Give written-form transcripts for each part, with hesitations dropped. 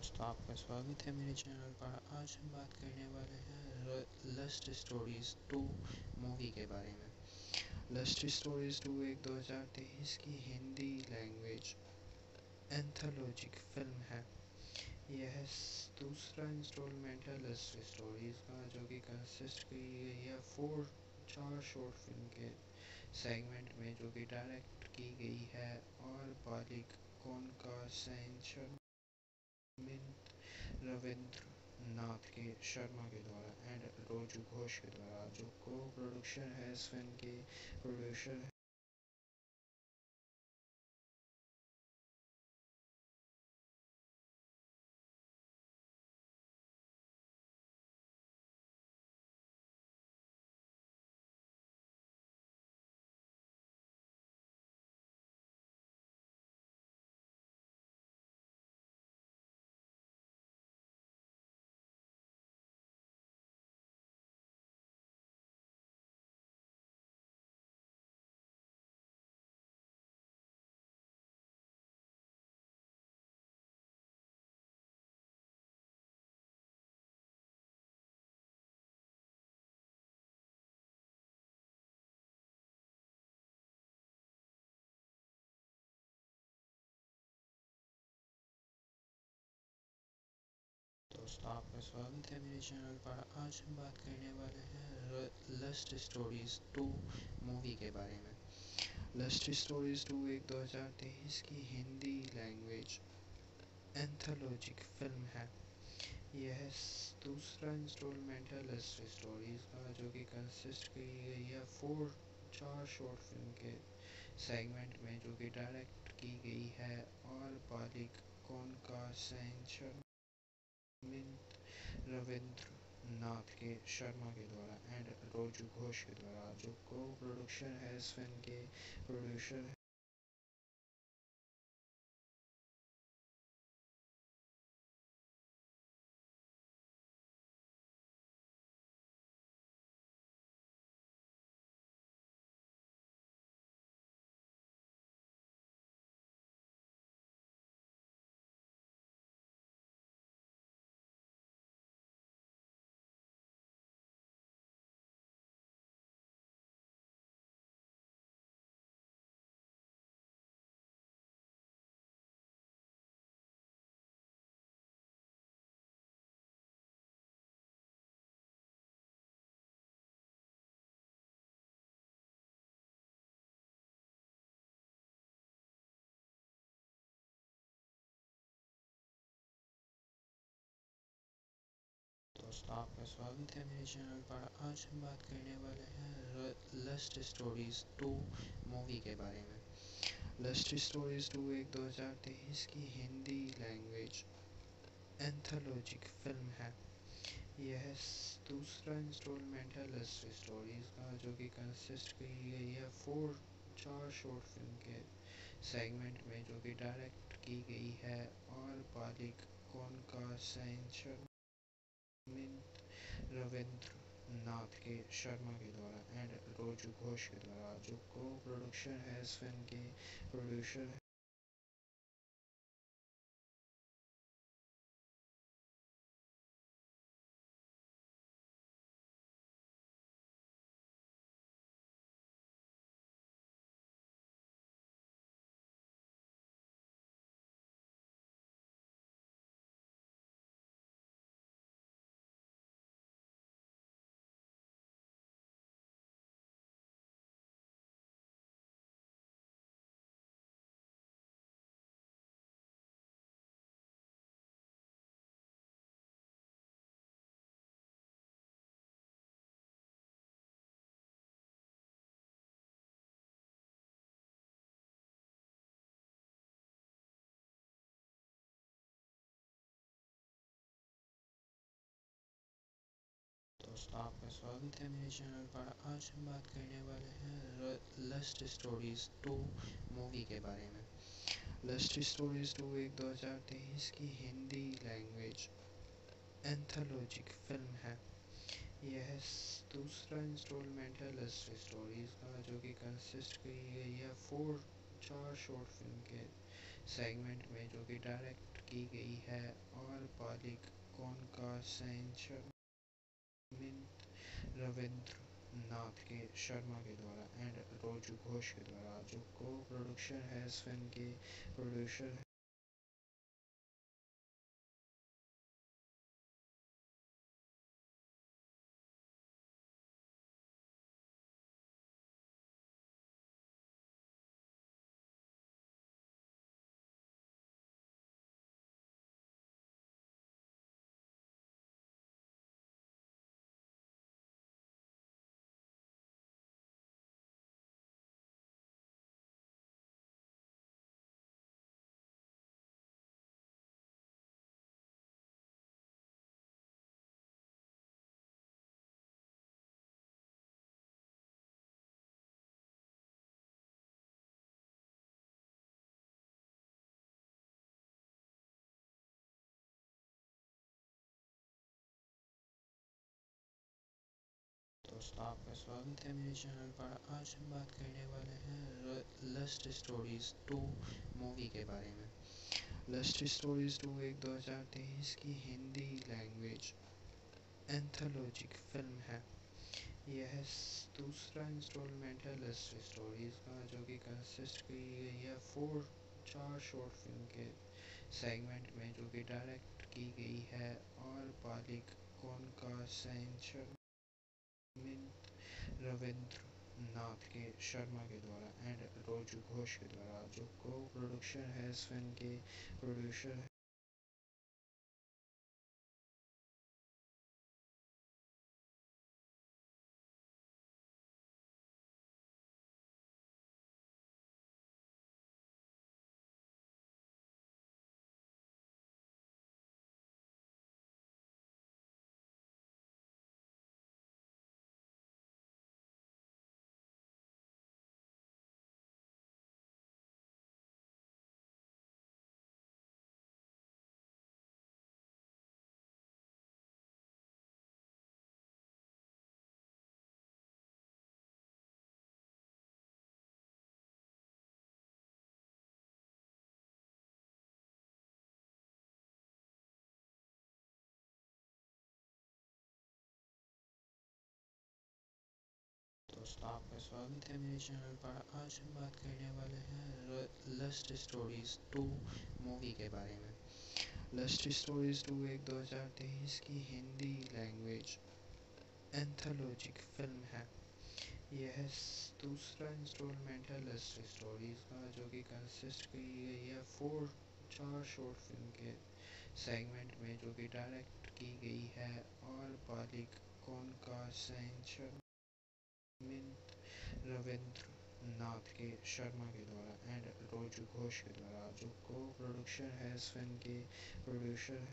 दोस्तों, आपका स्वागत है मेरे चैनल पर। आज हम बात करने वाले हैं लस्ट स्टोरीज 2 मूवी के बारे में। लस्ट स्टोरीज 2 एक 2023 की हिंदी लैंग्वेज एंथोलॉजिक फिल्म है। यह दूसरा इंस्टॉलमेंट है लस्ट स्टोरीज का, जो कि कंसिस्ट की गई है 4 शॉर्ट फिल्म के सेगमेंट में, जो कि डायरेक्ट की गई है और बालिक कोनका सेंचर रविंद्र नाथ के शर्मा के द्वारा एंड रोजू घोष के द्वारा, जो को प्रोडक्शन है इस फिल्म के प्रोड्यूसर दोस्तों, आपका स्वागत है मेरे चैनल पर। आज हम बात करने वाले हैं लस्ट स्टोरीज 2 मूवी के बारे में। लस्ट स्टोरीज 2 एक 2023 की हिंदी लैंग्वेज एंथोलॉजिक फिल्म है। यह दूसरा इंस्टॉलमेंट है लस्ट स्टोरीज का, जो कि कंसिस्ट की गई है 4 शॉर्ट फिल्म के सेगमेंट में, जो कि डायरेक्ट की गई है और बालिक कोनका सेंचर रविंद्र नाथ के शर्मा के द्वारा एंड रोजू घोष के द्वारा, जो को प्रोडक्शन है इस फिल्म के प्रोड्यूसर दोस्तों, आपका स्वागत है मेरे चैनल पर। आज हम बात करने वाले हैं लस्ट स्टोरीज 2 मूवी के बारे में। लस्ट स्टोरीज 2 एक 2023 की हिंदी लैंग्वेज एंथोलॉजिक फिल्म है। यह दूसरा इंस्टॉलमेंट है लस्ट स्टोरीज का, जो कि कंसिस्ट की गई है 4 शॉर्ट फिल्म के सेगमेंट में, जो कि डायरेक्ट की गई है और बालिक कोनका सेंचर रविंद्र नाथ के शर्मा के द्वारा एंड रोजू घोष के द्वारा, जो को प्रोडक्शन है इस फिल्म के प्रोड्यूसर दोस्तों, आपका स्वागत है मेरे चैनल पर। आज हम बात करने वाले हैं लस्ट स्टोरीज 2 मूवी के बारे में। लस्ट स्टोरीज 2 एक 2023 की हिंदी लैंग्वेज एंथोलॉजिक फिल्म है। यह दूसरा इंस्टॉलमेंट है लस्ट स्टोरीज का, जो कि कंसिस्ट की गई है 4 शॉर्ट फिल्म के सेगमेंट में, जो कि डायरेक्ट की गई है और पालिक कौन का शहंशाह रविंद्र नाथ के शर्मा के द्वारा एंड रोजू घोष के द्वारा, जो को प्रोडक्शन है इस फिल्म के प्रोड्यूसर दोस्तों, आपका स्वागत है मेरे चैनल पर। आज हम बात करने वाले हैं लस्ट स्टोरीज 2 मूवी के बारे में। लस्ट स्टोरीज 2 एक 2023 की हिंदी लैंग्वेज एंथोलॉजिक फिल्म है। यह दूसरा इंस्टॉलमेंट है लस्ट स्टोरीज का, जो कि कंसिस्ट की गई है 4 शॉर्ट फिल्म के सेगमेंट में, जो कि डायरेक्ट की गई है और पालिक कौन का शहंशाह रविंद्र नाथ के शर्मा के द्वारा एंड रोजू घोष के द्वारा, जो को प्रोडक्शन है इस फिल्म के प्रोड्यूसर दोस्तों, आपका स्वागत है मेरे चैनल पर। आज हम बात करने वाले हैं लस्ट स्टोरीज 2 मूवी के बारे में। लस्ट स्टोरीज 2 एक 2023 की हिंदी लैंग्वेज एंथोलॉजिक फिल्म है। यह दूसरा इंस्टॉलमेंट है लस्ट स्टोरीज का, जो कि कंसिस्ट की गई है 4 शॉर्ट फिल्म के सेगमेंट में, जो कि डायरेक्ट की गई है और पालिक कौन का शहंशाह रविंद्र नाथ के शर्मा के द्वारा एंड रोजू घोष के द्वारा, जो को प्रोडक्शन है इस फिल्म के प्रोड्यूसर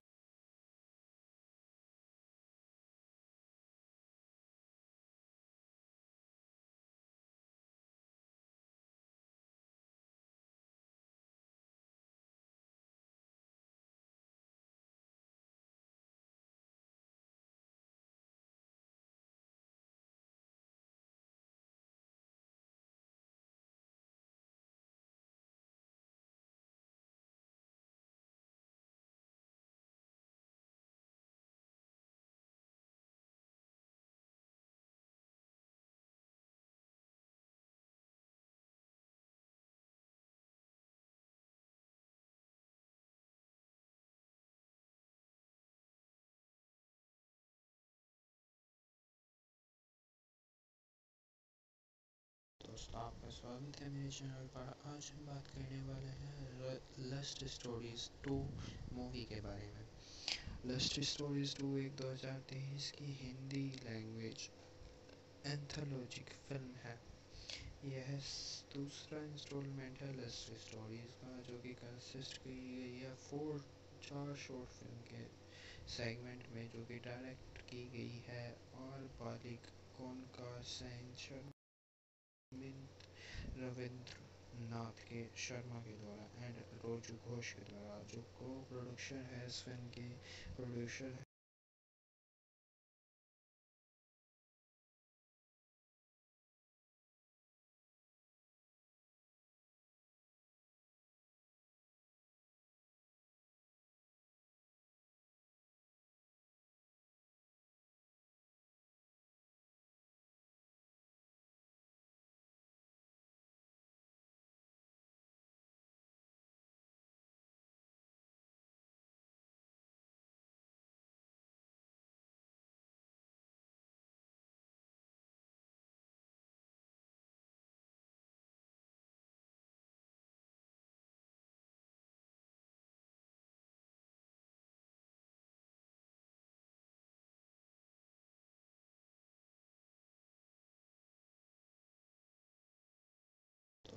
दोस्तों, आपका स्वागत है मेरे चैनल पर। आज हम बात करने वाले हैं लस्ट स्टोरीज 2 मूवी के बारे में। लस्ट स्टोरीज 2 एक 2023 की हिंदी लैंग्वेज एंथोलॉजिक फिल्म है। यह दूसरा इंस्टॉलमेंट है लस्ट स्टोरीज का, जो कि कंसिस्ट की गई है 4 शॉर्ट फिल्म के सेगमेंट में, जो कि डायरेक्ट की गई है और पालिक कौन का शहंशाह रविंद्र नाथ के शर्मा के द्वारा एंड रोजू घोष के द्वारा, जो को प्रोडक्शन है इस फिल्म के प्रोड्यूसर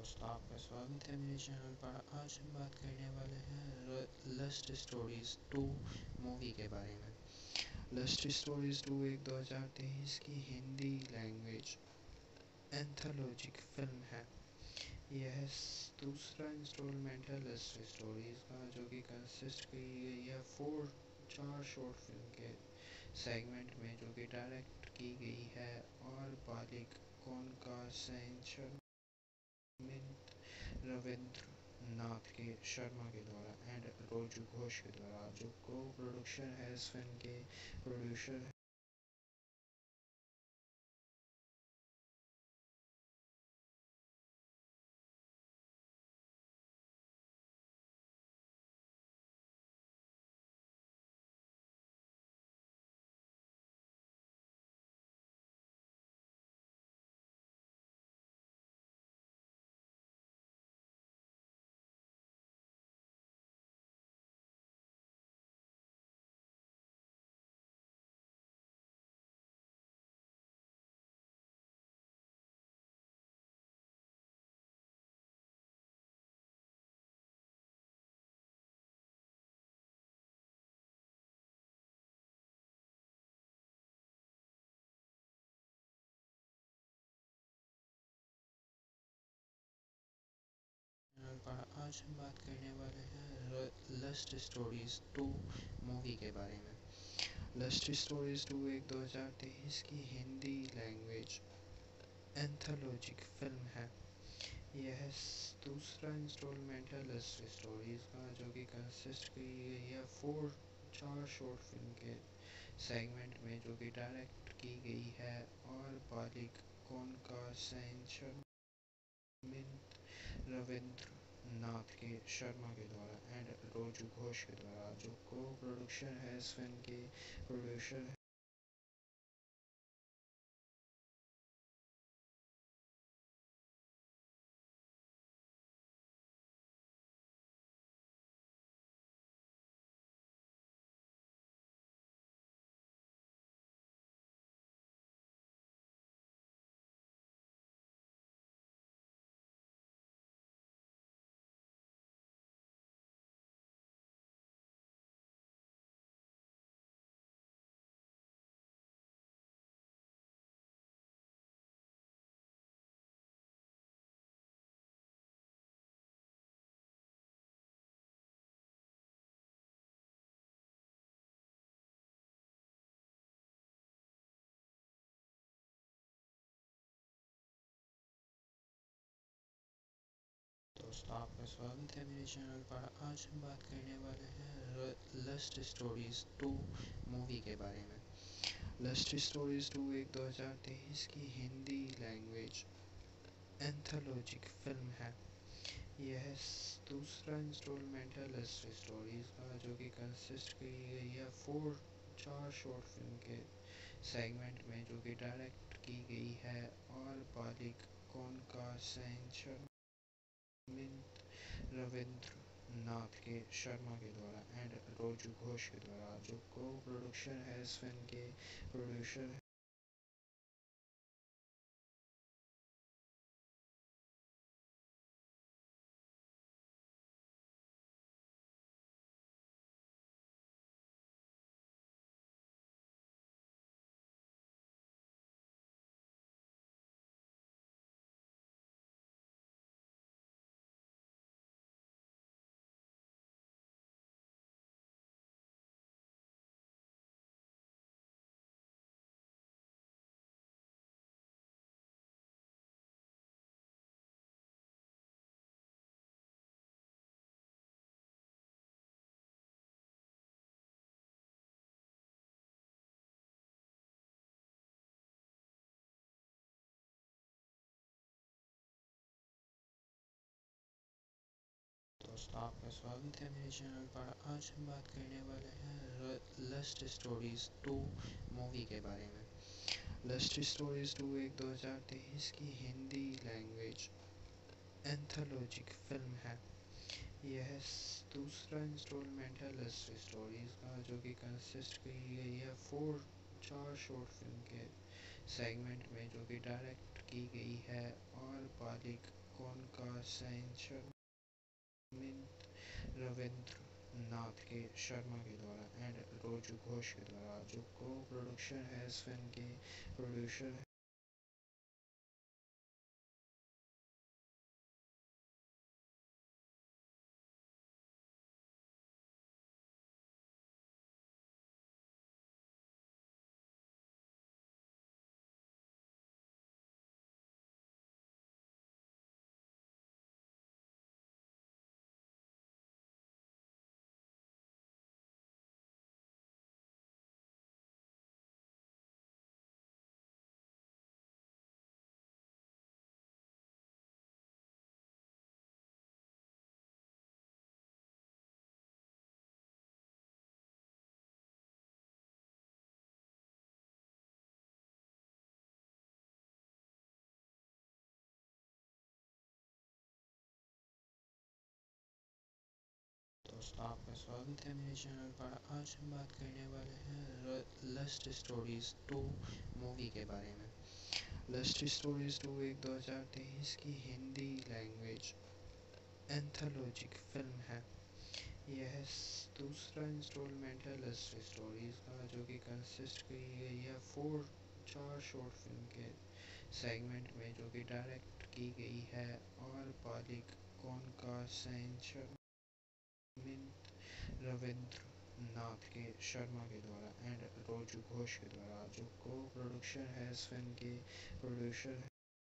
दोस्तों, आपका स्वागत है मेरे चैनल पर। आज हम बात करने वाले हैं लस्ट स्टोरीज 2 मूवी के बारे में। लस्ट स्टोरीज 2 एक 2023 की हिंदी लैंग्वेज एंथोलॉजिक फिल्म है। यह दूसरा इंस्टॉलमेंट है लस्ट स्टोरीज का, जो कि कंसिस्ट की गई है चार शॉर्ट फिल्म के सेगमेंट में, जो कि डायरेक्ट की गई है और बालिक कोनका सेंचर रविंद्र नाथ के शर्मा के द्वारा एंड रोजू घोष के द्वारा, जो को प्रोडक्शन है इस फिल्म के प्रोड्यूसर चैनल पर। आज हम बात करने वाले हैं लस्ट स्टोरीज 2 मूवी के बारे में। लस्ट स्टोरीज 2 एक 2023 की हिंदी लैंग्वेज एंथोलॉजिक फिल्म है। यह दूसरा इंस्टॉलमेंट है लस्ट स्टोरीज का, जो कि कंसिस्ट की गई है चार शॉर्ट फिल्म के सेगमेंट में, जो कि डायरेक्ट की गई है और बालिक कोनका सेंचर रविंद्र नाथ के शर्मा के द्वारा एंड रोजू घोष के द्वारा, जो को प्रोडक्शन है इस फिल्म के प्रोड्यूसर दोस्तों, आपका स्वागत है मेरे चैनल पर। आज हम बात करने वाले हैं लस्ट स्टोरीज 2 मूवी के बारे में। लस्ट स्टोरीज 2 एक 2023 की हिंदी लैंग्वेज एंथोलॉजिक फिल्म है। यह दूसरा इंस्टॉलमेंट है लस्ट स्टोरीज का, जो कि कंसिस्ट की गई है चार शॉर्ट फिल्म के सेगमेंट में, जो कि डायरेक्ट की गई है और बालिक कोनका सेंचर रविंद्र नाथ के शर्मा के द्वारा एंड रोजू घोष के द्वारा, जो को प्रोडक्शन है इस फिल्म के प्रोड्यूसर दोस्तों, आपका स्वागत है मेरे चैनल पर। आज हम बात करने वाले हैं लस्ट स्टोरीज 2 मूवी के बारे में। लस्ट स्टोरीज 2 एक 2023 की हिंदी लैंग्वेज एंथोलॉजिक फिल्म है। यह दूसरा इंस्टॉलमेंट है लस्ट स्टोरीज का, जो कि कंसिस्ट की गई है चार शॉर्ट फिल्म के सेगमेंट में, जो कि डायरेक्ट की गई है और बालिक कौन का शहंशाह रविंद्र नाथ के शर्मा के द्वारा एंड रोजू घोष के द्वारा, जो को प्रोडक्शन है इस फिल्म के प्रोड्यूसर दोस्तों, आपका स्वागत है मेरे चैनल पर। आज हम बात करने वाले हैं लस्ट स्टोरीज 2 मूवी के बारे में। लस्ट स्टोरीज 2 एक 2023 की हिंदी लैंग्वेज एंथोलॉजिक फिल्म है। यह दूसरा इंस्टॉलमेंट है लस्ट स्टोरीज का, जो कि कंसिस्ट की गई है चार शॉर्ट फिल्म के सेगमेंट में, जो कि डायरेक्ट की गई है और पालिक कौन का शहंशाह रविंद्र नाथ के शर्मा के द्वारा एंड रोजू घोष के द्वारा, जो को प्रोडक्शन है इस फिल्म के प्रोड्यूसर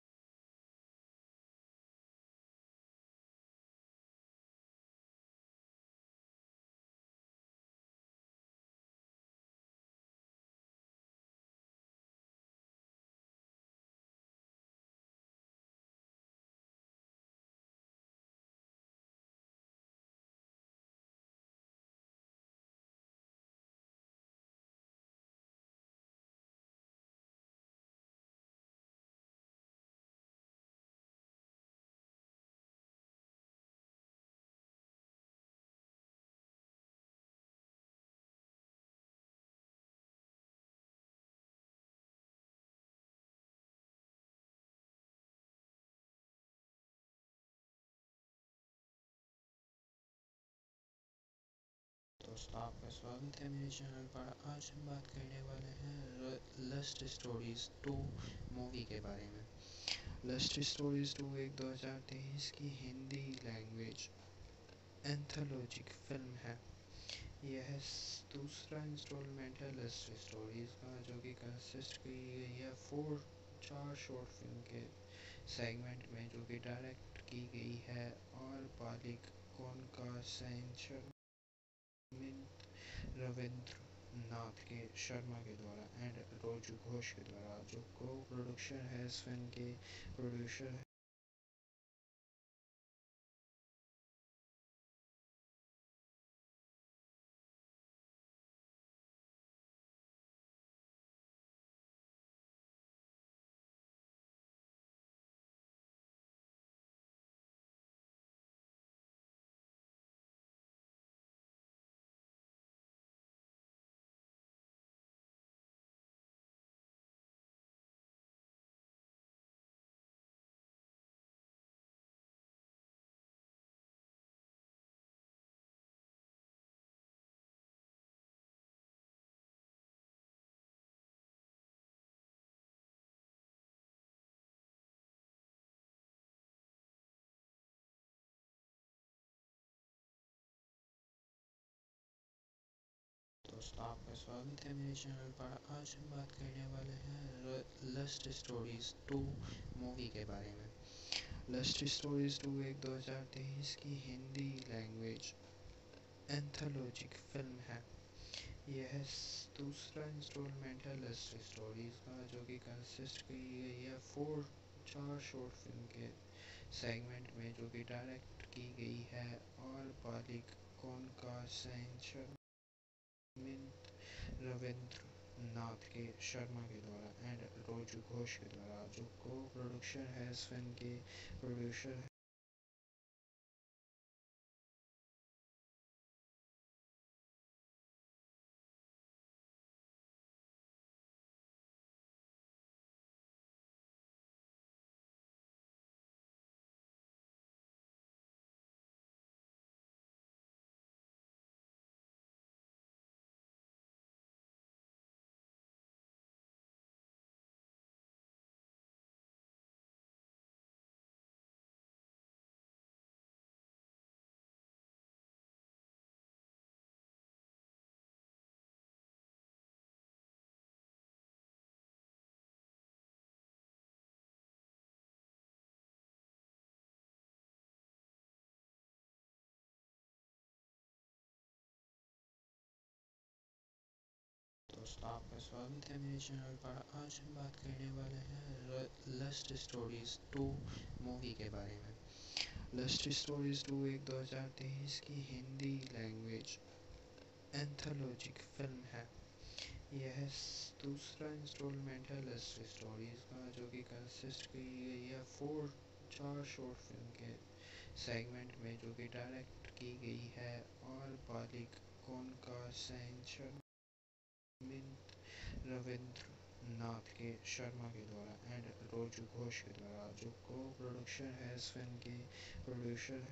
दोस्तों, आपका स्वागत है मेरे चैनल पर। आज हम बात करने वाले हैं लस्ट स्टोरीज 2 मूवी के बारे में। लस्ट स्टोरीज 2 एक 2023 की हिंदी लैंग्वेज एंथोलॉजिक फिल्म है। यह दूसरा इंस्टॉलमेंट है लस्ट स्टोरीज का, जो कि कंसिस्ट की गई है चार शॉर्ट फिल्म के सेगमेंट में, जो कि डायरेक्ट की गई है और पालिक कौन का शहंशाह रविंद्र नाथ के शर्मा के द्वारा एंड रोजू घोष के द्वारा, जो को प्रोडक्शन है इस फिल्म के प्रोड्यूसर दोस्तों, आपका स्वागत है मेरे चैनल पर। आज हम बात करने वाले हैं लस्ट स्टोरीज 2 मूवी के बारे में। लस्ट स्टोरीज 2 एक 2023 की हिंदी लैंग्वेज एंथोलॉजिक फिल्म है। यह दूसरा इंस्टॉलमेंट है लस्ट स्टोरीज का, जो कि कंसिस्ट की गई है चार शॉर्ट फिल्म के सेगमेंट में, जो कि डायरेक्ट की गई है और पालिक कौन का शहंशाह रविंद्र नाथ के शर्मा के द्वारा एंड रोजू घोष के द्वारा, जो को प्रोडक्शन है इस फिल्म के प्रोड्यूसर दोस्तों, आपका स्वागत है मेरे चैनल पर। आज हम बात करने वाले हैं लस्ट स्टोरीज 2 मूवी के बारे में। लस्ट स्टोरीज 2 एक 2023 की हिंदी लैंग्वेज एंथोलॉजिक फिल्म है। यह दूसरा इंस्टॉलमेंट है लस्ट स्टोरीज का, जो कि कंसिस्ट की गई है चार शॉर्ट फिल्म के सेगमेंट में, जो कि डायरेक्ट की गई है और बालिक कोनका सेंचर रविंद्र नाथ के शर्मा के द्वारा एंड रोजू घोष के द्वारा, जो को प्रोडक्शन है इस फिल्म के प्रोड्यूसर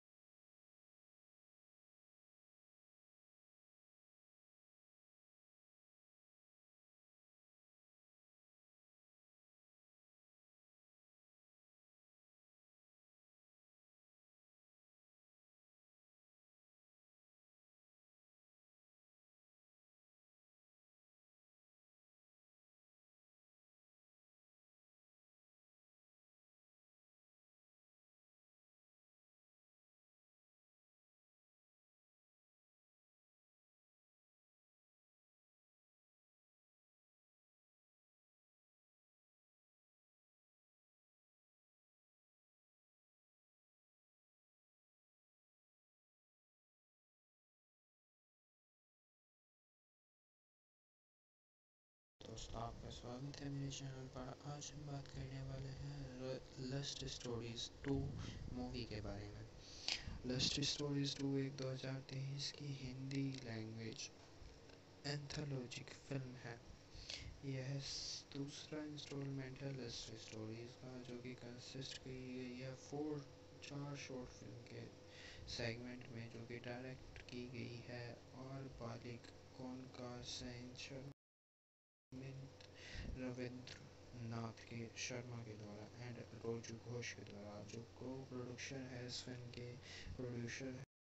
दोस्तों, आपका स्वागत है मेरे चैनल पर। आज हम बात करने वाले हैं लस्ट स्टोरीज 2 मूवी के बारे में। लस्ट स्टोरीज 2 एक 2023 की हिंदी लैंग्वेज एंथोलॉजिक फिल्म है। यह दूसरा इंस्टॉलमेंट है लस्ट स्टोरीज का, जो कि कंसिस्ट की गई है चार शॉर्ट फिल्म के सेगमेंट में, जो कि डायरेक्ट की गई है और बालिक कोनका सेंचर रविंद्र नाथ के शर्मा के द्वारा एंड रोजू घोष के द्वारा, जो को प्रोडक्शन है इस फिल्म के प्रोड्यूसर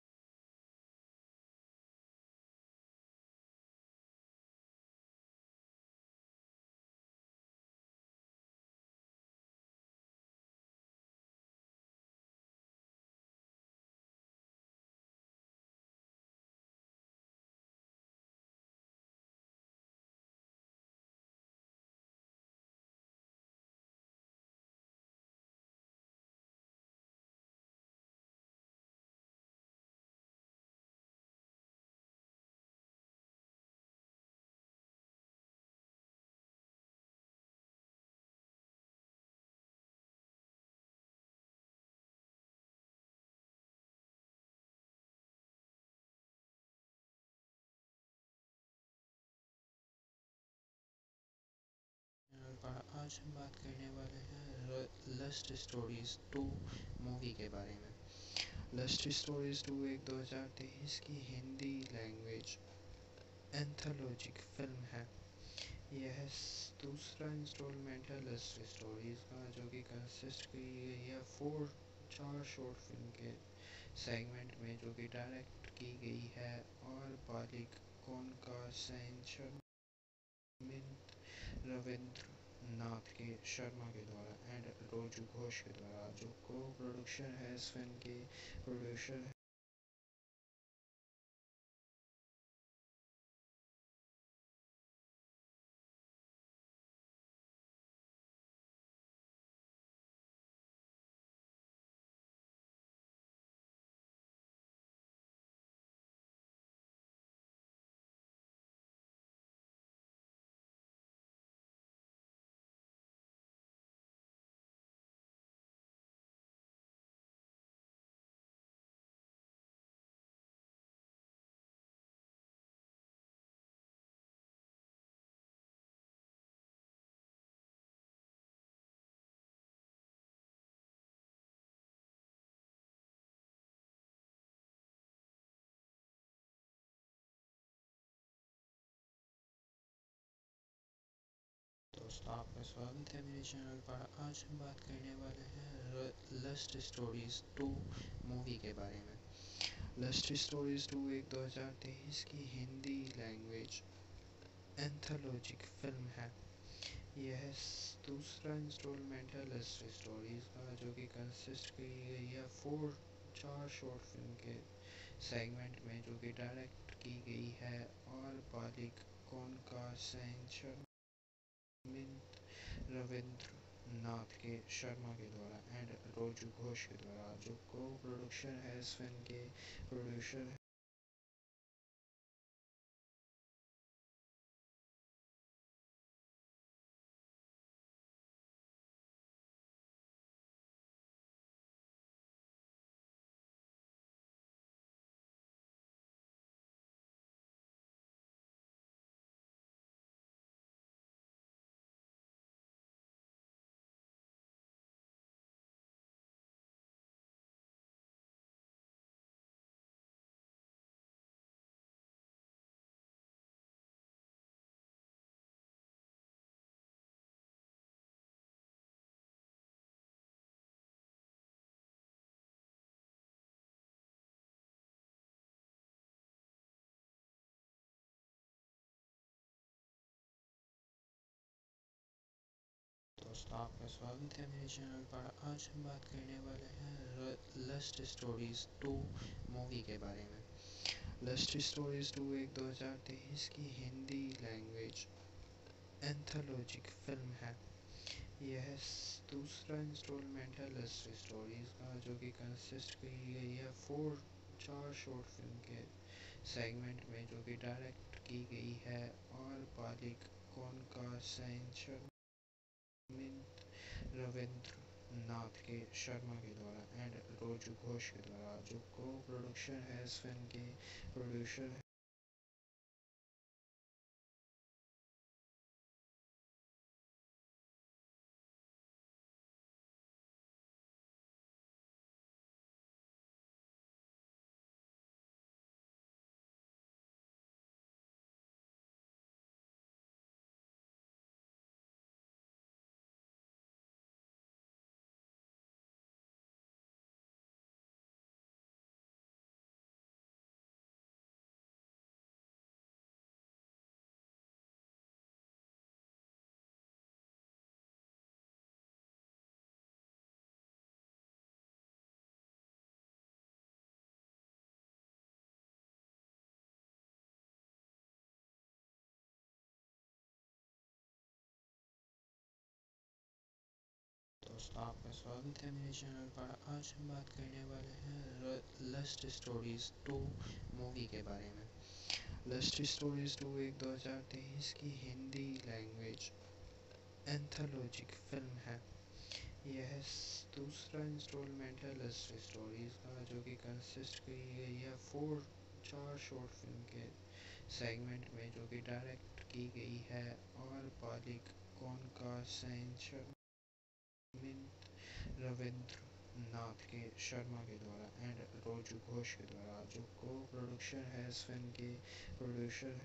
चैनल पर। आज हम बात करने वाले हैं लस्ट स्टोरीज 2 मूवी के बारे में। लस्ट स्टोरीज 2 एक 2023 की हिंदी लैंग्वेज एंथोलॉजिक फिल्म है। यह दूसरा इंस्टॉलमेंट है लस्ट स्टोरीज का, जो कि कंसिस्ट की गई है चार शॉर्ट फिल्म के सेगमेंट में, जो कि डायरेक्ट की गई है और बालिक कोनका सेंचर रविंद्र नाथ के शर्मा के द्वारा एंड रोजू घोष के द्वारा, जो को प्रोडक्शन है इस फिल्म के प्रोड्यूसर दोस्तों, आपका स्वागत है मेरे चैनल पर। आज हम बात करने वाले हैं लस्ट स्टोरीज 2 मूवी के बारे में। लस्ट स्टोरीज 2 एक 2023 की हिंदी लैंग्वेज एंथोलॉजिक फिल्म है। यह दूसरा इंस्टॉलमेंट है लस्ट स्टोरीज का, जो कि कंसिस्ट की गई है चार शॉर्ट फिल्म के सेगमेंट में, जो कि डायरेक्ट की गई है और बालिक कौन का सेन शर्मिंद रविंद्र नाथ के शर्मा के द्वारा एंड रोजू घोष के द्वारा, जो को प्रोडक्शन है इस फिल्म के प्रोड्यूसर दोस्तों, आपका स्वागत है मेरे चैनल पर। आज हम बात करने वाले हैं लस्ट स्टोरीज 2 मूवी के बारे में। लस्ट स्टोरीज 2 एक 2023 की हिंदी लैंग्वेज एंथोलॉजिक फिल्म है। यह दूसरा इंस्टॉलमेंट है लस्ट स्टोरीज का, जो कि कंसिस्ट की गई है 4 शॉर्ट फिल्म के सेगमेंट में, जो कि डायरेक्ट की गई है और पालिक कौन का सेंचुर रविंद्र नाथ के शर्मा के द्वारा एंड रोजू घोष के द्वारा, जो को प्रोडक्शन है इस फिल्म के प्रोड्यूसर दोस्तों, आपका स्वागत है मेरे चैनल पर। आज हम बात करने वाले हैं लस्ट स्टोरीज 2 मूवी के बारे में। लस्ट स्टोरीज 2 एक 2023 की हिंदी लैंग्वेज एंथोलॉजिक फिल्म है। यह दूसरा इंस्टॉलमेंट है लस्ट स्टोरीज का, जो कि कंसिस्ट की गई है 4 शॉर्ट फिल्म के सेगमेंट में, जो कि डायरेक्ट की गई है और पालिक कौन का सेंचुर रविंद्र नाथ के शर्मा के द्वारा एंड रोजू घोष के द्वारा, जो को प्रोडक्शन है इस फिल्म के प्रोड्यूसर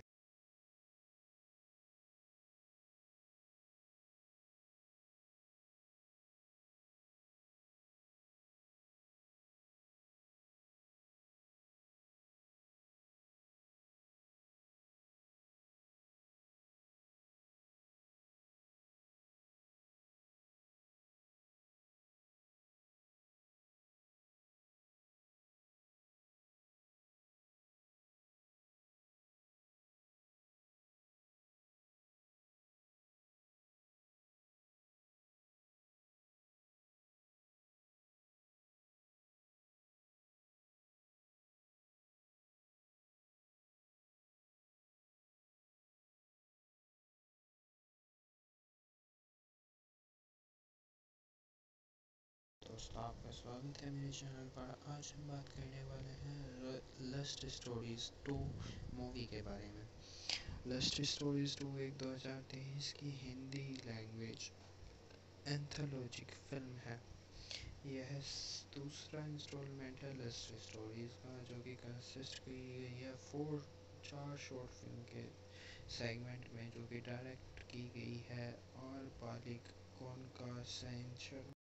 दोस्तों, आपका स्वागत है मेरे चैनल पर। आज हम बात करने वाले हैं लस्ट स्टोरीज 2 मूवी के बारे में। लस्ट स्टोरीज 2 एक 2023 की हिंदी लैंग्वेज एंथोलॉजिक फिल्म है। यह दूसरा इंस्टॉलमेंट है लस्ट स्टोरीज का, जो कि कंसिस्ट की गई है 4 शॉर्ट फिल्म के सेगमेंट में, जो कि डायरेक्ट की गई है और पालिक कौन का सेंचुर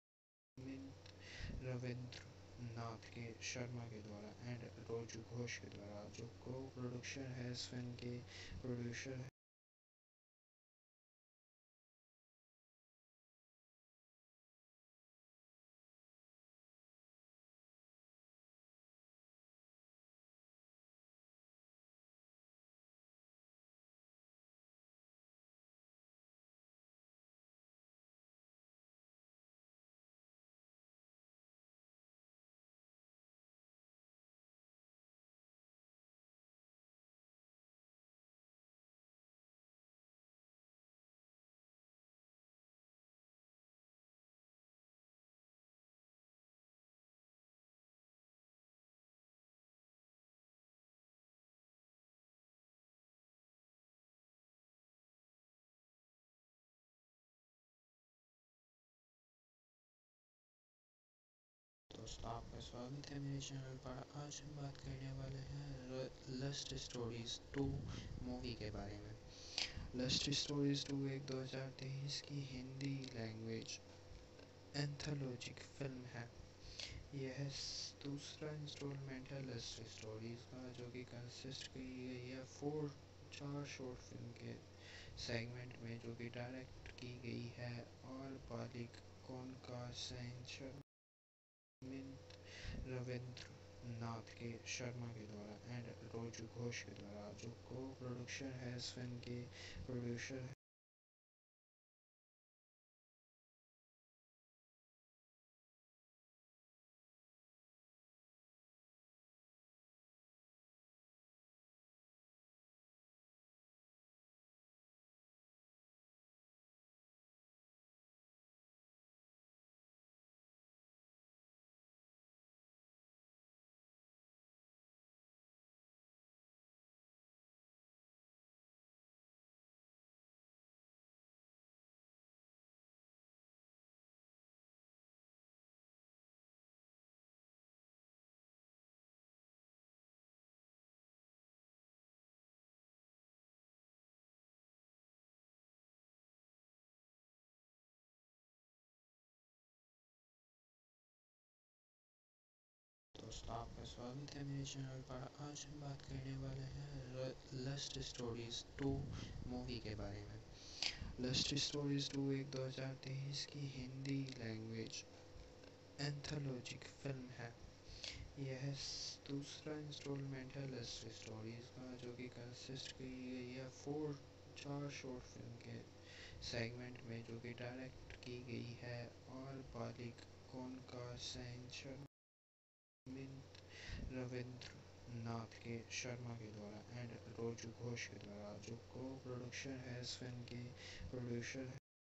रविंद्र नाथ के शर्मा के द्वारा एंड रोजू घोष के द्वारा, जो को प्रोडक्शन है इस फिल्म के प्रोड्यूसर दोस्तों, आपका स्वागत है मेरे चैनल पर। आज हम बात करने वाले हैं लस्ट स्टोरीज 2 मूवी के बारे में। लस्ट स्टोरीज 2 एक 2023 की हिंदी लैंग्वेज एंथोलॉजिक फिल्म है। यह दूसरा इंस्टॉलमेंट है लस्ट स्टोरीज का, जो कि कंसिस्ट की गई है चार शॉर्ट फिल्म के सेगमेंट में, जो कि डायरेक्ट की गई है और बालिक कौनका सेंचर रविंद्र नाथ के शर्मा के द्वारा एंड रोजू घोष के द्वारा, जो को प्रोडक्शन है इस फिल्म के प्रोड्यूसर दोस्तों, आपका स्वागत है मेरे चैनल पर। आज हम बात करने वाले हैं लस्ट स्टोरीज 2 मूवी के बारे में। लस्ट स्टोरीज 2 एक 2023 की हिंदी लैंग्वेज एंथोलॉजिक फिल्म है। यह दूसरा इंस्टॉलमेंट है लस्ट स्टोरीज का, जो कि कंसिस्ट की गई है चार शॉर्ट फिल्म के सेगमेंट में, जो कि डायरेक्ट की गई है और बालिक कौनका सेंचर रविंद्र नाथ के शर्मा के द्वारा एंड रोजू घोष के द्वारा, जो को प्रोडक्शन है इस फिल्म के प्रोड्यूसर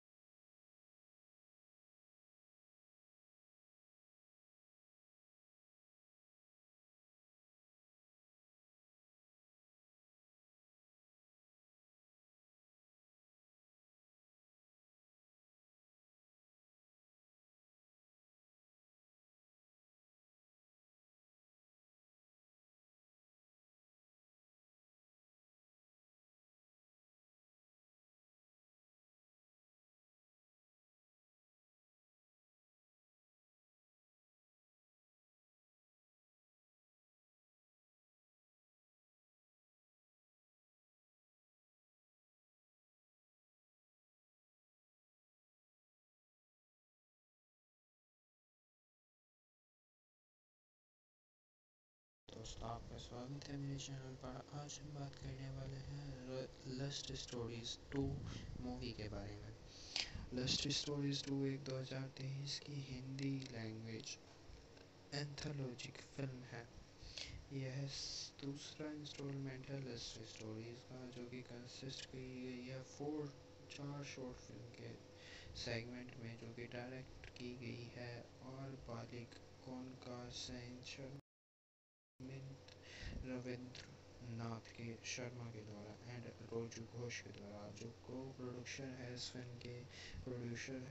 दोस्तों, आपका स्वागत है मेरे चैनल पर। आज हम बात करने वाले हैं लस्ट स्टोरीज 2 मूवी के बारे में। लस्ट स्टोरीज 2 एक 2023 की हिंदी लैंग्वेज एंथोलॉजिक फिल्म है। यह दूसरा इंस्टॉलमेंट है लस्ट स्टोरीज का, जो कि कंसिस्ट की गई है चार शॉर्ट फिल्म के सेगमेंट में, जो कि डायरेक्ट की गई है और बालिक कौनका सेंचर रविंद्र नाथ के शर्मा के द्वारा एंड रोजू घोष के द्वारा, जो को प्रोडक्शन है इस फिल्म के प्रोड्यूसर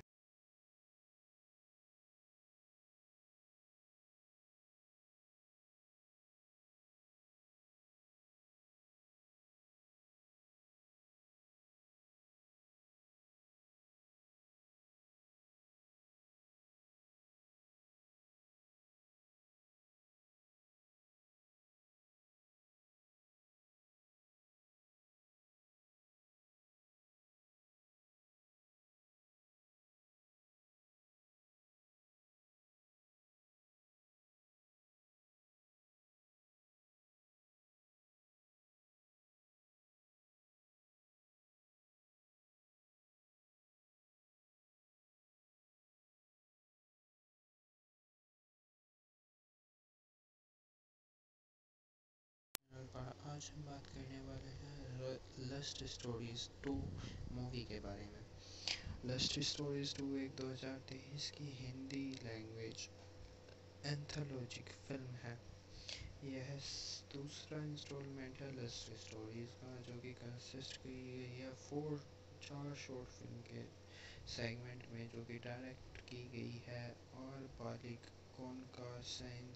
पर। आज हम बात करने वाले हैं लस्ट स्टोरीज 2 मूवी के बारे में। लस्ट स्टोरीज 2 एक 2023 की हिंदी लैंग्वेज एंथोलॉजिक फिल्म है। यह दूसरा इंस्टॉलमेंट है लस्ट स्टोरीज का, जो कि कंसिस्ट की गई है चार शॉर्ट फिल्म के सेगमेंट में, जो कि डायरेक्ट की गई है और बालिक कौन का सैन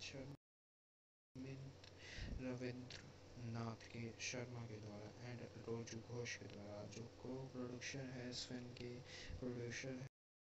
रविंद्र नाथ के शर्मा के द्वारा एंड रोजू घोष के द्वारा, जो को प्रोडक्शन है इस फिल्म के प्रोड्यूसर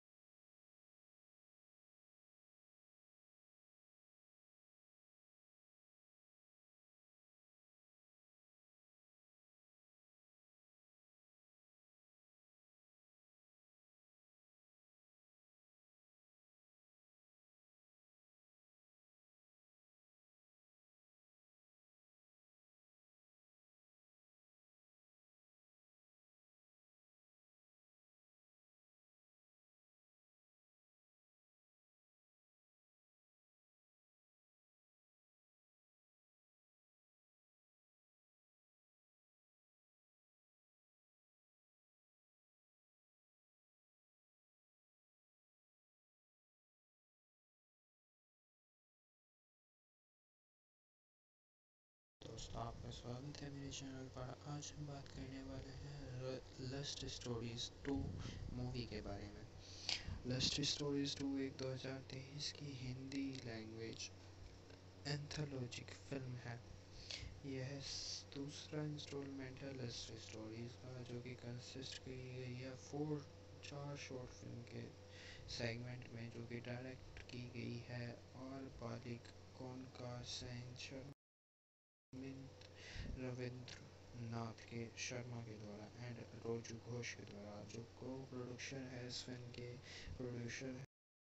दोस्तों, आपका स्वागत है मेरे चैनल पर। आज हम बात करने वाले हैं लस्ट स्टोरीज 2 मूवी के बारे में। लस्ट स्टोरीज 2 एक 2023 की हिंदी लैंग्वेज एंथोलॉजिक फिल्म है। यह दूसरा इंस्टॉलमेंट है लस्ट स्टोरीज का, जो कि कंसिस्ट की गई है 4 शॉर्ट फिल्म के सेगमेंट में, जो कि डायरेक्ट की गई है और बालिक कौन का सैन रविंद्र नाथ के शर्मा के द्वारा एंड रोजू घोष के द्वारा, जो को प्रोडक्शन है इस फिल्म के प्रोड्यूसर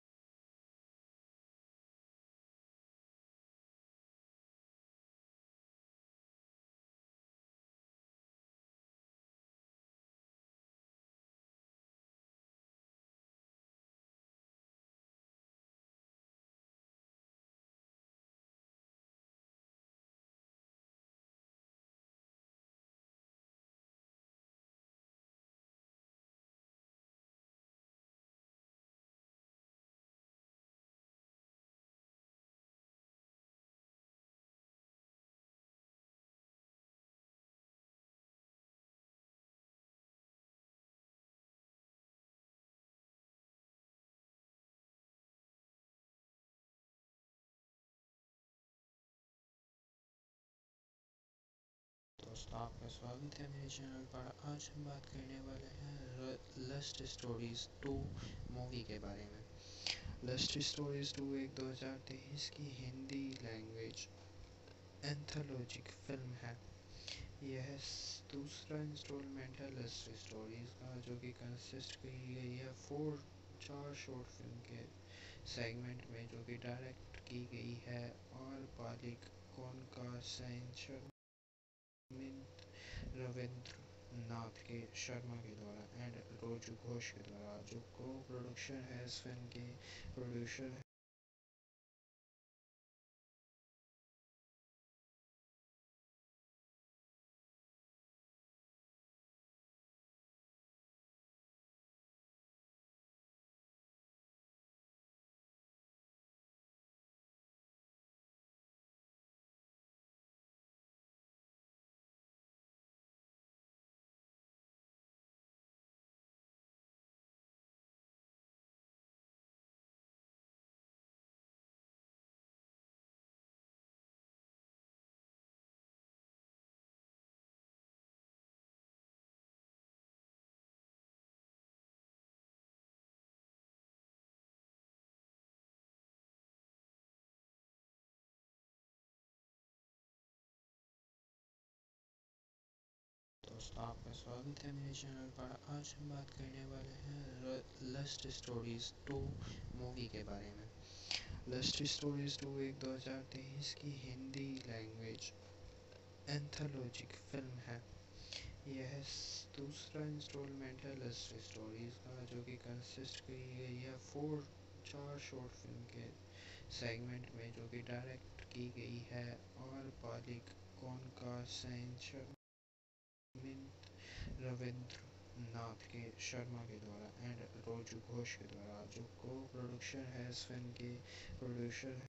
दोस्तों, आपका स्वागत है मेरे चैनल पर। आज हम बात करने वाले हैं लस्ट स्टोरीज 2 मूवी के बारे में। लस्ट स्टोरीज 2 एक 2023 की हिंदी लैंग्वेज एंथोलॉजिक फिल्म है। यह दूसरा इंस्टॉलमेंट है लस्ट स्टोरीज का, जो कि कंसिस्ट की गई है 4 शॉर्ट फिल्म के सेगमेंट में, जो कि डायरेक्ट की गई है और बालिक कौन का सैन रविंद्र नाथ के शर्मा के द्वारा एंड रोजू घोष के द्वारा, जो को प्रोडक्शन है इस फिल्म के प्रोड्यूसर दोस्तों, आपका स्वागत है मेरे चैनल पर। आज हम बात करने वाले हैं लस्ट स्टोरीज 2 मूवी के बारे में। लस्ट स्टोरीज 2 एक 2023 की हिंदी लैंग्वेज एंथोलॉजिक फिल्म है। यह दूसरा इंस्टॉलमेंट है लस्ट स्टोरीज का, जो कि कंसिस्ट की गई है 4 शॉर्ट फिल्म के सेगमेंट में, जो कि डायरेक्ट की गई है और बालिक कौन का सैन रविंद्र नाथ के शर्मा के द्वारा एंड रोजू घोष के द्वारा, जो को प्रोडक्शन है इस फिल्म के प्रोड्यूसर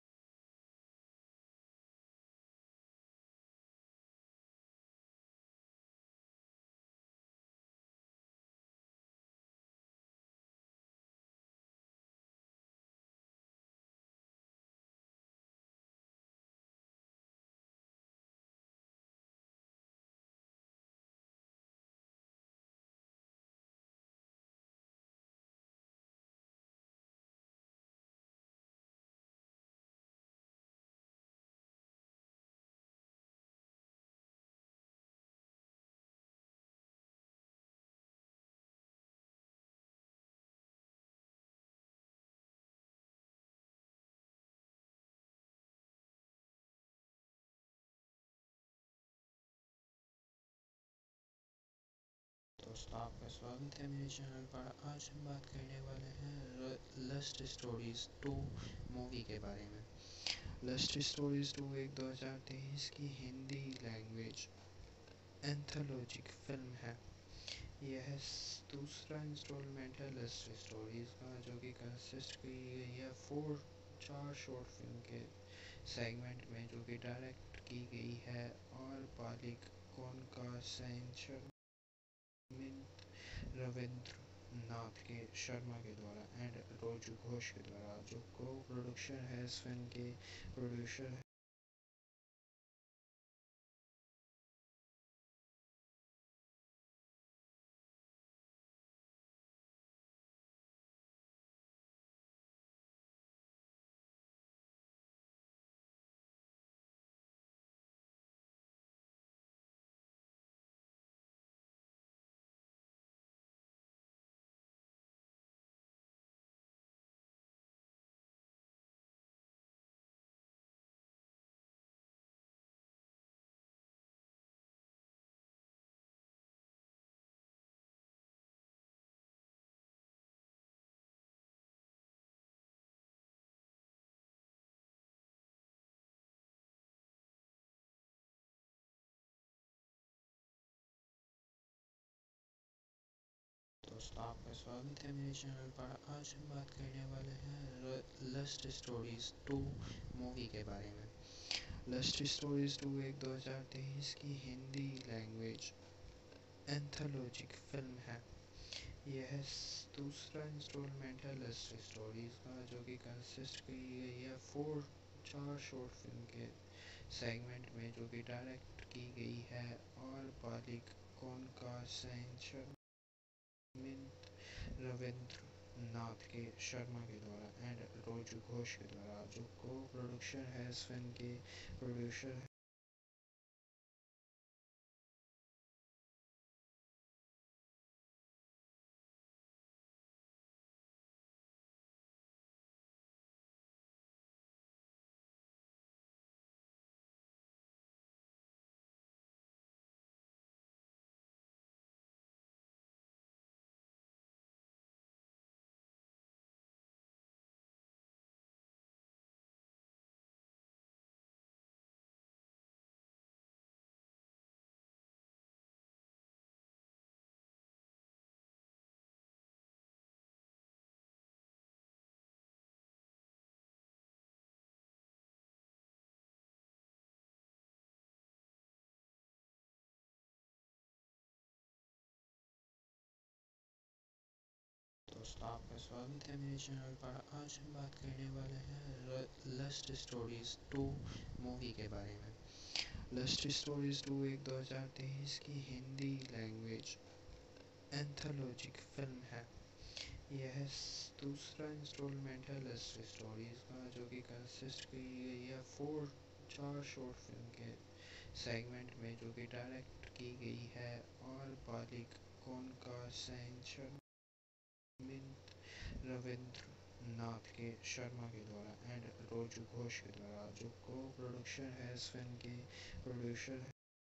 दोस्तों, आपका स्वागत है मेरे चैनल पर। आज हम बात करने वाले हैं लस्ट स्टोरीज 2 मूवी के बारे में। लस्ट स्टोरीज 2 एक 2023 की हिंदी लैंग्वेज एंथोलॉजिक फिल्म है। यह दूसरा इंस्टॉलमेंट है लस्ट स्टोरीज का, जो कि कंसिस्ट की गई है चार शॉर्ट फिल्म के सेगमेंट में, जो कि डायरेक्ट की गई है और पालिक कोनका सेंचर रविंद्र नाथ के शर्मा के द्वारा एंड रोजू घोष के द्वारा, जो को प्रोडक्शन है इस फिल्म के प्रोड्यूसर दोस्तों, आपका स्वागत है मेरे चैनल पर। आज हम बात करने वाले हैं लस्ट स्टोरीज 2 मूवी के बारे में। लस्ट स्टोरीज 2 एक 2023 की हिंदी लैंग्वेज एंथोलॉजिक फिल्म है। यह दूसरा इंस्टॉलमेंट है लस्ट स्टोरीज का, जो कि कंसिस्ट की गई है चार शॉर्ट फिल्म के सेगमेंट में, जो कि डायरेक्ट की गई है और पालिक कोनका सेंचर रविंद्र नाथ के शर्मा के द्वारा एंड रोजू घोष के द्वारा, जो को प्रोडक्शन है इस फिल्म के प्रोड्यूसर दोस्तों, आपका स्वागत है मेरे चैनल पर। आज हम बात करने वाले हैं लस्ट स्टोरीज 2 मूवी के बारे में। लस्ट स्टोरीज 2 एक 2023 की हिंदी लैंग्वेज एंथोलॉजिक फिल्म है। यह दूसरा इंस्टॉलमेंट है लस्ट स्टोरीज का, जो कि कंसिस्ट की गई है चार शॉर्ट फिल्म के सेगमेंट में, जो कि डायरेक्ट की गई है और पालिक कोनका सेंचर रविंद्र नाथ के शर्मा के द्वारा एंड रोजू घोष के द्वारा, जो को प्रोडक्शन है इस फिल्म के प्रोड्यूसर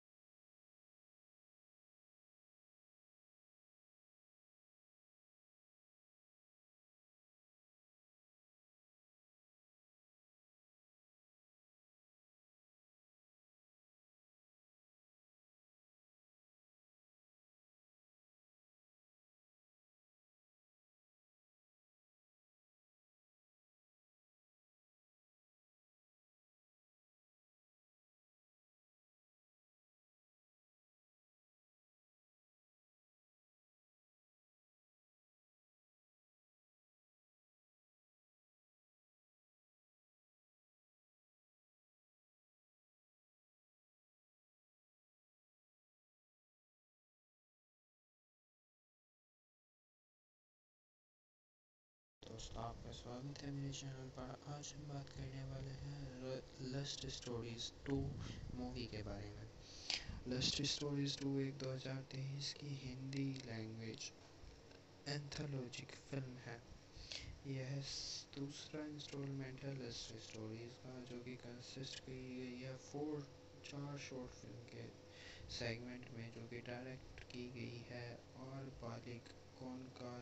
दोस्तों, आपका स्वागत है मेरे चैनल पर। आज हम बात करने वाले हैं लस्ट स्टोरीज 2 मूवी के बारे में। लस्ट स्टोरीज 2 एक 2023 की हिंदी लैंग्वेज एंथोलॉजिक फिल्म है। यह दूसरा इंस्टॉलमेंट है लस्ट स्टोरीज का, जो कि कंसिस्ट की गई है चार शॉर्ट फिल्म के सेगमेंट में जो कि डायरेक्ट की गई है और बालिक कौन का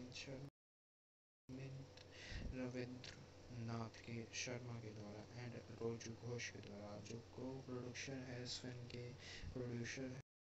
रविंद्र नाथ के शर्मा के द्वारा एंड रोजू घोष के द्वारा, जो को प्रोडक्शन है इस फिल्म के प्रोड्यूसर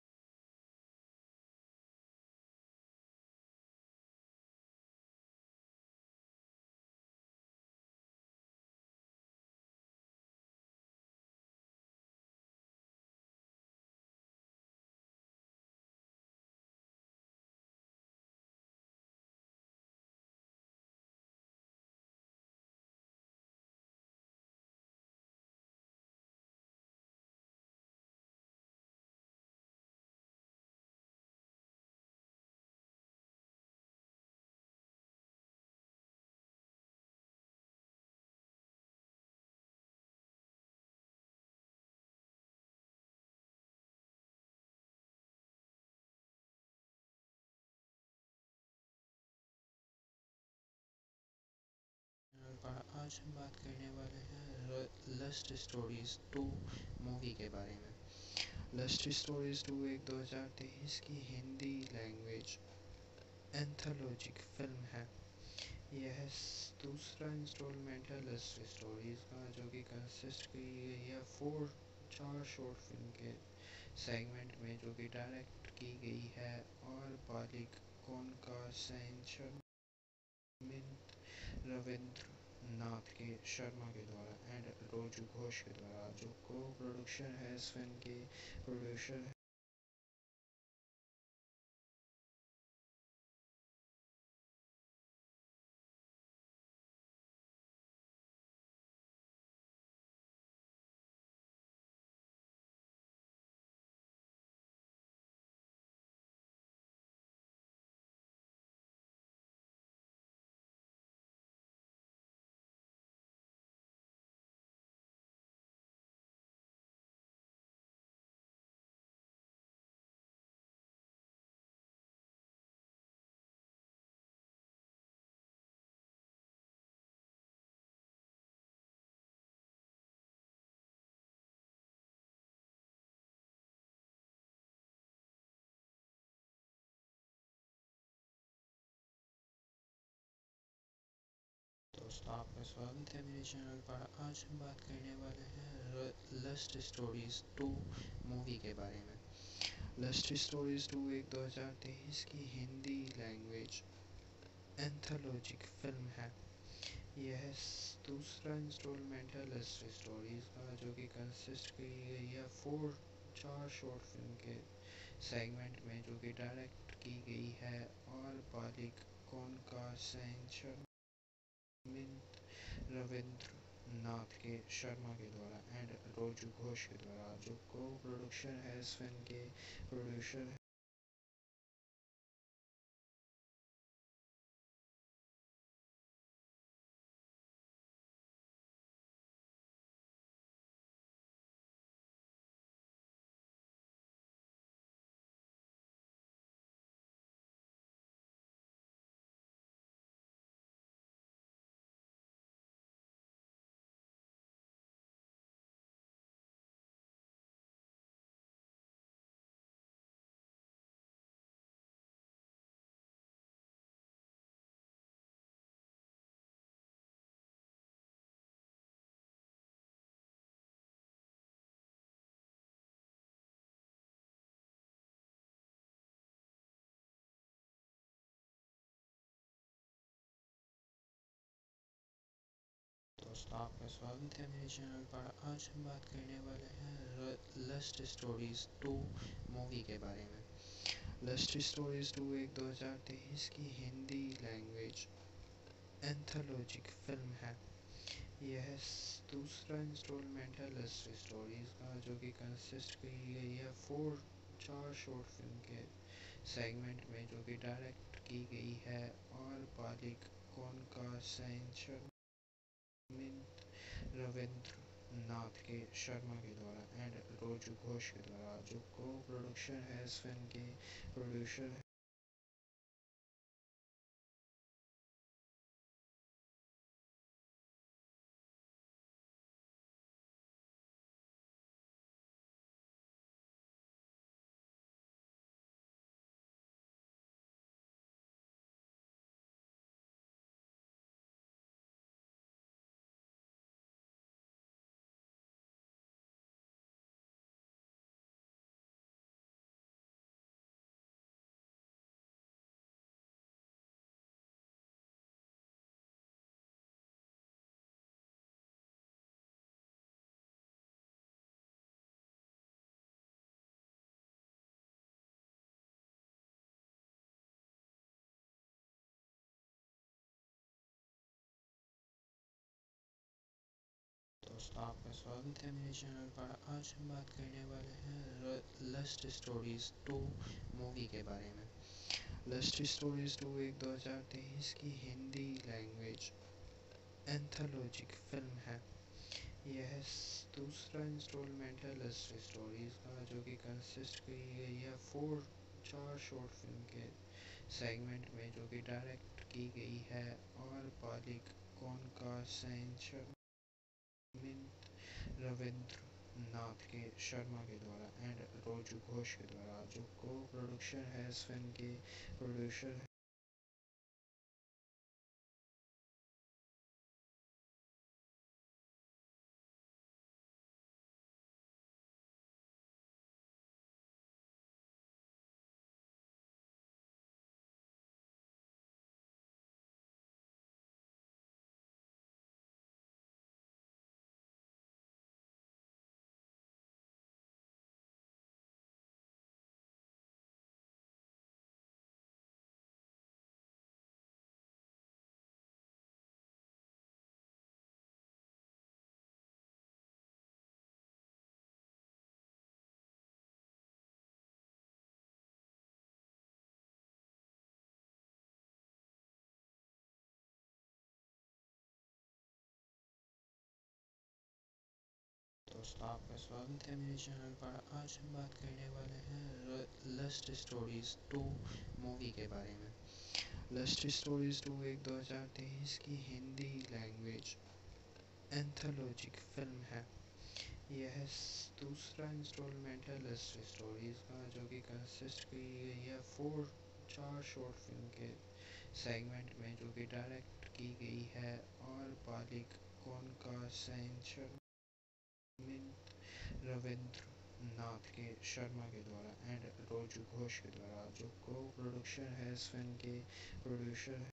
पर आज हम बात करने वाले हैं लस्ट स्टोरीज 2 मूवी के बारे में। लस्ट स्टोरीज 2 एक 2023 की हिंदी लैंग्वेज एंथोलॉजिक फिल्म है। यह दूसरा इंस्टॉलमेंट है लस्ट स्टोरीज का, जो कि कंसिस्ट की गई है चार शॉर्ट फिल्म के सेगमेंट में, जो कि डायरेक्ट की गई है और बालिक कौन का रविंद्र नाथ के शर्मा के द्वारा एंड रोजू घोष के द्वारा, जो को प्रोडक्शन है इस फिल्म के प्रोड्यूसर दोस्तों, आपका स्वागत है मेरे चैनल पर। आज हम बात करने वाले हैं लस्ट स्टोरीज 2 मूवी के बारे में। लस्ट स्टोरीज 2 एक 2023 की हिंदी लैंग्वेज एंथोलॉजिक फिल्म है। यह दूसरा इंस्टॉलमेंट है लस्ट स्टोरीज का, जो कि कंसिस्ट की गई है चार शॉर्ट फिल्म के सेगमेंट में, जो कि डायरेक्ट की गई है और बालिक कौन का रविंद्र नाथ के शर्मा के द्वारा एंड रोजू घोष के द्वारा, जो को प्रोडक्शन है इस फिल्म के प्रोड्यूसर दोस्तों, आपका स्वागत है मेरे चैनल पर। आज हम बात करने वाले हैं लस्ट स्टोरीज 2 मूवी के बारे में। लस्ट स्टोरीज 2 एक 2023 की हिंदी लैंग्वेज एंथोलॉजिक फिल्म है। यह दूसरा इंस्टॉलमेंट है लस्ट स्टोरीज का, जो कि कंसिस्ट की गई है चार शॉर्ट फिल्म के सेगमेंट में, जो कि डायरेक्ट की गई है और बालिक कौन का रविंद्र नाथ के शर्मा के द्वारा एंड रोजू घोष के द्वारा, जो को प्रोडक्शन है इस फिल्म के प्रोड्यूसर दोस्तों, आपका स्वागत है मेरे चैनल पर। आज हम बात करने वाले हैं लस्ट स्टोरीज 2 मूवी के बारे में। लस्ट स्टोरीज 2 एक 2023 की हिंदी लैंग्वेज एंथोलॉजिक फिल्म है। यह दूसरा इंस्टॉलमेंट है लस्ट स्टोरीज का, जो कि कंसिस्ट की गई है चार शॉर्ट फिल्म के सेगमेंट में, जो कि डायरेक्ट की गई है और पालिक कोनका सेंचर रविंद्र नाथ के शर्मा के द्वारा एंड रोजू घोष के द्वारा, जो को प्रोडक्शन है इस फिल्म के प्रोड्यूसर दोस्तों, आपका स्वागत है मेरे चैनल पर। आज हम बात करने वाले हैं लस्ट स्टोरीज 2 मूवी के बारे में। लस्ट स्टोरीज 2 एक 2023 की हिंदी लैंग्वेज एंथोलॉजिक फिल्म है। यह दूसरा इंस्टॉलमेंट है लस्ट स्टोरीज का, जो कि कंसिस्ट की गई है चार शॉर्ट फिल्म के सेगमेंट में, जो कि डायरेक्ट की गई है और पालिक कोनका सेंचर रविंद्र नाथ के शर्मा के द्वारा एंड रोजू घोष के द्वारा, जो को प्रोडक्शन है इस फिल्म के प्रोड्यूसर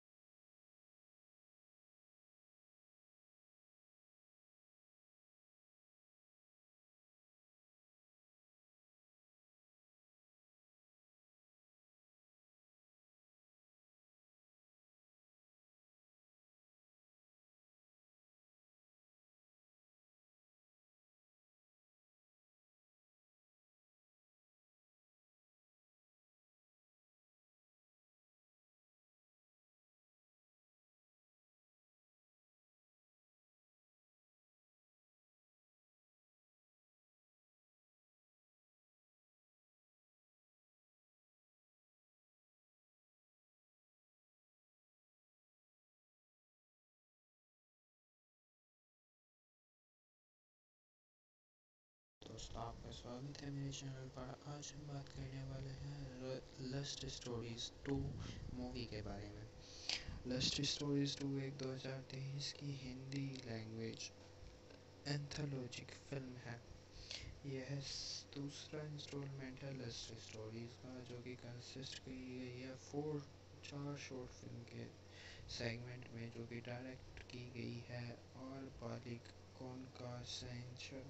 दोस्तों, आपका स्वागत है मेरे चैनल पर। आज हम बात करने वाले हैं लस्ट स्टोरीज 2 मूवी के बारे में। लस्ट स्टोरीज 2 एक 2023 की हिंदी लैंग्वेज एंथोलॉजिक फिल्म है। यह दूसरा इंस्टॉलमेंट है लस्ट स्टोरीज का, जो कि कंसिस्ट की गई है चार शॉर्ट फिल्म के सेगमेंट में, जो कि डायरेक्ट की गई है और पालिक कोनका सेंचर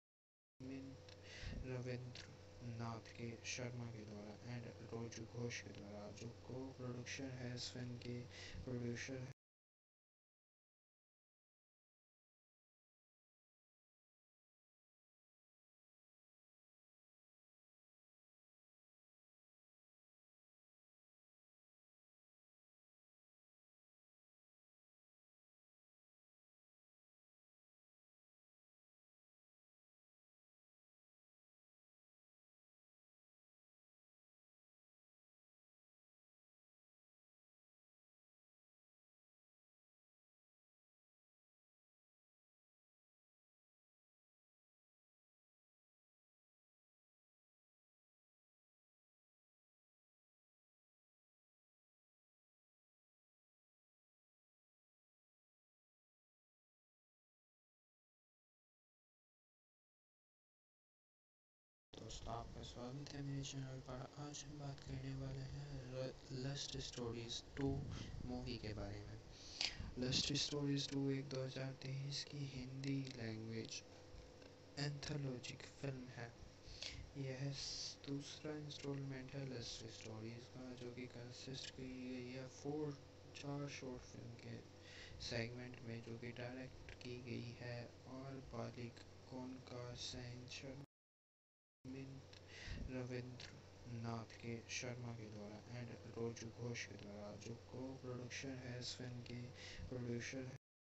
रविंद्र नाथ के शर्मा के द्वारा एंड रोजू घोष के द्वारा, जो को प्रोडक्शन है इस फिल्म के प्रोड्यूसर दोस्तों, आपका स्वागत है मेरे चैनल पर। आज हम बात करने वाले हैं लस्ट स्टोरीज 2 मूवी के बारे में। लस्ट स्टोरीज 2 एक 2023 की हिंदी लैंग्वेज एंथोलॉजिक फिल्म है। यह दूसरा इंस्टॉलमेंट है लस्ट स्टोरीज का, जो कि कंसिस्ट की गई है चार शॉर्ट फिल्म के सेगमेंट में, जो कि डायरेक्ट की गई है और बालिक कौन का सेंचर रविंद्र नाथ के शर्मा के द्वारा एंड रोजू घोष के द्वारा, जो को प्रोडक्शन है इस फिल्म के प्रोड्यूसर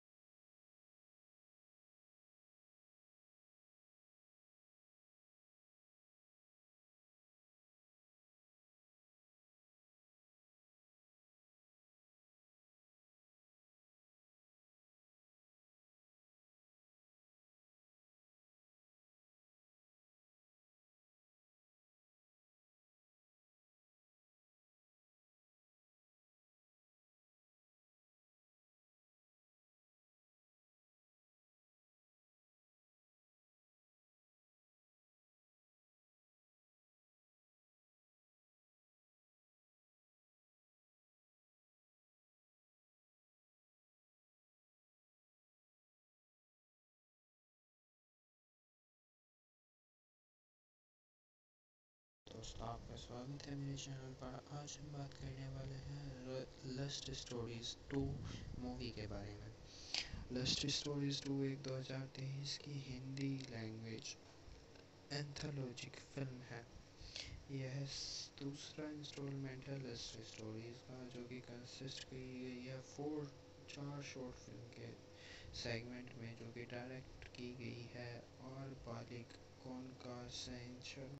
दोस्तों, आपका स्वागत है मेरे चैनल पर। आज हम बात करने वाले हैं लस्ट स्टोरीज 2 मूवी के बारे में। लस्ट स्टोरीज 2 एक 2023 की हिंदी लैंग्वेज एंथोलॉजिक फिल्म है। यह दूसरा इंस्टॉलमेंट है लस्ट स्टोरीज का, जो कि कंसिस्ट की गई है 4 शॉर्ट फिल्म के सेगमेंट में, जो कि डायरेक्ट की गई है और बालिक कौन का सेंचर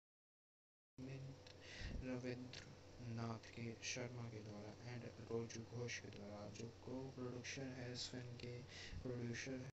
रविंद्र नाथ के शर्मा के द्वारा एंड रोजू घोष के द्वारा, जो को प्रोडक्शन है इस फिल्म के प्रोड्यूसर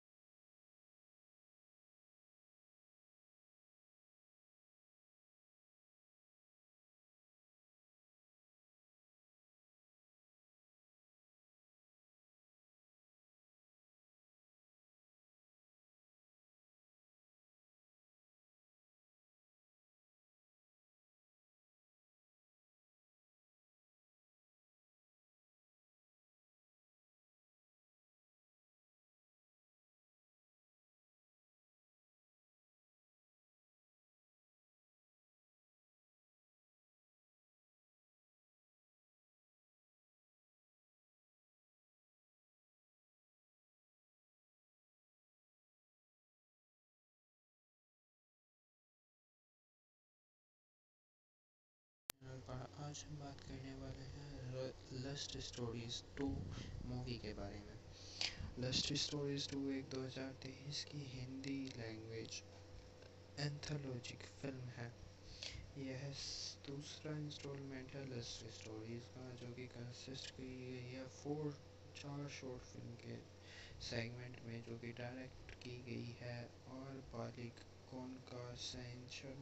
चैनल पर। आज हम बात करने वाले हैं लस्ट स्टोरीज 2 मूवी के बारे में। लस्ट स्टोरीज 2 एक 2023 की हिंदी लैंग्वेज एंथोलॉजिक फिल्म है। यह दूसरा इंस्टॉलमेंट है लस्ट स्टोरीज का, जो कि कंसिस्ट की गई है 4 शॉर्ट फिल्म के सेगमेंट में, जो कि डायरेक्ट की गई है और बालिक कौन का सेंचर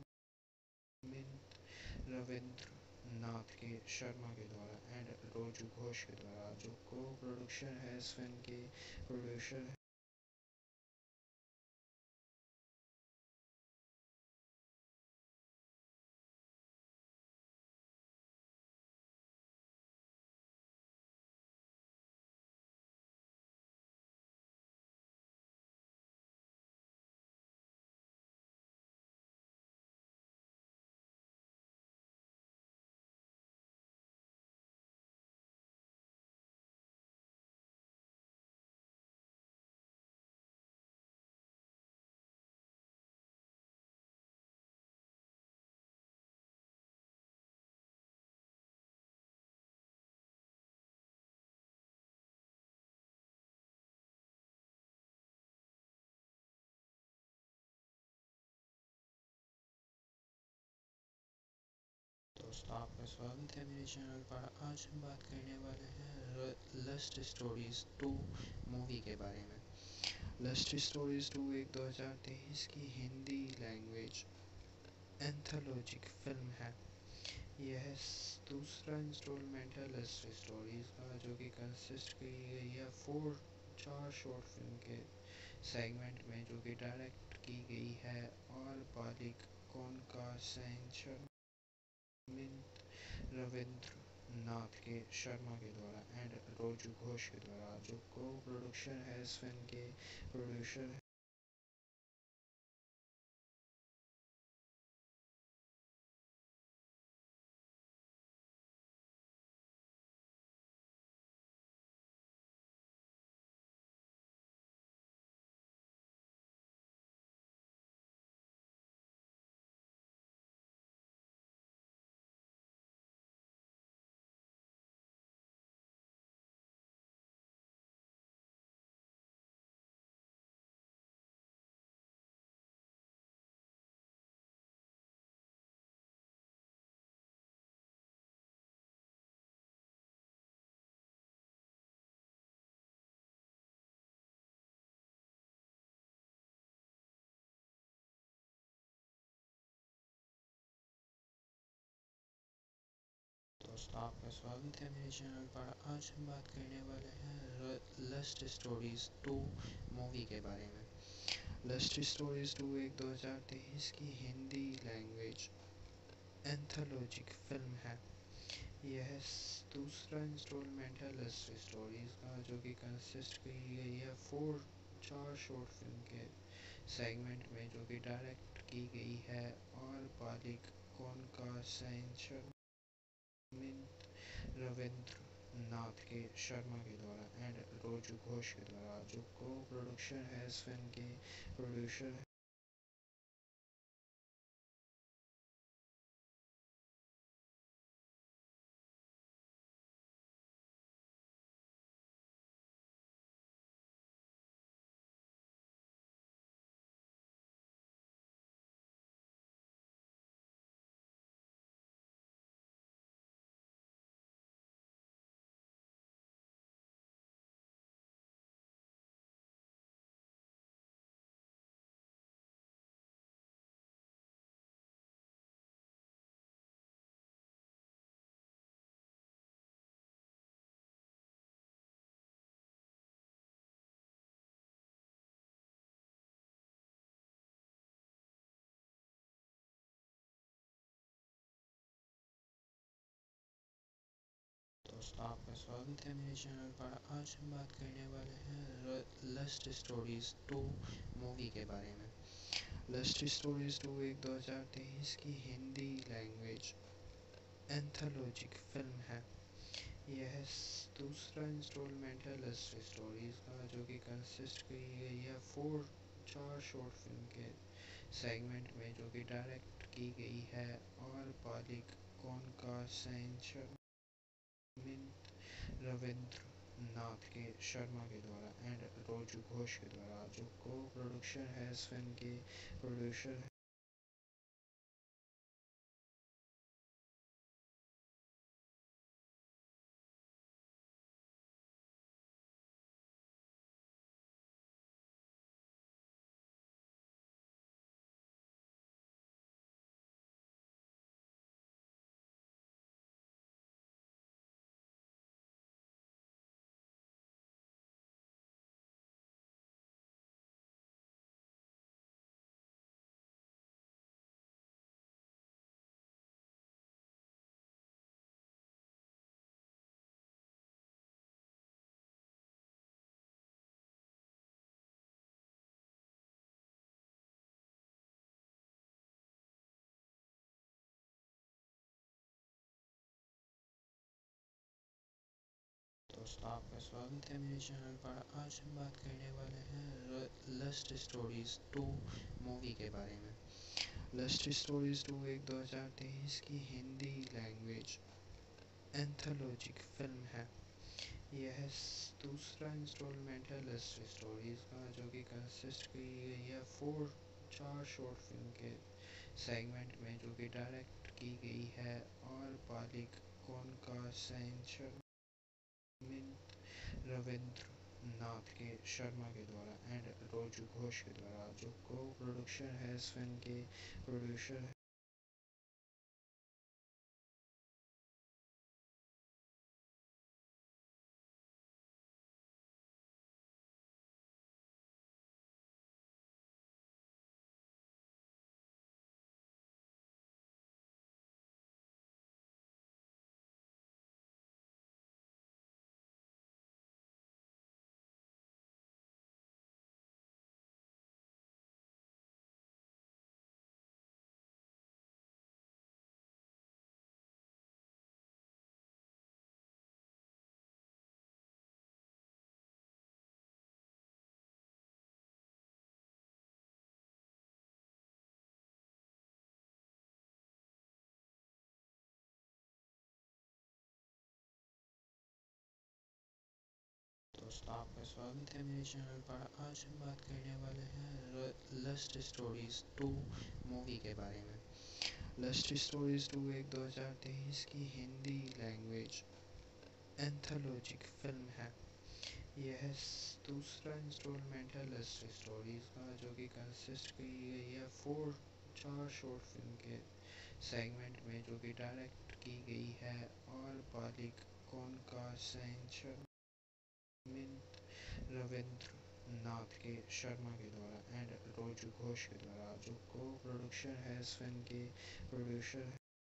रविंद्र नाथ के शर्मा के द्वारा एंड रोजू घोष के द्वारा, जो को प्रोडक्शन है इस फिल्म के प्रोड्यूसर दोस्तों, आपका स्वागत है मेरे चैनल पर। आज हम बात करने वाले हैं लस्ट स्टोरीज 2 मूवी के बारे में। लस्ट स्टोरीज 2 एक 2023 की हिंदी लैंग्वेज एंथोलॉजिक फिल्म है। यह दूसरा इंस्टॉलमेंट है लस्ट स्टोरीज का, जो कि कंसिस्ट की गई है 4 शॉर्ट फिल्म के सेगमेंट में, जो कि डायरेक्ट की गई है और बालिक कौन का सेंचर रविंद्र नाथ के शर्मा के द्वारा एंड रोजू घोष के द्वारा, जो को प्रोडक्शन है इस फिल्म के प्रोड्यूसर दोस्तों, आपका स्वागत है मेरे चैनल पर। आज हम बात करने वाले हैं लस्ट स्टोरीज 2 मूवी के बारे में। लस्ट स्टोरीज 2 एक 2023 की हिंदी लैंग्वेज एंथोलॉजिक फिल्म है। यह दूसरा इंस्टॉलमेंट है लस्ट स्टोरीज का, जो कि कंसिस्ट की गई है चार शॉर्ट फिल्म के सेगमेंट में, जो कि डायरेक्ट की गई है और पालिक कोनका सैन रविंद्र नाथ के शर्मा के द्वारा एंड रोजू घोष के द्वारा, जो को प्रोडक्शन है इस फिल्म के प्रोड्यूसर दोस्तों, आपका स्वागत है मेरे चैनल पर। आज हम बात करने वाले हैं लस्ट स्टोरीज 2 मूवी के बारे में। लस्ट स्टोरीज 2 एक 2023 की हिंदी लैंग्वेज एंथोलॉजिक फिल्म है। यह दूसरा इंस्टॉलमेंट है लस्ट स्टोरीज का, जो कि कंसिस्ट की गई है चार शॉर्ट फिल्म के सेगमेंट में, जो कि डायरेक्ट की गई है और पालिक कोनका सैन रविंद्र नाथ के शर्मा के द्वारा एंड रोजू घोष के द्वारा, जो को प्रोडक्शन है इस फिल्म के प्रोड्यूसर दोस्तों, आपका स्वागत है मेरे चैनल पर। आज हम बात करने वाले हैं लस्ट स्टोरीज 2 मूवी के बारे में। लस्ट स्टोरीज 2 एक 2023 की हिंदी लैंग्वेज एंथोलॉजिक फिल्म है। यह दूसरा इंस्टॉलमेंट है लस्ट स्टोरीज का, जो कि कंसिस्ट की गई है चार शॉर्ट फिल्म के सेगमेंट में, जो कि डायरेक्ट की गई है और पालिक कोनका सैन रविंद्र नाथ के शर्मा के द्वारा एंड रोजू घोष के द्वारा, जो को प्रोडक्शन है इस फिल्म के प्रोड्यूसर दोस्तों, आपका स्वागत है मेरे चैनल पर। आज हम बात करने वाले हैं लस्ट स्टोरीज 2 मूवी के बारे में। लस्ट स्टोरीज 2 एक 2023 की हिंदी लैंग्वेज एंथोलॉजिक फिल्म है। यह दूसरा इंस्टॉलमेंट है लस्ट स्टोरीज का, जो कि कंसिस्ट की गई है 4 शॉर्ट फिल्म के सेगमेंट में जो कि डायरेक्ट की गई है और बालिक कौन का शहंशाह रविंद्र नाथ के शर्मा के द्वारा एंड रोजू घोष के द्वारा, जो को प्रोडक्शन है इस फिल्म के प्रोड्यूसर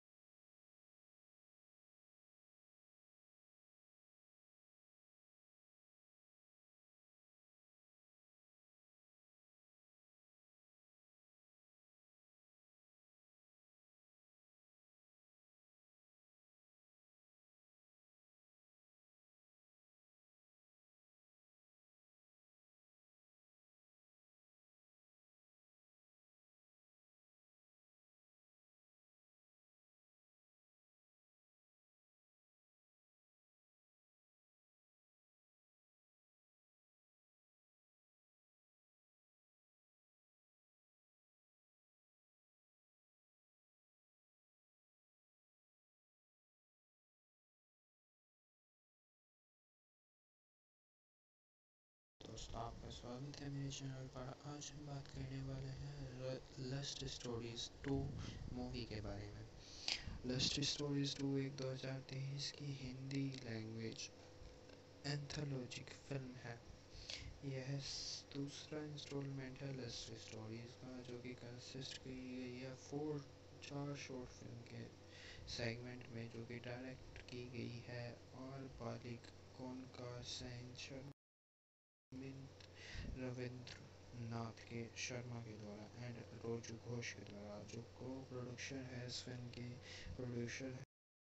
दोस्तों, आपका स्वागत है मेरे चैनल पर। आज हम बात करने वाले हैं लस्ट स्टोरीज 2 मूवी के बारे में। लस्ट स्टोरीज 2 एक 2023 की हिंदी लैंग्वेज एंथोलॉजिक फिल्म है। यह दूसरा इंस्टॉलमेंट है लस्ट स्टोरीज का, जो कि कंसिस्ट की गई है 4 शॉर्ट फिल्म के सेगमेंट में, जो कि डायरेक्ट की गई है और बालिक कौन का शहंशाह रविंद्र नाथ के शर्मा के द्वारा एंड रोजू घोष के द्वारा, जो को प्रोडक्शन है इस फिल्म के प्रोड्यूसर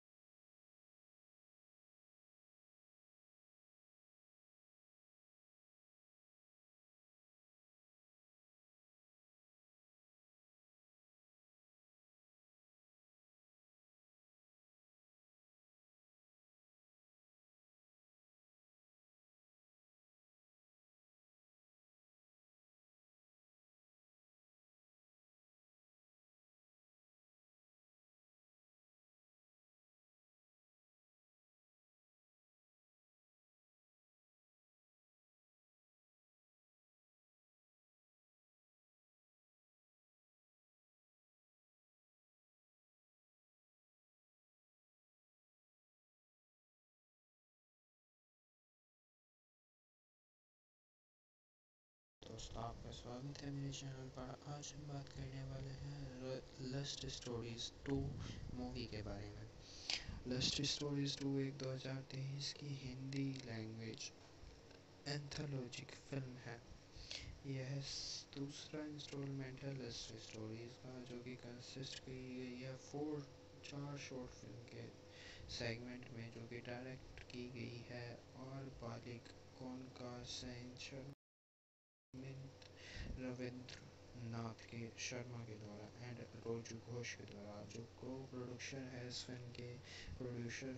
दोस्तों, आपका स्वागत है मेरे चैनल पर। आज हम बात करने वाले हैं लस्ट स्टोरीज 2 मूवी के बारे में। लस्ट स्टोरीज 2 एक 2023 की हिंदी लैंग्वेज एंथोलॉजिक फिल्म है। यह दूसरा इंस्टॉलमेंट है लस्ट स्टोरीज का, जो कि कंसिस्ट की गई है 4 शॉर्ट फिल्म के सेगमेंट में, जो कि डायरेक्ट की गई है और बालिक कौन का शहंशाह रविंद्र नाथ के शर्मा के द्वारा एंड रोजू घोष के द्वारा, जो को प्रोडक्शन है इस फिल्म के प्रोड्यूसर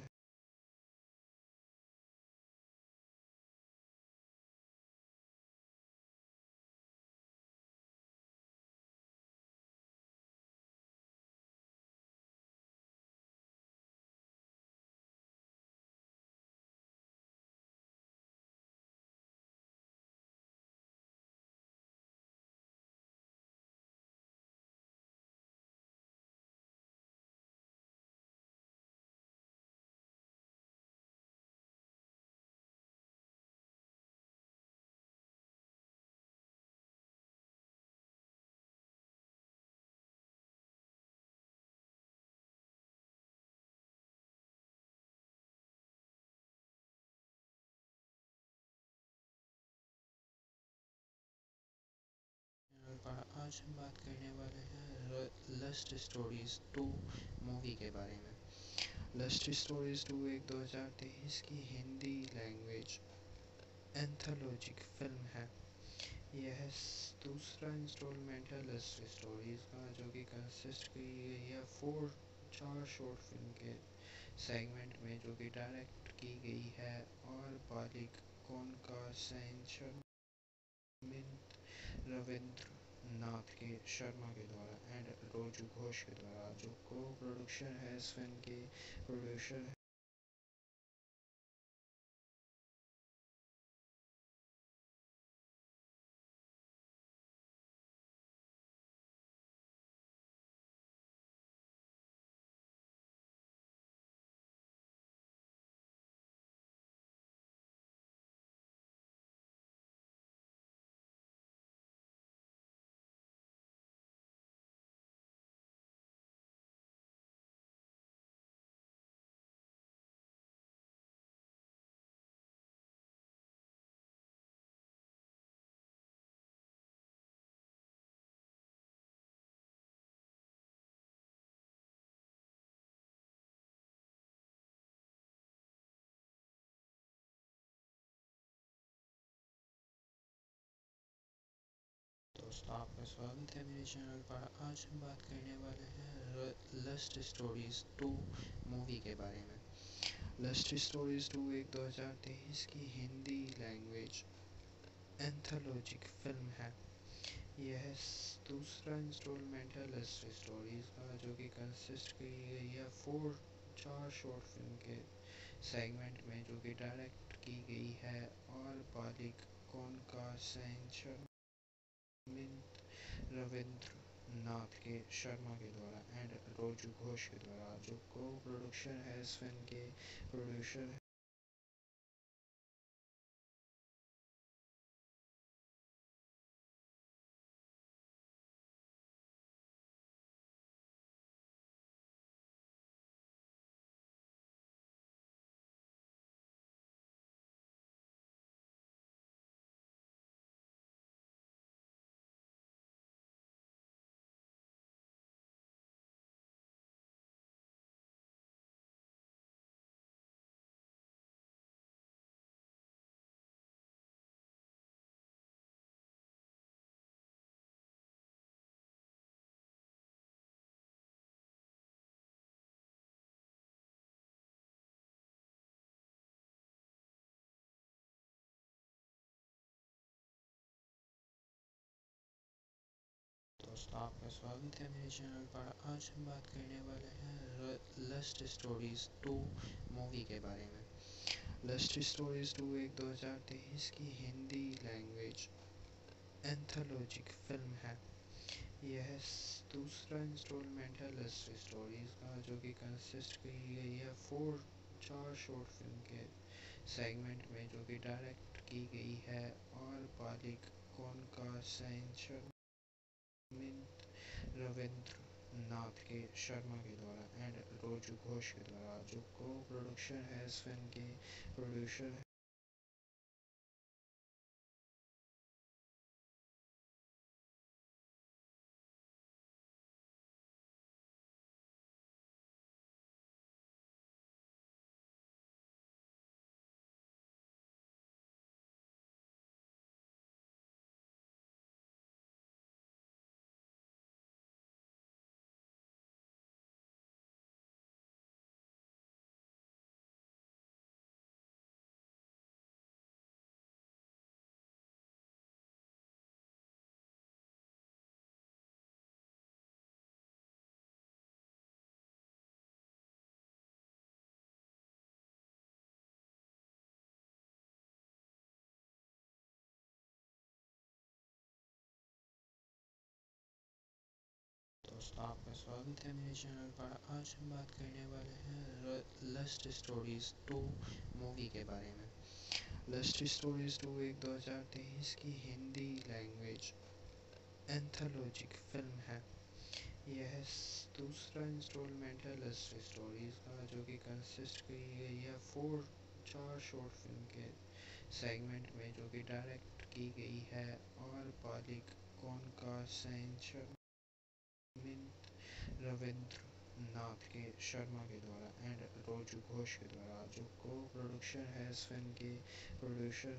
पर। आज हम बात करने वाले हैं लस्ट स्टोरीज 2 मूवी के बारे में। लस्ट स्टोरीज 2 एक 2023 की हिंदी लैंग्वेज एंथोलॉजिक फिल्म है। यह दूसरा इंस्टॉलमेंट है लस्ट स्टोरीज का, जो कि कंसिस्ट की गई है 4 शॉर्ट फिल्म के सेगमेंट में, जो कि डायरेक्ट की गई है और बालिक कौन का शहंशाह रविंद्र नाथ के शर्मा के द्वारा एंड रोजू घोष के द्वारा, जो को प्रोडक्शन है इस फिल्म के प्रोड्यूसर दोस्तों, आपका स्वागत है मेरे चैनल पर। आज हम बात करने वाले हैं लस्ट स्टोरीज 2 मूवी के बारे में। लस्ट स्टोरीज 2 एक 2023 की हिंदी लैंग्वेज एंथोलॉजिक फिल्म है। यह दूसरा इंस्टॉलमेंट है लस्ट स्टोरीज का, जो कि कंसिस्ट की गई है चार शॉर्ट फिल्म के सेगमेंट में, जो कि डायरेक्ट की गई है और बालिक कोनका सेंचर रविंद्र नाथ के शर्मा के द्वारा एंड रोजू घोष के द्वारा। जो को प्रोडक्शन है इस फिल्म के प्रोड्यूसर दोस्तों, आपका स्वागत है मेरे चैनल पर। आज हम बात करने वाले हैं लस्ट स्टोरीज 2 मूवी के बारे में। लस्ट स्टोरीज 2 एक 2023 की हिंदी लैंग्वेज एंथोलॉजिक फिल्म है। यह दूसरा इंस्टॉलमेंट है लस्ट स्टोरीज का, जो कि कंसिस्ट की गई है चार शॉर्ट फिल्म के सेगमेंट में, जो कि डायरेक्ट की गई है और बालिक कोनका सेंचर रविंद्र नाथ के शर्मा के द्वारा एंड रोजू घोष के द्वारा। जो को प्रोडक्शन है इस फिल्म के प्रोड्यूसर दोस्तों, आपका स्वागत है मेरे चैनल पर। आज हम बात करने वाले हैं लस्ट स्टोरीज 2 मूवी के बारे में। लस्ट स्टोरीज 2 एक 2023 की हिंदी लैंग्वेज एंथोलॉजिक फिल्म है। यह दूसरा इंस्टॉलमेंट है लस्ट स्टोरीज का, जो कि कंसिस्ट की गई है चार शॉर्ट फिल्म के सेगमेंट में, जो कि डायरेक्ट की गई है और बालिक कोनका सेंचर रविंद्र नाथ के शर्मा के द्वारा एंड रोजू घोष के द्वारा। जो को प्रोडक्शन है इस फिल्म के प्रोड्यूसर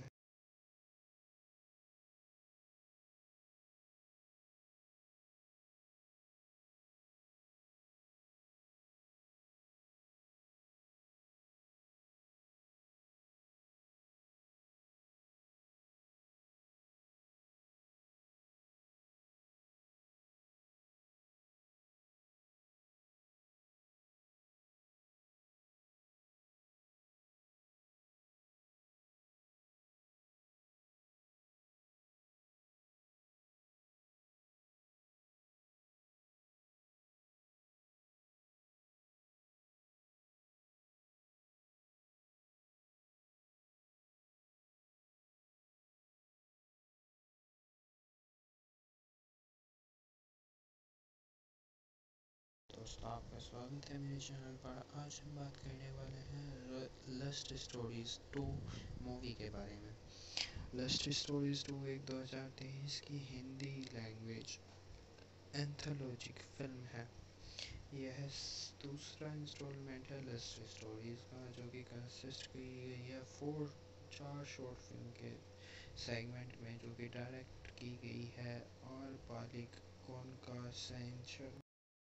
दोस्तों, आपका स्वागत है मेरे चैनल पर। आज हम बात करने वाले हैं लस्ट स्टोरीज 2 मूवी के बारे में। लस्ट स्टोरीज 2 एक 2023 की हिंदी लैंग्वेज एंथोलॉजिक फिल्म है। यह दूसरा इंस्टॉलमेंट है लस्ट स्टोरीज का, जो कि कंसिस्ट की गई है चार शॉर्ट फिल्म के सेगमेंट में, जो कि डायरेक्ट की गई है और बालिक कौन का शहंशाह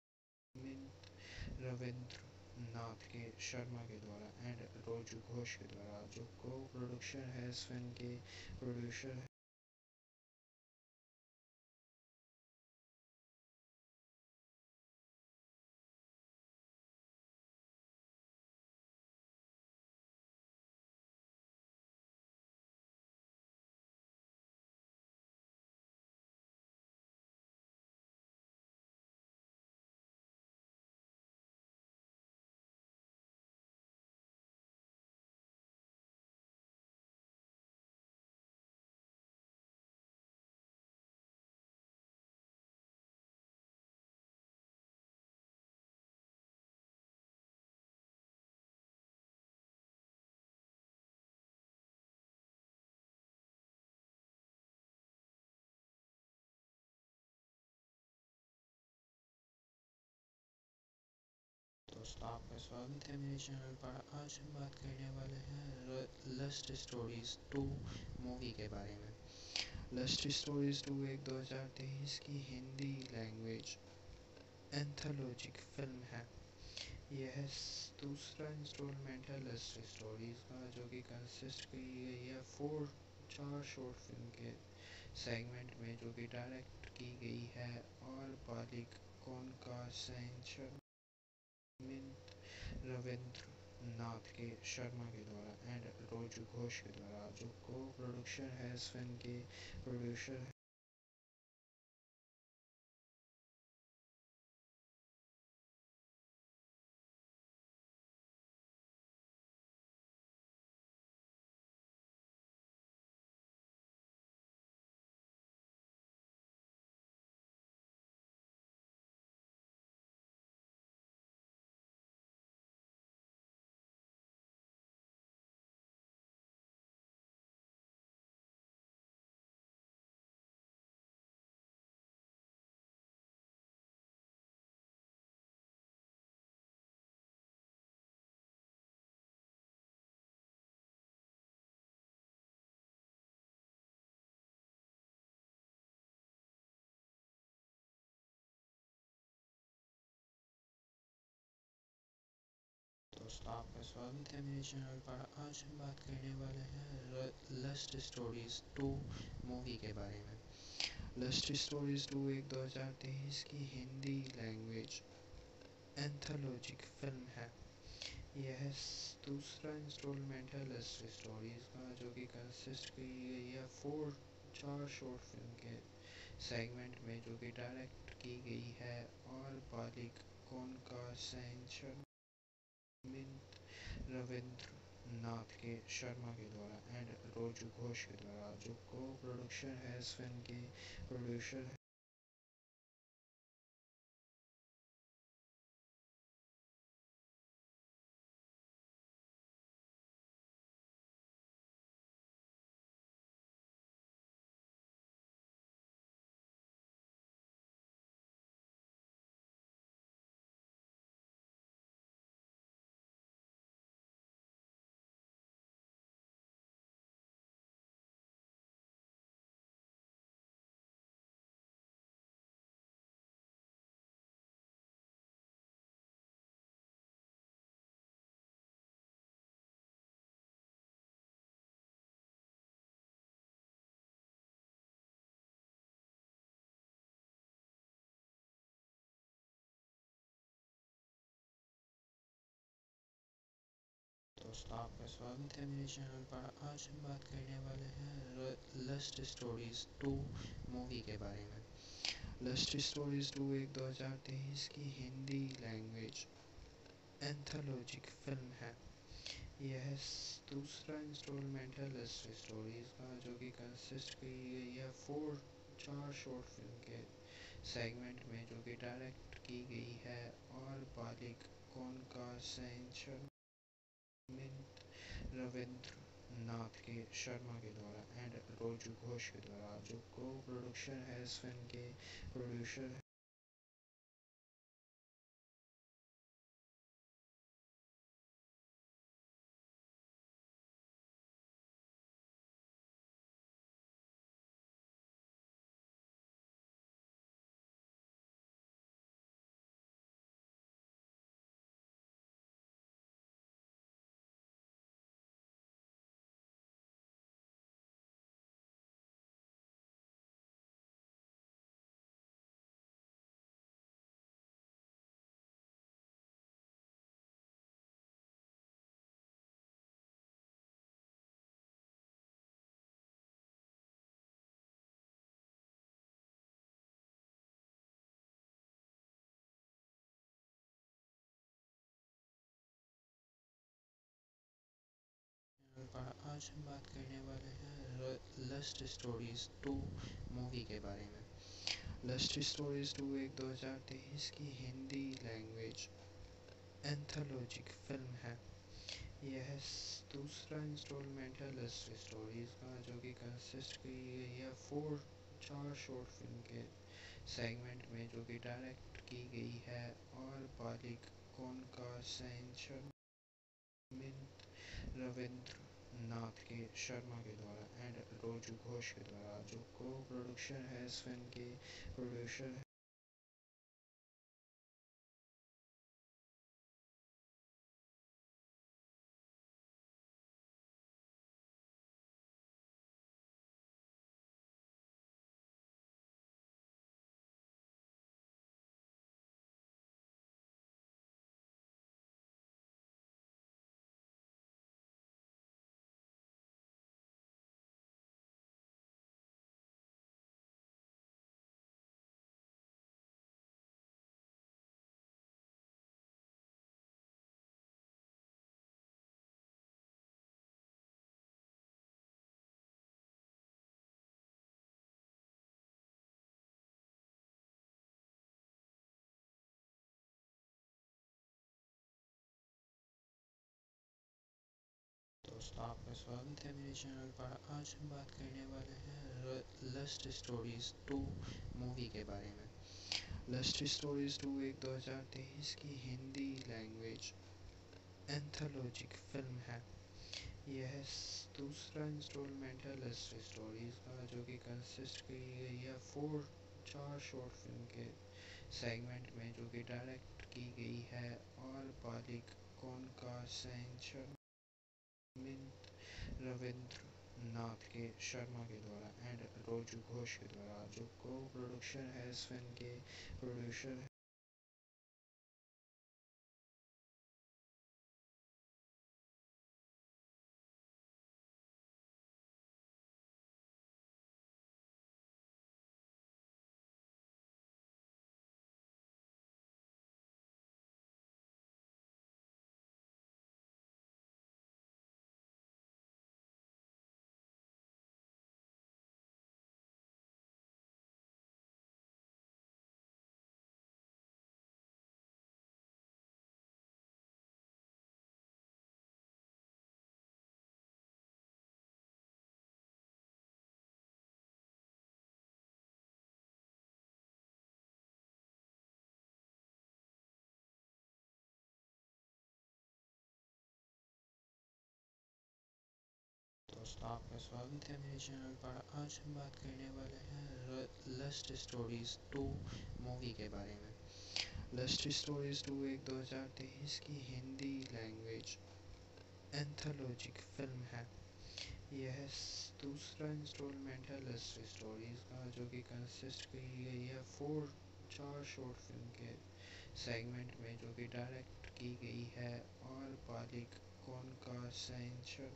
रविंद्र नाथ के शर्मा के द्वारा एंड रोजू घोष के द्वारा, जो को प्रोडक्शन है इस फिल्म के प्रोड्यूसर दोस्तों, आपका स्वागत है मेरे चैनल पर। आज हम बात करने वाले हैं लस्ट स्टोरीज 2 मूवी के बारे में। लस्ट स्टोरीज 2 एक 2023 की हिंदी लैंग्वेज एंथोलॉजिक फिल्म है। यह दूसरा इंस्टॉलमेंट है लस्ट स्टोरीज का, जो कि कंसिस्ट की गई है 4 शॉर्ट फिल्म के सेगमेंट में, जो कि डायरेक्ट की गई है और बालिक कौन का शहंशाह रविंद्र नाथ के शर्मा के द्वारा एंड रोजू घोष के द्वारा, जो को प्रोडक्शन है इस फिल्म के प्रोड्यूसर दोस्तों, आपका स्वागत है मेरे चैनल पर। आज हम बात करने वाले हैं लस्ट स्टोरीज 2 मूवी के बारे में। लस्ट स्टोरीज 2 एक 2023 की हिंदी लैंग्वेज एंथोलॉजिक फिल्म है। यह दूसरा इंस्टॉलमेंट है लस्ट स्टोरीज का, जो कि कंसिस्ट की गई है 4 शॉर्ट फिल्म के सेगमेंट में, जो कि डायरेक्ट की गई है और बालिक कौन का शहंशाह रविंद्र नाथ के शर्मा के द्वारा एंड रोजू घोष के द्वारा, जो को प्रोडक्शन है इस फिल्म के प्रोड्यूसर दोस्तों, आपका स्वागत है मेरे चैनल पर। आज हम बात करने वाले हैं लस्ट स्टोरीज 2 मूवी के बारे में। लस्ट स्टोरीज 2 एक 2023 की हिंदी लैंग्वेज एंथोलॉजिक फिल्म है। यह दूसरा इंस्टॉलमेंट है लस्ट स्टोरीज का, जो कि कंसिस्ट की गई है 4 शॉर्ट फिल्म के सेगमेंट में, जो कि डायरेक्ट की गई है और बालिक कौन का शहंशाह रविंद्र नाथ के शर्मा के द्वारा एंड रोजू घोष के द्वारा, जो को प्रोडक्शन है इस फिल्म के प्रोड्यूसर आज हम बात करने वाले हैं लस्ट स्टोरीज 2 मूवी के बारे में। लस्ट स्टोरीज 2 एक 2023 की हिंदी लैंग्वेज एंथोलॉजिक फिल्म है। यह दूसरा इंस्टॉलमेंट है लस्ट स्टोरीज का, जो कि कंसिस्ट की गई है चार शॉर्ट फिल्म के सेगमेंट में, जो कि डायरेक्ट की गई है और बालिक कोनकार सैन रविंद्र नाथ के शर्मा के द्वारा एंड रोजू घोष के द्वारा, जो को प्रोडक्शन है इस फिल्म के प्रोड्यूसर दोस्तों, आपका स्वागत है मेरे चैनल पर। आज हम बात करने वाले हैं लस्ट स्टोरीज 2 मूवी के बारे में। लस्ट स्टोरीज 2 एक 2023 की हिंदी लैंग्वेज एंथोलॉजिक फिल्म है। यह दूसरा इंस्टॉलमेंट है लस्ट स्टोरीज का, जो कि कंसिस्ट की गई है चार शॉर्ट फिल्म के सेगमेंट में, जो कि डायरेक्ट की गई है और बालिक कोनकार सैन रविंद्र नाथ के शर्मा के द्वारा एंड रोजू घोष के द्वारा, जो को प्रोडक्शन है इस फिल्म के प्रोड्यूसर दोस्तों, आपका स्वागत है मेरे चैनल पर। आज हम बात करने वाले हैं लस्ट स्टोरीज 2 मूवी के बारे में। लस्ट स्टोरीज 2 एक 2023 की हिंदी लैंग्वेज एंथोलॉजिक फिल्म है। यह दूसरा इंस्टॉलमेंट है लस्ट स्टोरीज का, जो कि कंसिस्ट की गई है चार शॉर्ट फिल्म के सेगमेंट में, जो कि डायरेक्ट की गई है और बालिक कोनकार सैन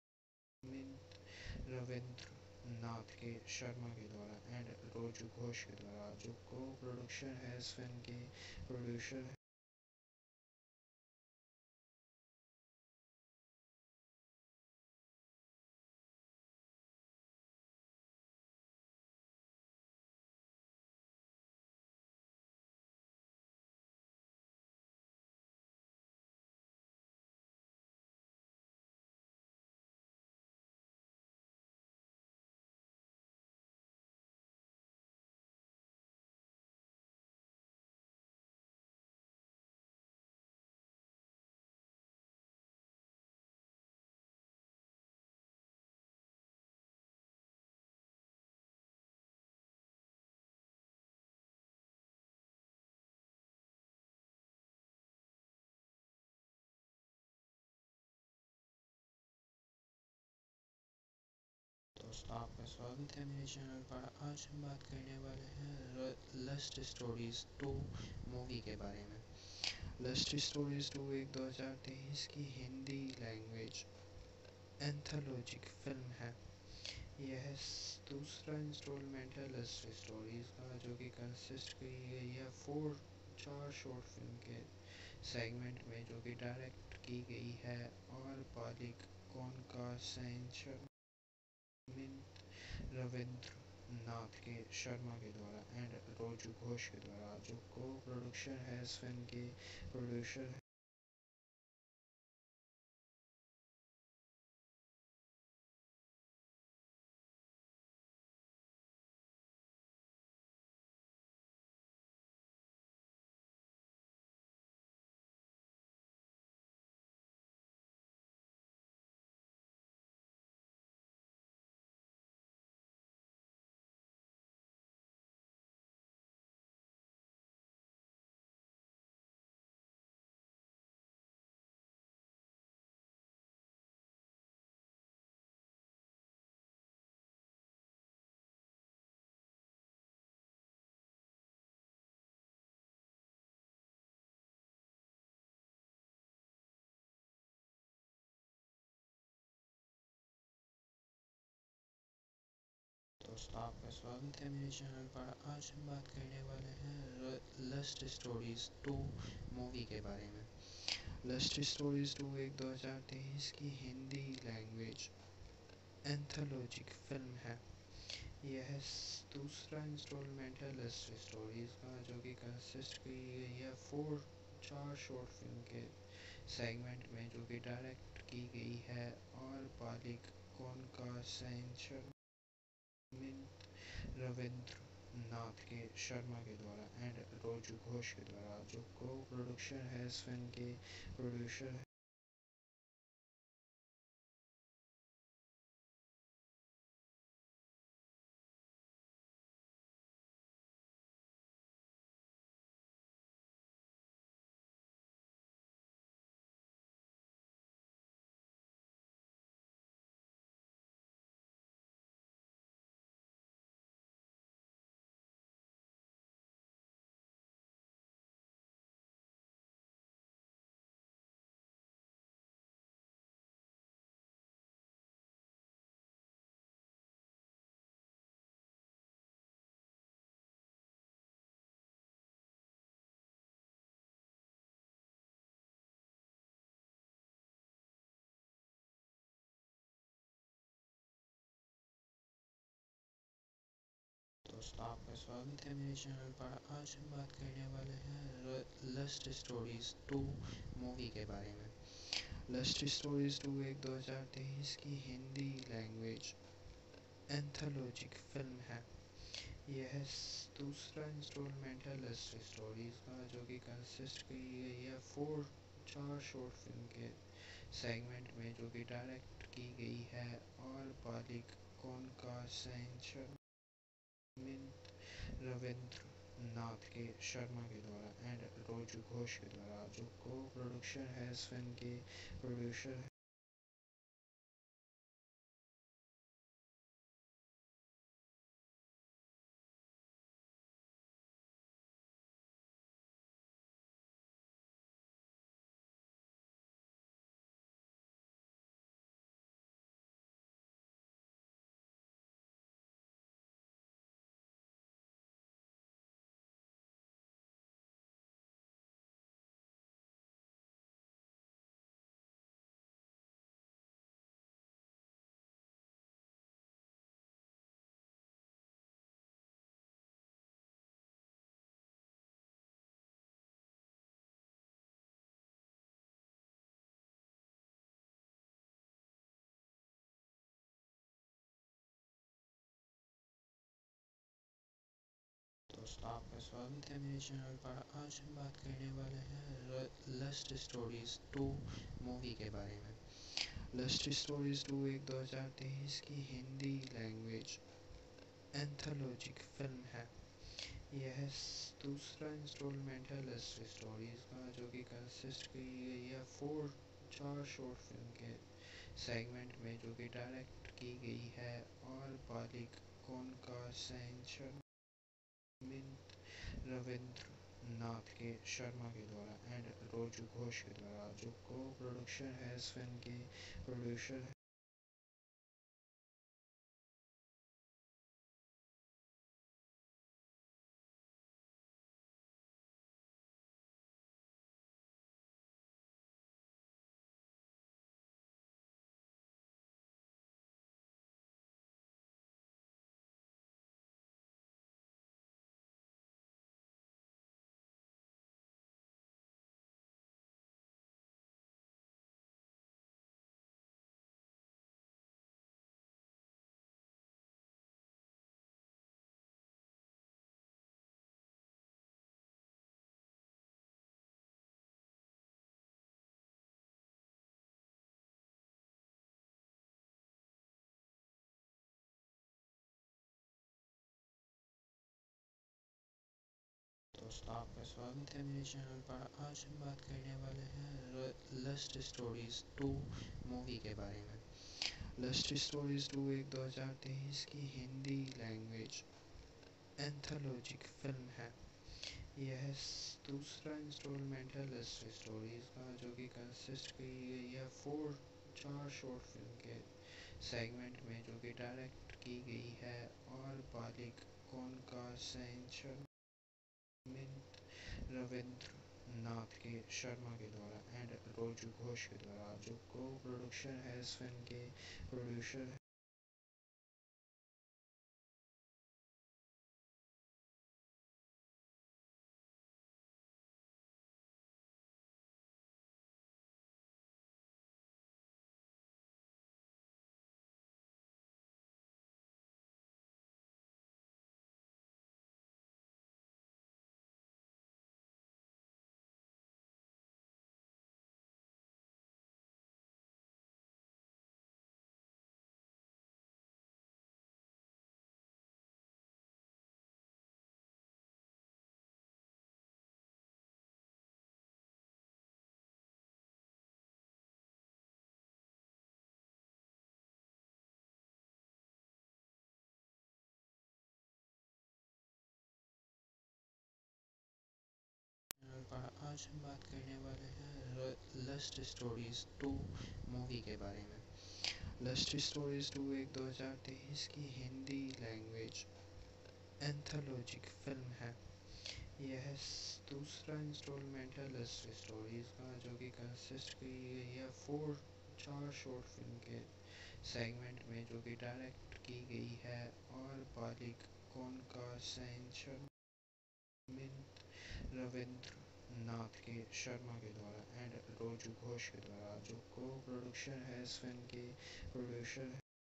रविंद्र नाथ के शर्मा के द्वारा एंड रोजू घोष के द्वारा, जो को प्रोडक्शन है इस फिल्म के प्रोड्यूसर दोस्तों, आपका स्वागत है मेरे चैनल पर। आज हम बात करने वाले हैं लस्ट स्टोरीज 2 मूवी के बारे में। लस्ट स्टोरीज 2 एक 2023 की हिंदी लैंग्वेज एंथोलॉजिक फिल्म है। यह दूसरा इंस्टॉलमेंट है लस्ट स्टोरीज का, जो कि कंसिस्ट की गई है चार शॉर्ट फिल्म के सेगमेंट में, जो कि डायरेक्ट की गई है और बालिक कौन का शहंशाह रविंद्र नाथ के शर्मा के द्वारा एंड रोजू घोष के द्वारा, जो को प्रोडक्शन है इस फिल्म के प्रोड्यूसर दोस्तों, आपका स्वागत है मेरे चैनल पर। आज हम बात करने वाले हैं लस्ट स्टोरीज 2 मूवी के बारे में। लस्ट स्टोरीज 2 एक 2023 की हिंदी लैंग्वेज एंथोलॉजिक फिल्म है। यह दूसरा इंस्टॉलमेंट है लस्ट स्टोरीज का, जो कि कंसिस्ट की गई है 4 शॉर्ट फिल्म के सेगमेंट में, जो कि डायरेक्ट की गई है और पालिक कौन का शहंशाह रविंद्र नाथ के शर्मा के द्वारा एंड रोजू घोष के द्वारा, जो को प्रोडक्शन है इस फिल्म के प्रोड्यूसर दोस्तों, आपका स्वागत है मेरे चैनल पर। आज हम बात करने वाले हैं लस्ट स्टोरीज 2 मूवी के बारे में। लस्ट स्टोरीज 2 एक 2023 की हिंदी लैंग्वेज एंथोलॉजिक फिल्म है। यह दूसरा इंस्टॉलमेंट है लस्ट स्टोरीज का, जो कि कंसिस्ट की गई है 4 शॉर्ट फिल्म के सेगमेंट में, जो कि डायरेक्ट की गई है और पालिक कौन का शहंशाह रविंद्र नाथ के शर्मा के द्वारा एंड रोजू घोष के द्वारा, जो को प्रोडक्शन है इस फिल्म के प्रोड्यूसर दोस्तों, आपका स्वागत है मेरे चैनल पर। आज हम बात करने वाले हैं लस्ट स्टोरीज 2 मूवी के बारे में। लस्ट स्टोरीज 2 एक 2023 की हिंदी लैंग्वेज एंथोलॉजिक फिल्म है। यह दूसरा इंस्टॉलमेंट है लस्ट स्टोरीज का, जो कि कंसिस्ट की गई है 4 शॉर्ट फिल्म के सेगमेंट में, जो कि डायरेक्ट की गई है और पालिक कौन का शहंशाह रविंद्र नाथ के शर्मा के द्वारा एंड रोजू घोष के द्वारा, जो को प्रोडक्शन है इस फिल्म के प्रोड्यूसर दोस्तों, आपका स्वागत है मेरे चैनल पर। आज हम बात करने वाले हैं लस्ट स्टोरीज 2 मूवी के बारे में। लस्ट स्टोरीज 2 एक 2023 की हिंदी लैंग्वेज एंथोलॉजिक फिल्म है। यह दूसरा इंस्टॉलमेंट है लस्ट स्टोरीज का, जो कि कंसिस्ट की गई है चार शॉर्ट फिल्म के सेगमेंट में, जो कि डायरेक्ट की गई है और बालिक कोनका सेंचर रविंद्र नाथ के शर्मा के द्वारा एंड रोजू घोष के द्वारा। जो को प्रोडक्शन है इस फिल्म के प्रोड्यूसर पर। आज हम बात करने वाले हैं लस्ट स्टोरीज 2 मूवी के बारे में। लस्ट स्टोरीज 2 एक 2023 की हिंदी लैंग्वेज एंथोलॉजिक फिल्म है। यह दूसरा इंस्टॉलमेंट है लस्ट स्टोरीज का, जो कि कंसिस्ट की गई है चार शॉर्ट फिल्म के सेगमेंट में, जो कि डायरेक्ट की गई है और बालिक कोनका सेंचर रविंद्र नाथ के शर्मा के द्वारा एंड रोजू घोष के द्वारा। जो को प्रोडक्शन है इस फिल्म के प्रोड्यूसर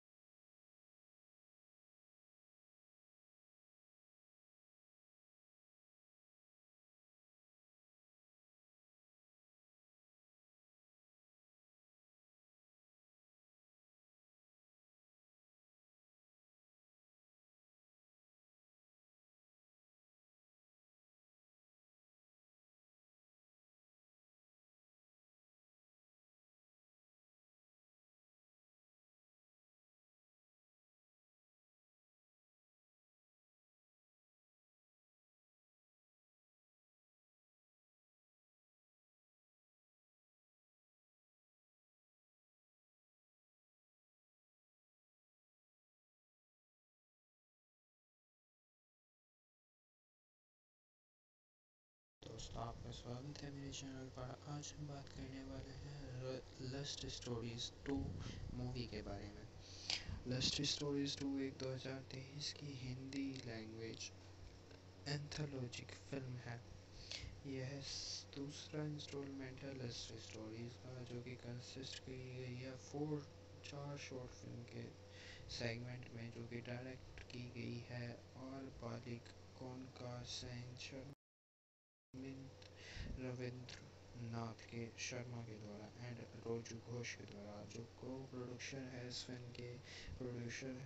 दोस्तों, आपका स्वागत है मेरे चैनल पर। आज हम बात करने वाले हैं लस्ट स्टोरीज 2 मूवी के बारे में। लस्ट स्टोरीज 2 एक 2023 की हिंदी लैंग्वेज एंथोलॉजिक फिल्म है। यह दूसरा इंस्टॉलमेंट है लस्ट स्टोरीज का, जो कि कंसिस्ट की गई है चार शॉर्ट फिल्म के सेगमेंट में, जो कि डायरेक्ट की गई है और बालिक कोनका सेंचर रविंद्र नाथ के शर्मा के द्वारा एंड रोजू घोष के द्वारा। जो को प्रोडक्शन है इस फिल्म के प्रोड्यूसर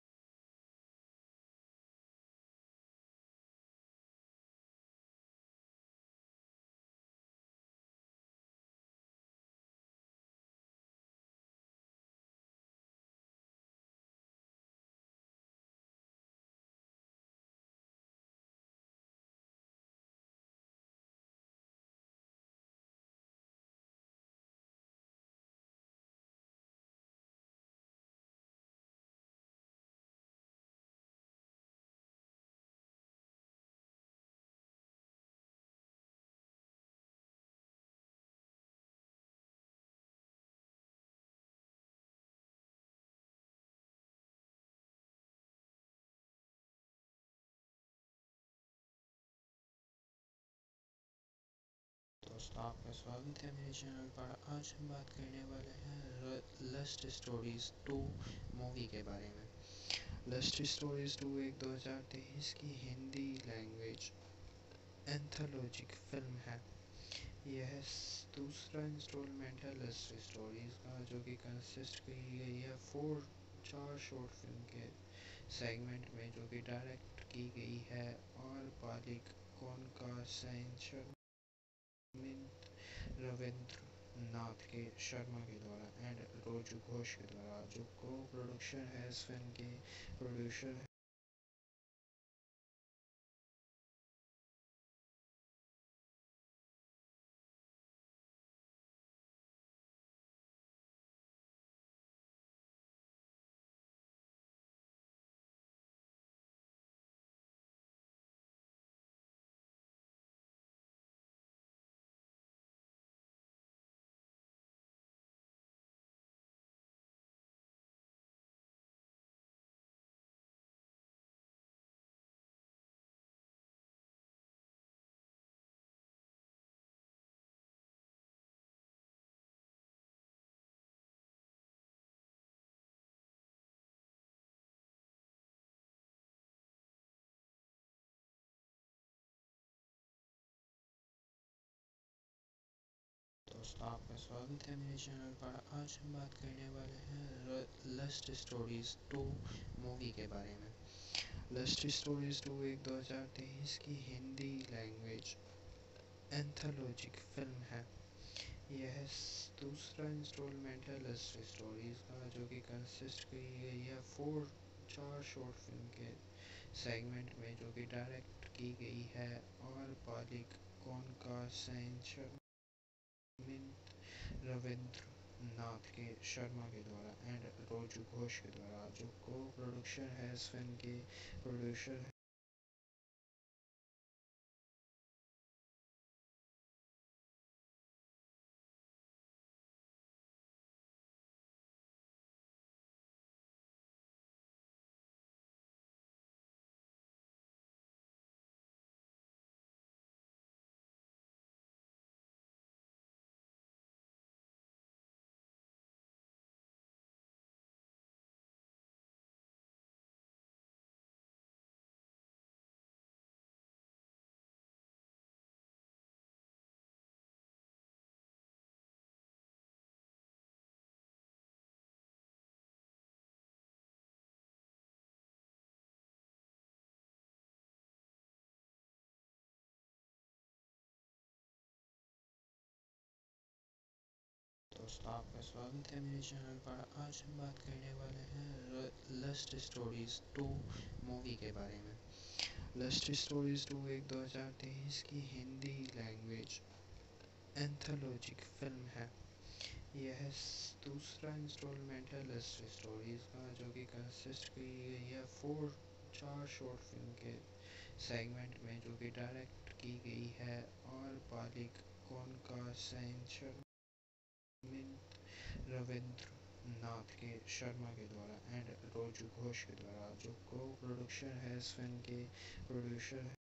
दोस्तों, आपका स्वागत है मेरे चैनल पर। आज हम बात करने वाले हैं लस्ट स्टोरीज 2 मूवी के बारे में। लस्ट स्टोरीज 2 एक 2023 की हिंदी लैंग्वेज एंथोलॉजिक फिल्म है। यह दूसरा इंस्टॉलमेंट है लस्ट स्टोरीज का, जो कि कंसिस्ट की गई है चार शॉर्ट फिल्म के सेगमेंट में, जो कि डायरेक्ट की गई है और बालिक कौन का सैन रविंद्र नाथ के शर्मा के द्वारा एंड रोजू घोष के द्वारा, जो को प्रोडक्शन है इस फिल्म के प्रोड्यूसर है। दोस्तों, आपका स्वागत है मेरे चैनल पर। आज हम बात करने वाले हैं लस्ट स्टोरीज 2 मूवी के बारे में। लस्ट स्टोरीज 2 एक 2023 की हिंदी लैंग्वेज एंथोलॉजिक फिल्म है। यह दूसरा इंस्टॉलमेंट है लस्ट स्टोरीज का, जो कि कंसिस्ट की गई है 4 शॉर्ट फिल्म के सेगमेंट में, जो कि डायरेक्ट की गई है और पालिक कोनका सैन रविंद्र नाथ के शर्मा के द्वारा एंड रोजू घोष के द्वारा, जो को प्रोडक्शन है इस फिल्म के प्रोड्यूसर है। दोस्तों, आपका स्वागत है मेरे चैनल पर। आज हम बात करने वाले हैं लस्ट स्टोरीज 2 मूवी के बारे में। लस्ट स्टोरीज 2 एक 2023 की हिंदी लैंग्वेज एंथोलॉजिक फिल्म है। यह दूसरा इंस्टॉलमेंट है लस्ट स्टोरीज का, जो कि कंसिस्ट की गई है 4 शॉर्ट फिल्म के सेगमेंट में, जो कि डायरेक्ट की गई है और पालिक कोनका सैन रविंद्र नाथ के शर्मा के द्वारा एंड रोजू घोष के द्वारा, जो को प्रोडक्शन है इस फिल्म के प्रोड्यूसर है।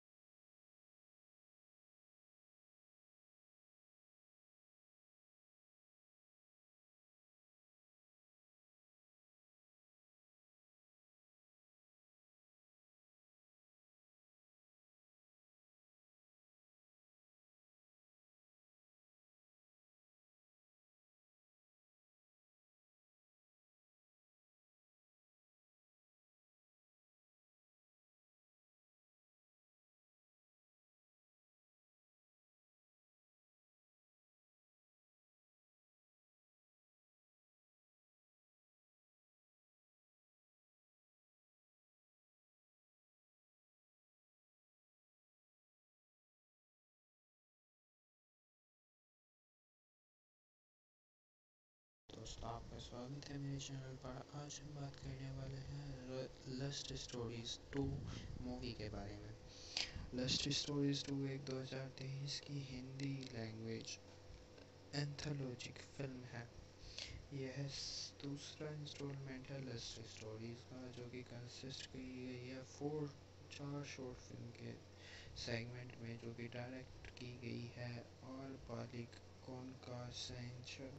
दोस्तों, आपका स्वागत है मेरे चैनल पर। आज हम बात करने वाले हैं लस्ट स्टोरीज 2 मूवी के बारे में। लस्ट स्टोरीज 2 एक 2023 की हिंदी लैंग्वेज एंथोलॉजिक फिल्म है। यह दूसरा इंस्टॉलमेंट है लस्ट स्टोरीज का, जो कि कंसिस्ट की गई है 4 शॉर्ट फिल्म के सेगमेंट में, जो कि डायरेक्ट की गई है और पालिक कोनका सैन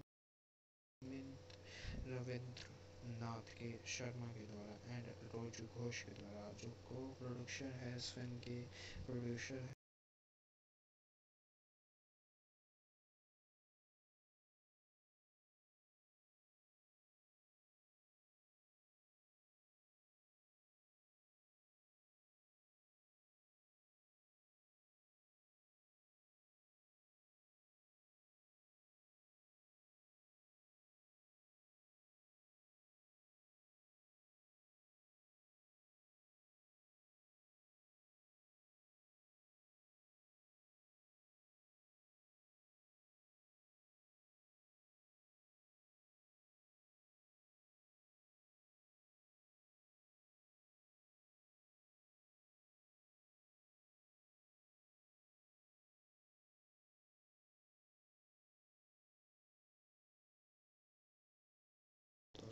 रविंद्र नाथ के शर्मा के द्वारा एंड रोजू घोष के द्वारा, जो को प्रोडक्शन है इस फिल्म के प्रोड्यूसर है।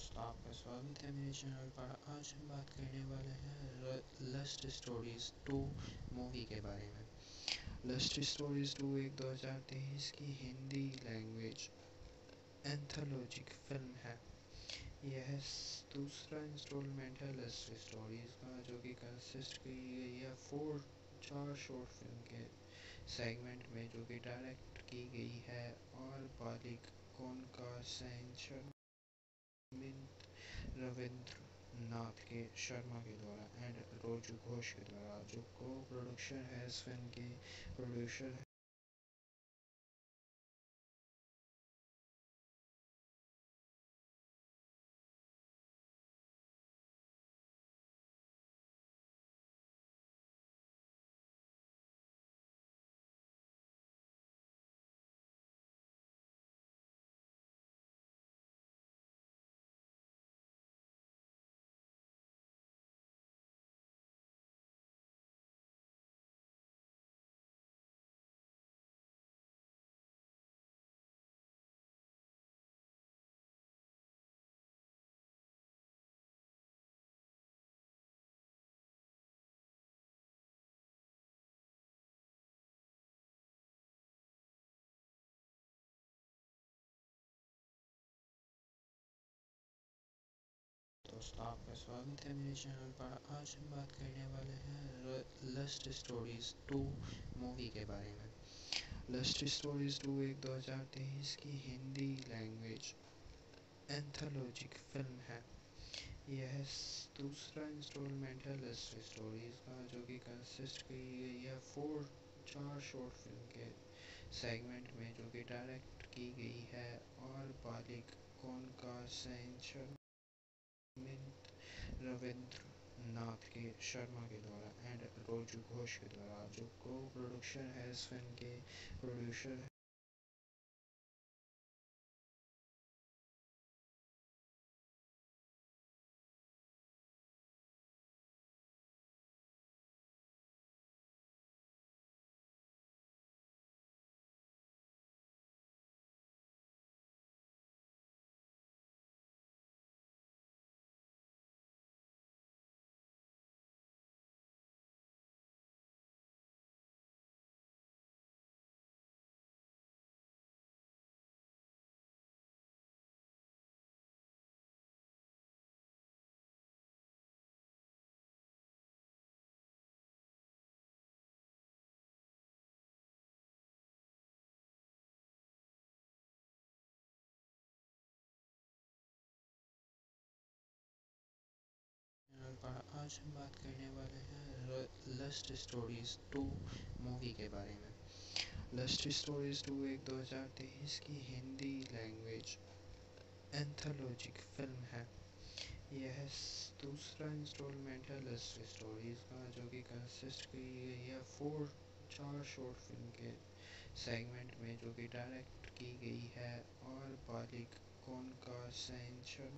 दोस्तों, आपका स्वागत है मेरे चैनल पर। आज हम बात करने वाले हैं लस्ट स्टोरीज 2 मूवी के बारे में। लस्ट स्टोरीज 2 एक 2023 की हिंदी लैंग्वेज एंथोलॉजिक फिल्म है। यह दूसरा इंस्टॉलमेंट है लस्ट स्टोरीज का, जो कि कंसिस्ट की गई है चार शॉर्ट फिल्म के सेगमेंट में, जो कि डायरेक्ट की गई है और बालिक कोनका सेंचर रविंद्र नाथ के शर्मा के द्वारा एंड रोजू घोष के द्वारा, जो को प्रोडक्शन है इस फिल्म के प्रोड्यूसर दोस्तों, आपका स्वागत है मेरे चैनल पर। आज हम बात करने वाले हैं लस्ट स्टोरीज 2 मूवी के बारे में। लस्ट स्टोरीज 2 एक 2023 की हिंदी लैंग्वेज एंथोलॉजिक फिल्म है। यह दूसरा इंस्टॉलमेंट है लस्ट स्टोरीज का, जो कि कंसिस्ट की गई है चार शॉर्ट फिल्म के सेगमेंट में, जो कि डायरेक्ट की गई है और बालिक कोनका सेंचर रविंद्र नाथ के शर्मा के द्वारा एंड रोजू घोष के द्वारा, जो को प्रोडक्शन है इस फिल्म के प्रोड्यूसर चैनल पर। आज हम बात करने वाले हैं लस्ट स्टोरीज 2 मूवी के बारे में। लस्ट स्टोरीज 2 एक 2023 की हिंदी लैंग्वेज एंथोलॉजिक फिल्म है। यह दूसरा इंस्टॉलमेंट है लस्ट स्टोरीज का, जो कि कंसिस्ट की गई है चार शॉर्ट फिल्म के सेगमेंट में, जो कि डायरेक्ट की गई है और बालिक कोनका सेंचर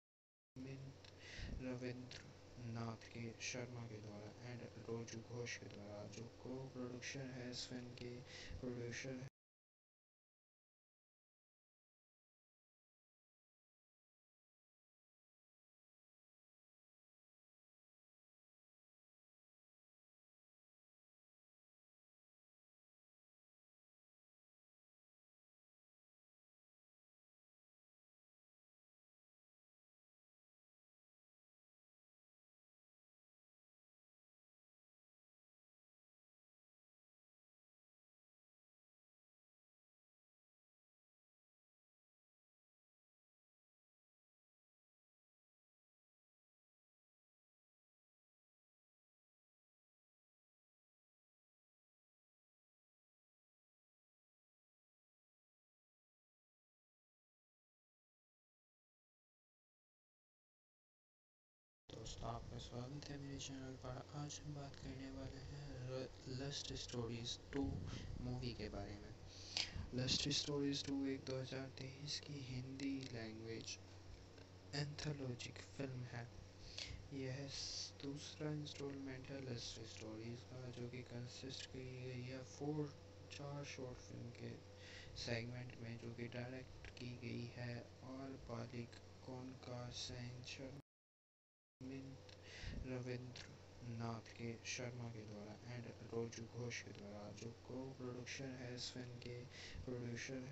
रविंद्र नाथ के शर्मा के द्वारा एंड रोजू घोष के द्वारा, जो को प्रोडक्शन है इस फिल्म के प्रोड्यूसर दोस्तों, आपका स्वागत है मेरे चैनल पर। आज हम बात करने वाले हैं लस्ट स्टोरीज 2 मूवी के बारे में। लस्ट स्टोरीज 2 एक 2023 की हिंदी लैंग्वेज एंथोलॉजिक फिल्म है। यह दूसरा इंस्टॉलमेंट है लस्ट स्टोरीज का, जो कि कंसिस्ट की गई है चार शॉर्ट फिल्म के सेगमेंट में, जो कि डायरेक्ट की गई है और बालिक कौन का सेन रविंद्र नाथ के शर्मा के द्वारा एंड रोजू घोष के द्वारा, जो को प्रोडक्शन है इस फिल्म के प्रोड्यूसर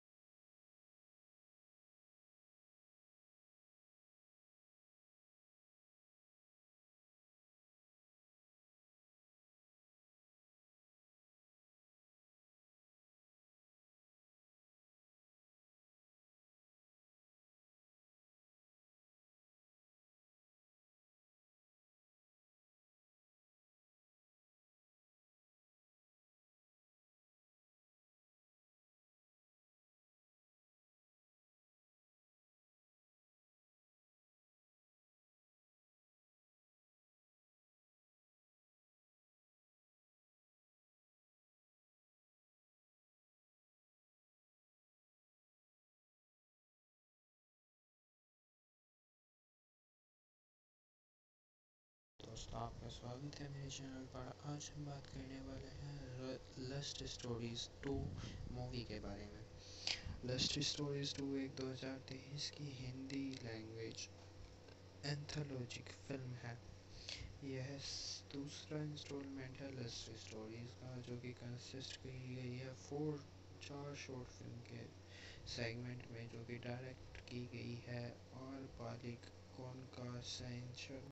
दोस्तों, आपका स्वागत है मेरे चैनल पर। आज हम बात करने वाले हैं लस्ट स्टोरीज 2 मूवी के बारे में। लस्ट स्टोरीज 2 एक 2023 की हिंदी लैंग्वेज एंथोलॉजिक फिल्म है। यह दूसरा इंस्टॉलमेंट है लस्ट स्टोरीज का, जो कि कंसिस्ट की गई है चार शॉर्ट फिल्म के सेगमेंट में, जो कि डायरेक्ट की गई है और पालिक कौन का सेंचर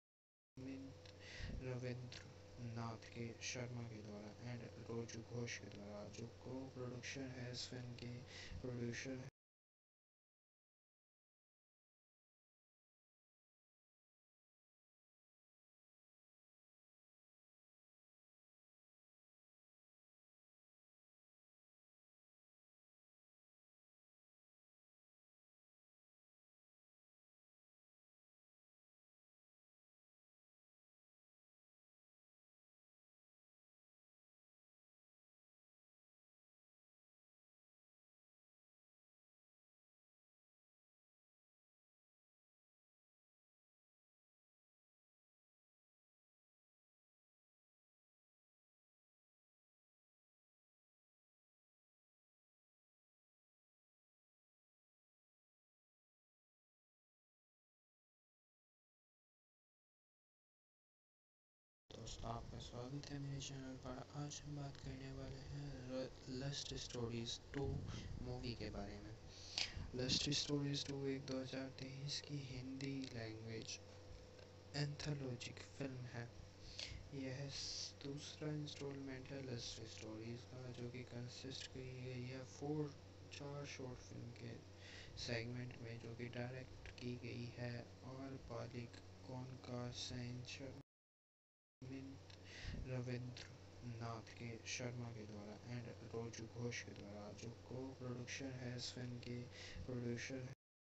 रविंद्र नाथ के शर्मा के द्वारा एंड रोजू घोष के द्वारा, जो को प्रोडक्शन है इस फिल्म के प्रोड्यूसर दोस्तों, आपका स्वागत है मेरे चैनल पर। आज हम बात करने वाले हैं लस्ट स्टोरीज 2 मूवी के बारे में। लस्ट स्टोरीज 2 एक 2023 की हिंदी लैंग्वेज एंथोलॉजिक फिल्म है। यह दूसरा इंस्टॉलमेंट है लस्ट स्टोरीज का, जो कि कंसिस्ट की गई है चार शॉर्ट फिल्म के सेगमेंट में, जो कि डायरेक्ट की गई है और पालिक कौन का सेंचर रविंद्र नाथ के शर्मा के द्वारा एंड रोजू घोष के द्वारा, जो को प्रोडक्शन है इस फिल्म के प्रोड्यूसर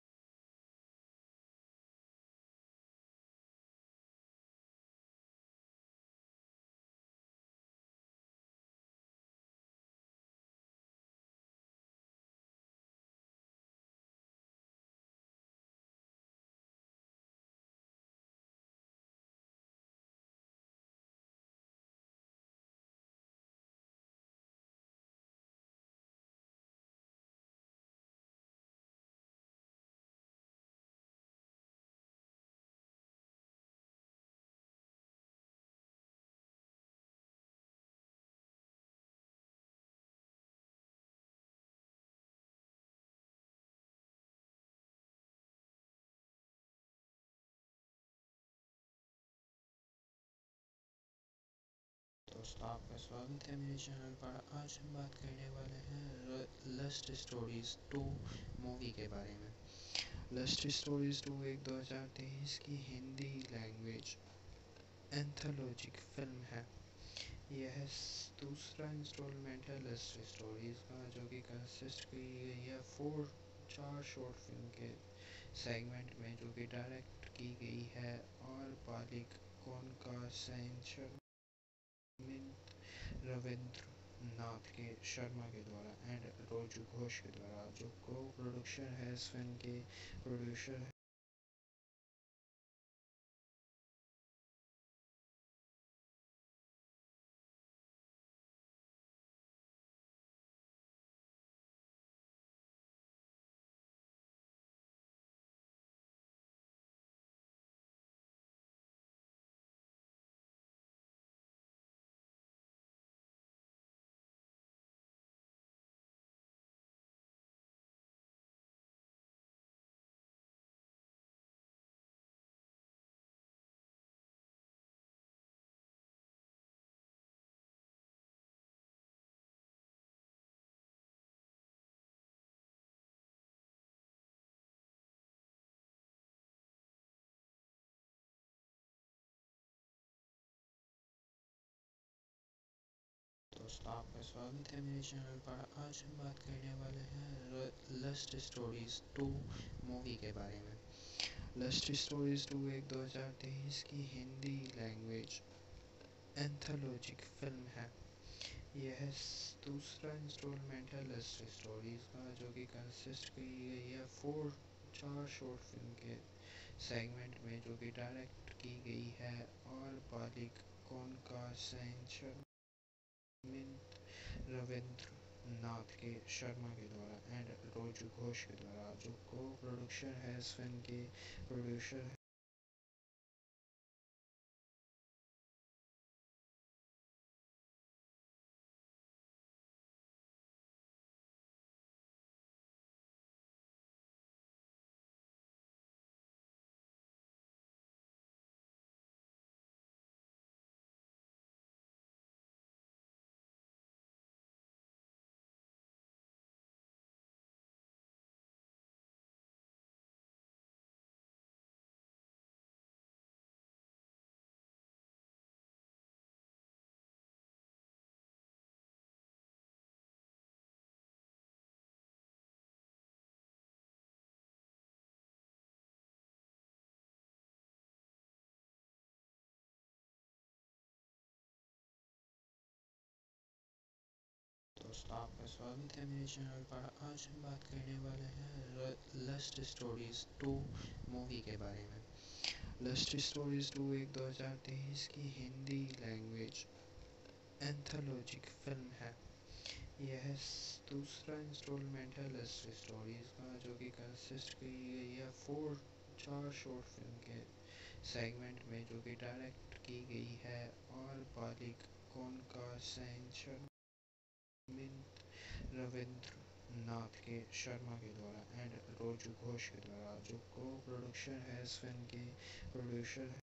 दोस्तों, आपका स्वागत है मेरे चैनल पर। आज हम बात करने वाले हैं लस्ट स्टोरीज 2 मूवी के बारे में। लस्ट स्टोरीज 2 एक 2023 की हिंदी लैंग्वेज एंथोलॉजिक फिल्म है। यह दूसरा इंस्टॉलमेंट है लस्ट स्टोरीज का, जो कि कंसिस्ट की गई है चार शॉर्ट फिल्म के सेगमेंट में, जो कि डायरेक्ट की गई है और पालिक कौन का सेंचर रविंद्र नाथ के शर्मा के द्वारा एंड रोजू घोष के द्वारा, जो को प्रोडक्शन है इस फिल्म के प्रोड्यूसर दोस्तों, आपका स्वागत है मेरे चैनल पर। आज हम बात करने वाले हैं लस्ट स्टोरीज 2 मूवी के बारे में। लस्ट स्टोरीज 2 एक 2023 की हिंदी लैंग्वेज एंथोलॉजिक फिल्म है। यह दूसरा इंस्टॉलमेंट है लस्ट स्टोरीज का, जो कि कंसिस्ट की गई है चार शॉर्ट फिल्म के सेगमेंट में, जो कि डायरेक्ट की गई है और बालिक कोनका सेंचर रविंद्र नाथ के शर्मा के द्वारा एंड रोजू घोष के द्वारा, जो को प्रोडक्शन है इस फिल्म के प्रोड्यूसर दोस्तों, आपका स्वागत है मेरे चैनल पर। आज हम बात करने वाले हैं लस्ट स्टोरीज 2 मूवी के बारे में। लस्ट स्टोरीज 2 एक 2023 की हिंदी लैंग्वेज एंथोलॉजिक फिल्म है। यह दूसरा इंस्टॉलमेंट है लस्ट स्टोरीज का, जो कि कंसिस्ट की गई है चार शॉर्ट फिल्म के सेगमेंट में, जो कि डायरेक्ट की गई है और बालिक कोनका सेंचर रविंद्र नाथ के शर्मा के द्वारा एंड रोजू घोष के द्वारा, जो को प्रोडक्शन है इस फिल्म के प्रोड्यूसर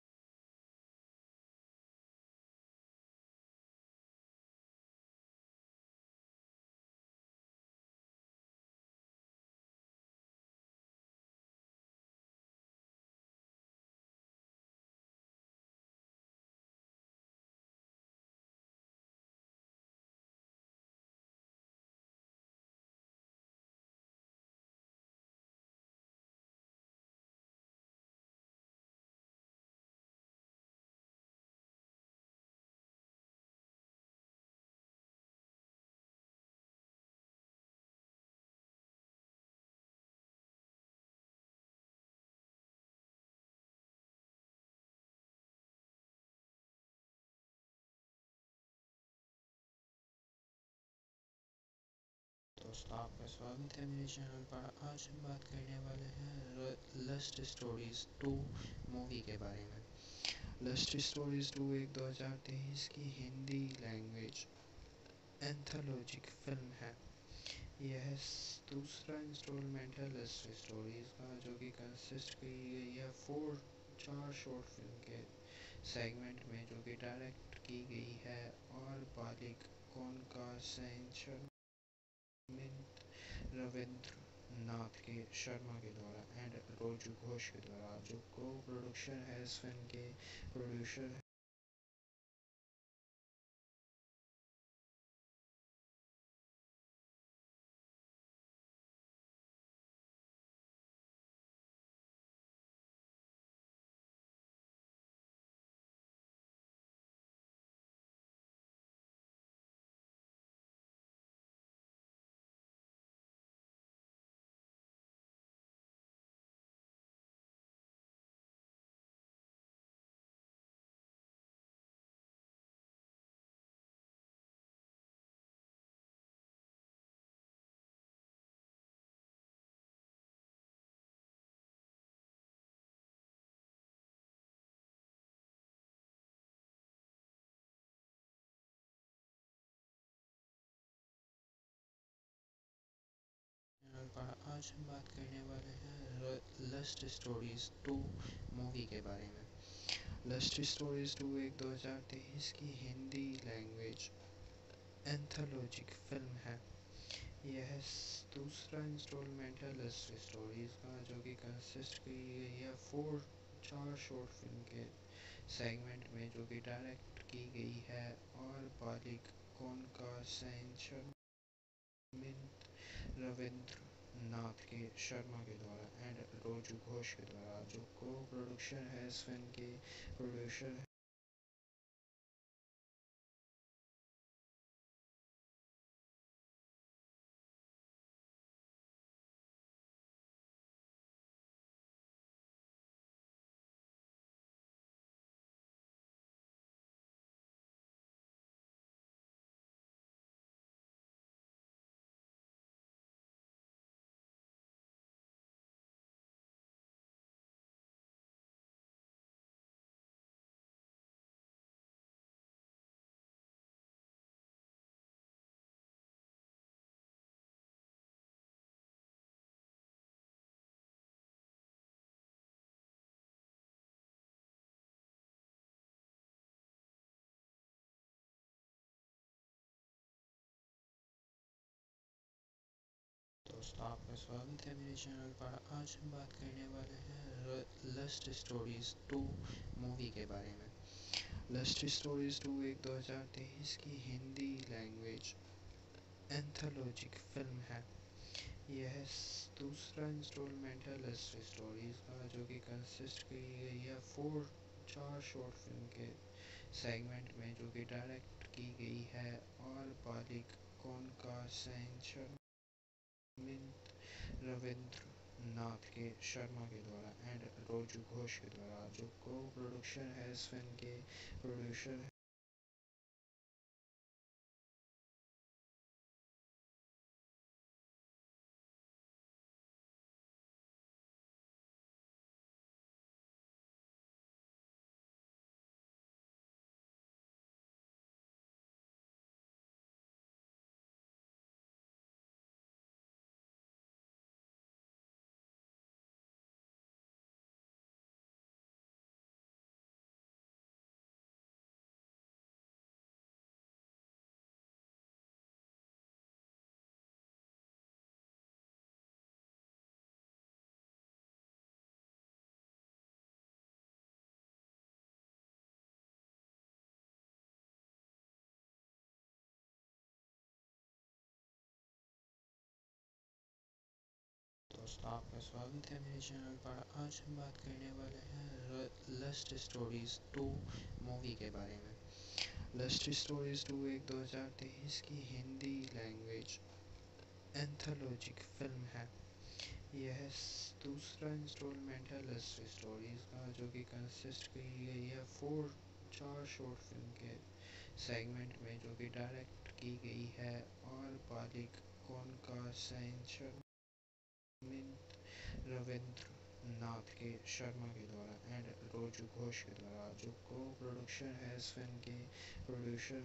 दोस्तों, आपका स्वागत है मेरे चैनल पर। आज हम बात करने वाले हैं लस्ट स्टोरीज 2 मूवी के बारे में। लस्ट स्टोरीज 2 एक 2023 की हिंदी लैंग्वेज एंथोलॉजिक फिल्म है। यह दूसरा इंस्टॉलमेंट है लस्ट स्टोरीज का, जो कि कंसिस्ट की गई है चार शॉर्ट फिल्म के सेगमेंट में, जो कि डायरेक्ट की गई है और बालिक कोनका सेंचर रविंद्र नाथ के शर्मा के द्वारा एंड रोजू घोष के द्वारा, जो को प्रोडक्शन है इस फिल्म के प्रोड्यूसर चैनल पर। आज हम बात करने वाले हैं लस्ट स्टोरीज 2 मूवी के बारे में। लस्ट स्टोरीज 2 एक 2023 की हिंदी लैंग्वेज एंथोलॉजिक फिल्म है। यह दूसरा इंस्टॉलमेंट है लस्ट स्टोरीज का, जो कि कंसिस्ट की गई है चार शॉर्ट फिल्म के सेगमेंट में, जो कि डायरेक्ट की गई है और बालिक कौनका सैन रविंद्र नाथ के शर्मा के द्वारा एंड रोजू घोष के द्वारा, जो को प्रोडक्शन है इस फिल्म के प्रोड्यूसर दोस्तों, आपका स्वागत है मेरे चैनल पर। आज हम बात करने वाले हैं लस्ट स्टोरीज 2 मूवी के बारे में। लस्ट स्टोरीज 2 एक 2023 की हिंदी लैंग्वेज एंथोलॉजिक फिल्म है। यह दूसरा इंस्टॉलमेंट है लस्ट स्टोरीज का, जो कि कंसिस्ट की गई है 4 शॉर्ट फिल्म के सेगमेंट में, जो कि डायरेक्ट की गई है और बालिक कौनका सैन रविंद्र नाथ के शर्मा के द्वारा एंड रोजू घोष के द्वारा, जो को प्रोडक्शन है इस फिल्म के प्रोड्यूसर दोस्तों, आपका स्वागत है मेरे चैनल पर। आज हम बात करने वाले हैं लस्ट स्टोरीज 2 मूवी के बारे में। लस्ट स्टोरीज 2 एक 2023 की हिंदी लैंग्वेज एंथोलॉजिक फिल्म है। यह दूसरा इंस्टॉलमेंट है लस्ट स्टोरीज का, जो कि कंसिस्ट की गई है 4 शॉर्ट फिल्म के सेगमेंट में, जो कि डायरेक्ट की गई है और बालिक कौनका सैन रविंद्र नाथ के शर्मा के द्वारा एंड रोजू घोष के द्वारा, जो को प्रोडक्शन है इस फिल्म के प्रोड्यूसर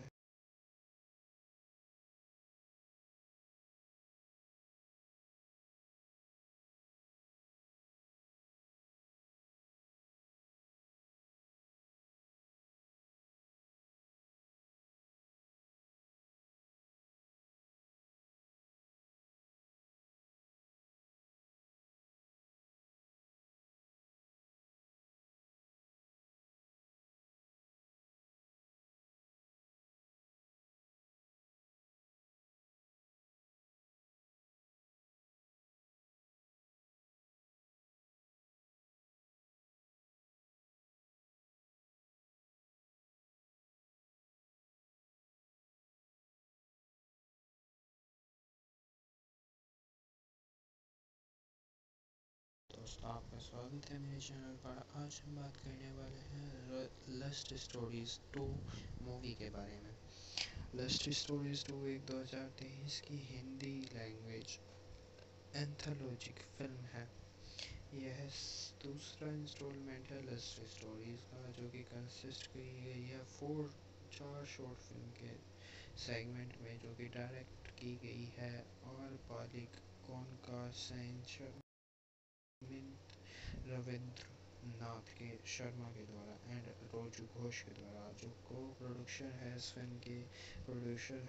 दोस्तों, आपका स्वागत है मेरे चैनल पर। आज हम बात करने वाले हैं लस्ट स्टोरीज 2 मूवी के बारे में। लस्ट स्टोरीज 2 एक 2023 की हिंदी लैंग्वेज एंथोलॉजिक फिल्म है। यह दूसरा इंस्टॉलमेंट है लस्ट स्टोरीज का, जो कि कंसिस्ट की गई है 4 शॉर्ट फिल्म के सेगमेंट में, जो कि डायरेक्ट की गई है और बालिक कौनका सैन रविंद्र नाथ के शर्मा के द्वारा एंड रोजू घोष के द्वारा, जो को प्रोडक्शन है इस फिल्म के प्रोड्यूसर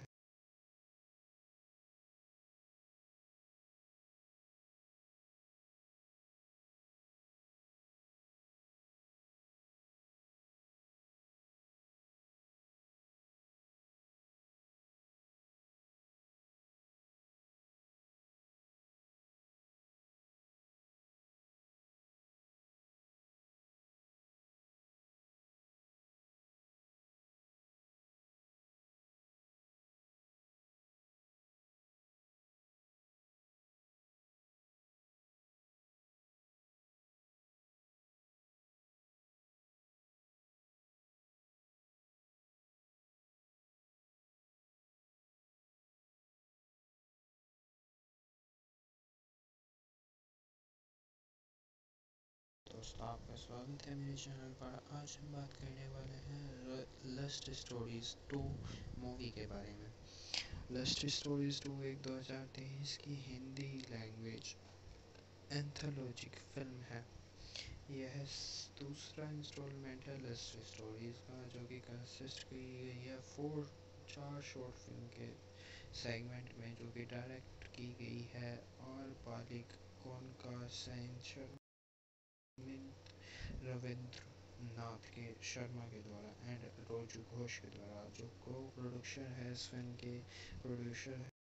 दोस्तों, आपका स्वागत है मेरे चैनल पर। आज हम बात करने वाले हैं लस्ट स्टोरीज 2 मूवी के बारे में। लस्ट स्टोरीज 2 एक 2023 की हिंदी लैंग्वेज एंथोलॉजिक फिल्म है। यह दूसरा इंस्टॉलमेंट है लस्ट स्टोरीज का, जो कि कंसिस्ट की गई है चार शॉर्ट फिल्म के सेगमेंट में, जो कि डायरेक्ट की गई है और पालिक कोनका सेंचर रविंद्र नाथ के शर्मा के द्वारा एंड रोजू घोष के द्वारा, जो को प्रोडक्शन है इस फिल्म के प्रोड्यूसर है।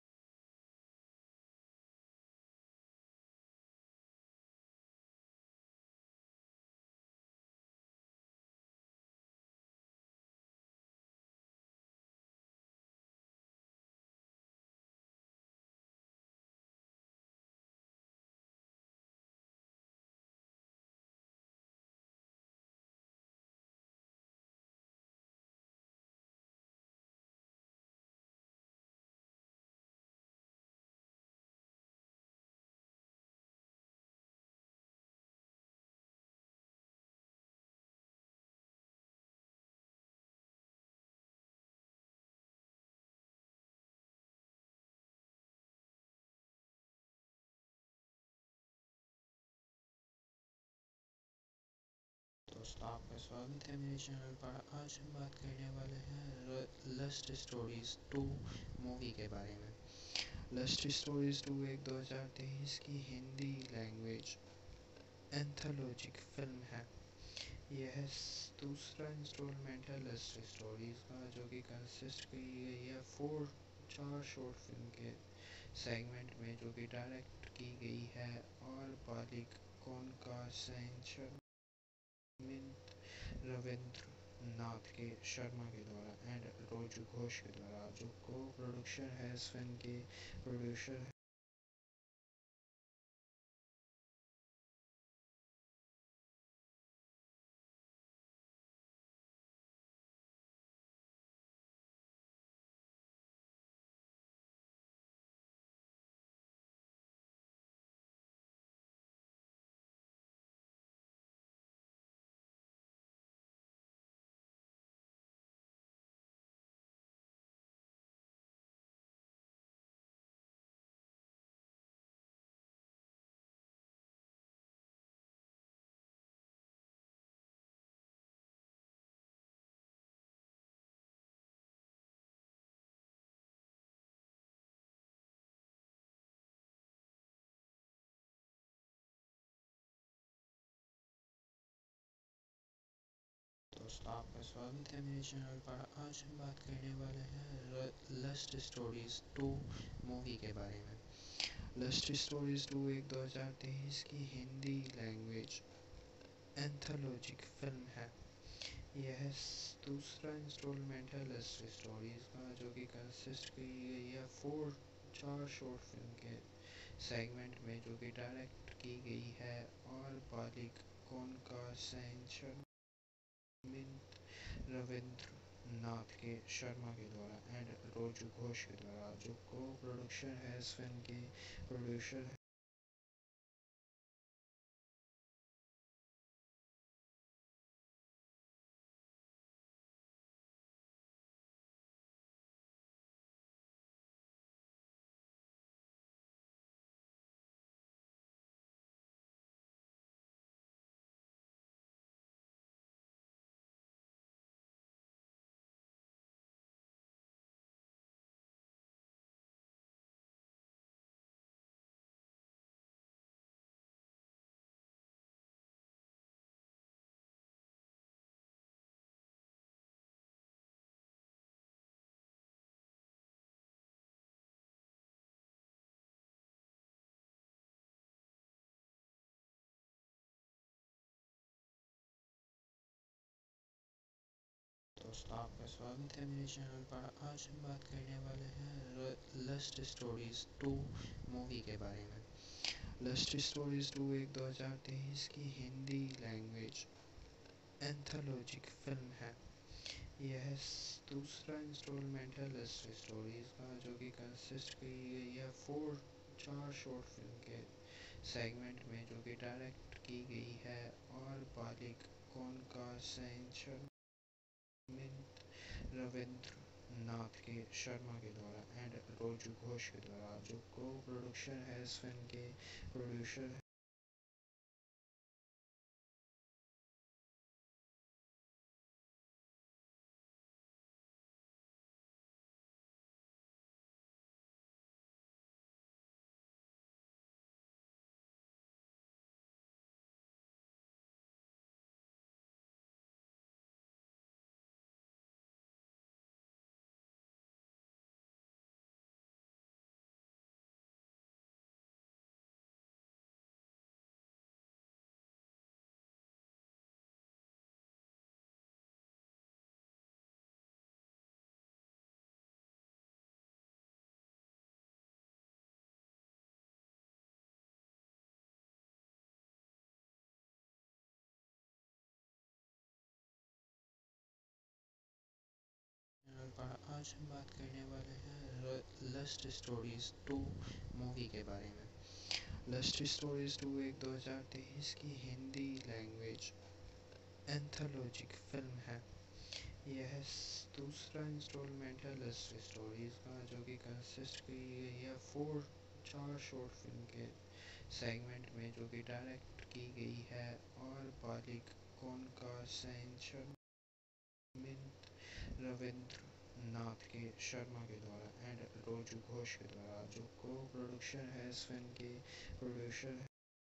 दोस्तों, आपका स्वागत है मेरे चैनल पर। आज हम बात करने वाले हैं लस्ट स्टोरीज 2 मूवी के बारे में। लस्ट स्टोरीज 2 एक 2023 की हिंदी लैंग्वेज एंथोलॉजिक फिल्म है। यह दूसरा इंस्टॉलमेंट है लस्ट स्टोरीज का, जो कि कंसिस्ट की गई है चार शॉर्ट फिल्म के सेगमेंट में, जो कि डायरेक्ट की गई है और पालिक कोनका सेंचर रविंद्र नाथ के शर्मा के द्वारा एंड रोजू घोष के द्वारा, जो को प्रोडक्शन है इस फिल्म के प्रोड्यूसर है। दोस्तों, आपका स्वागत है मेरे चैनल पर। आज हम बात करने वाले हैं लस्ट स्टोरीज 2 मूवी के बारे में। लस्ट स्टोरीज 2 एक 2023 की हिंदी लैंग्वेज एंथोलॉजिक फिल्म है। यह दूसरा इंस्टॉलमेंट है लस्ट स्टोरीज का, जो कि कंसिस्ट की गई है चार शॉर्ट फिल्म के सेगमेंट में, जो कि डायरेक्ट की गई है और पालिक कोनका सेंचर रविंद्र नाथ के शर्मा के द्वारा एंड रोजू घोष के द्वारा, जो को प्रोडक्शन है इस फिल्म के प्रोड्यूसर है। दोस्तों, आपका स्वागत है मेरे चैनल पर। आज हम बात करने वाले हैं लस्ट स्टोरीज 2 मूवी के बारे में। लस्ट स्टोरीज 2 एक 2023 की हिंदी लैंग्वेज एंथोलॉजिक फिल्म है। यह दूसरा इंस्टॉलमेंट है लस्ट स्टोरीज का, जो कि कंसिस्ट की गई है चार शॉर्ट फिल्म के सेगमेंट में जो कि डायरेक्ट की गई है और बालिक कौन का सेंचुरमिंट रविंद्र नाथ के शर्मा के द्वारा एंड रोजू घोष के द्वारा, जो को प्रोडक्शन है इस फिल्म के प्रोड्यूसर चैनल पर आज हम बात करने वाले हैं लस्ट स्टोरीज 2 मूवी के बारे में। लस्ट स्टोरीज 2 एक 2023 की हिंदी लैंग्वेज एंथोलॉजिक फिल्म है। यह दूसरा इंस्टॉलमेंट है लस्ट स्टोरीज का, जो कि कंसिस्ट की गई है चार शॉर्ट फिल्म के सेगमेंट में, जो कि डायरेक्ट की गई है और बालिक कौन का सेंचुरमिंट रविंद्र नाथ के शर्मा के द्वारा एंड रोजू घोष के द्वारा, जो को प्रोडक्शन है इस फिल्म के प्रोड्यूसर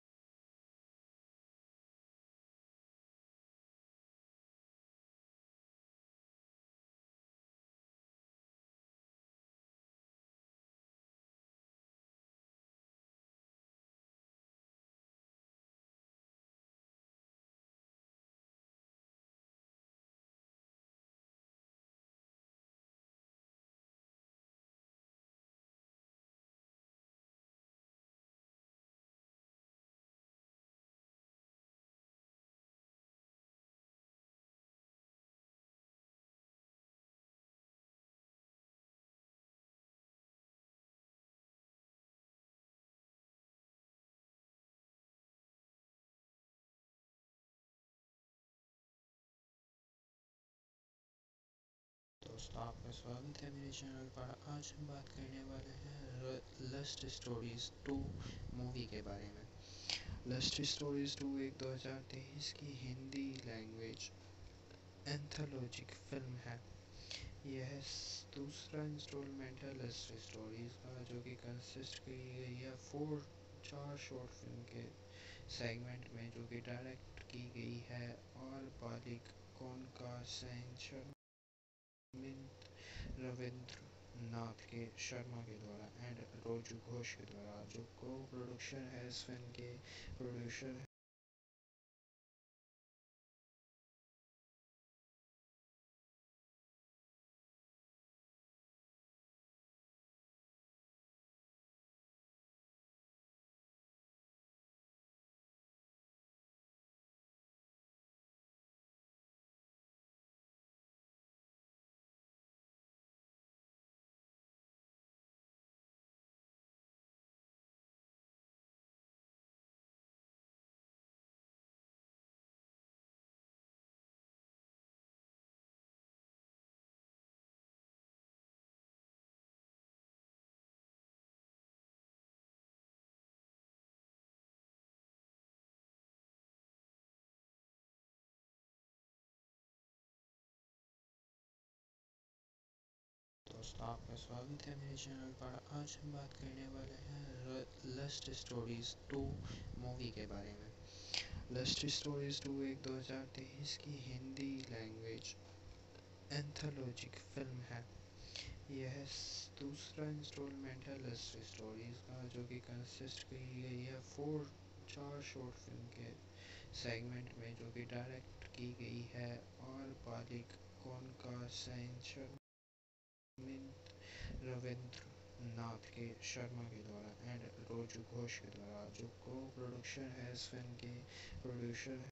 दोस्तों, आपका स्वागत है मेरे चैनल पर। आज हम बात करने वाले हैं लस्ट स्टोरीज 2 मूवी के बारे में। लस्ट स्टोरीज 2 एक 2023 की हिंदी लैंग्वेज एंथोलॉजिक फिल्म है। यह दूसरा इंस्टॉलमेंट है लस्ट स्टोरीज का, जो कि कंसिस्ट की गई है चार शॉर्ट फिल्म के सेगमेंट में, जो कि डायरेक्ट की गई है और बालिक कौन का सेंचुरमिंट रविंद्र नाथ के शर्मा के द्वारा एंड रोजू घोष के द्वारा, जो को प्रोडक्शन है इस फिल्म के प्रोड्यूसर दोस्तों, आपका स्वागत है मेरे चैनल पर। आज हम बात करने वाले हैं लस्ट स्टोरीज 2 मूवी के बारे में। लस्ट स्टोरीज 2 एक 2023 की हिंदी लैंग्वेज एंथोलॉजिक फिल्म है। यह दूसरा इंस्टॉलमेंट है लस्ट स्टोरीज का, जो कि कंसिस्ट की गई है चार शॉर्ट फिल्म के सेगमेंट में, जो कि डायरेक्ट की गई है और बालिक कौन का सेंचुरमिंट रविंद्र नाथ के शर्मा के द्वारा एंड रोजू घोष के द्वारा, जो को प्रोडक्शन है इस फिल्म के प्रोड्यूसर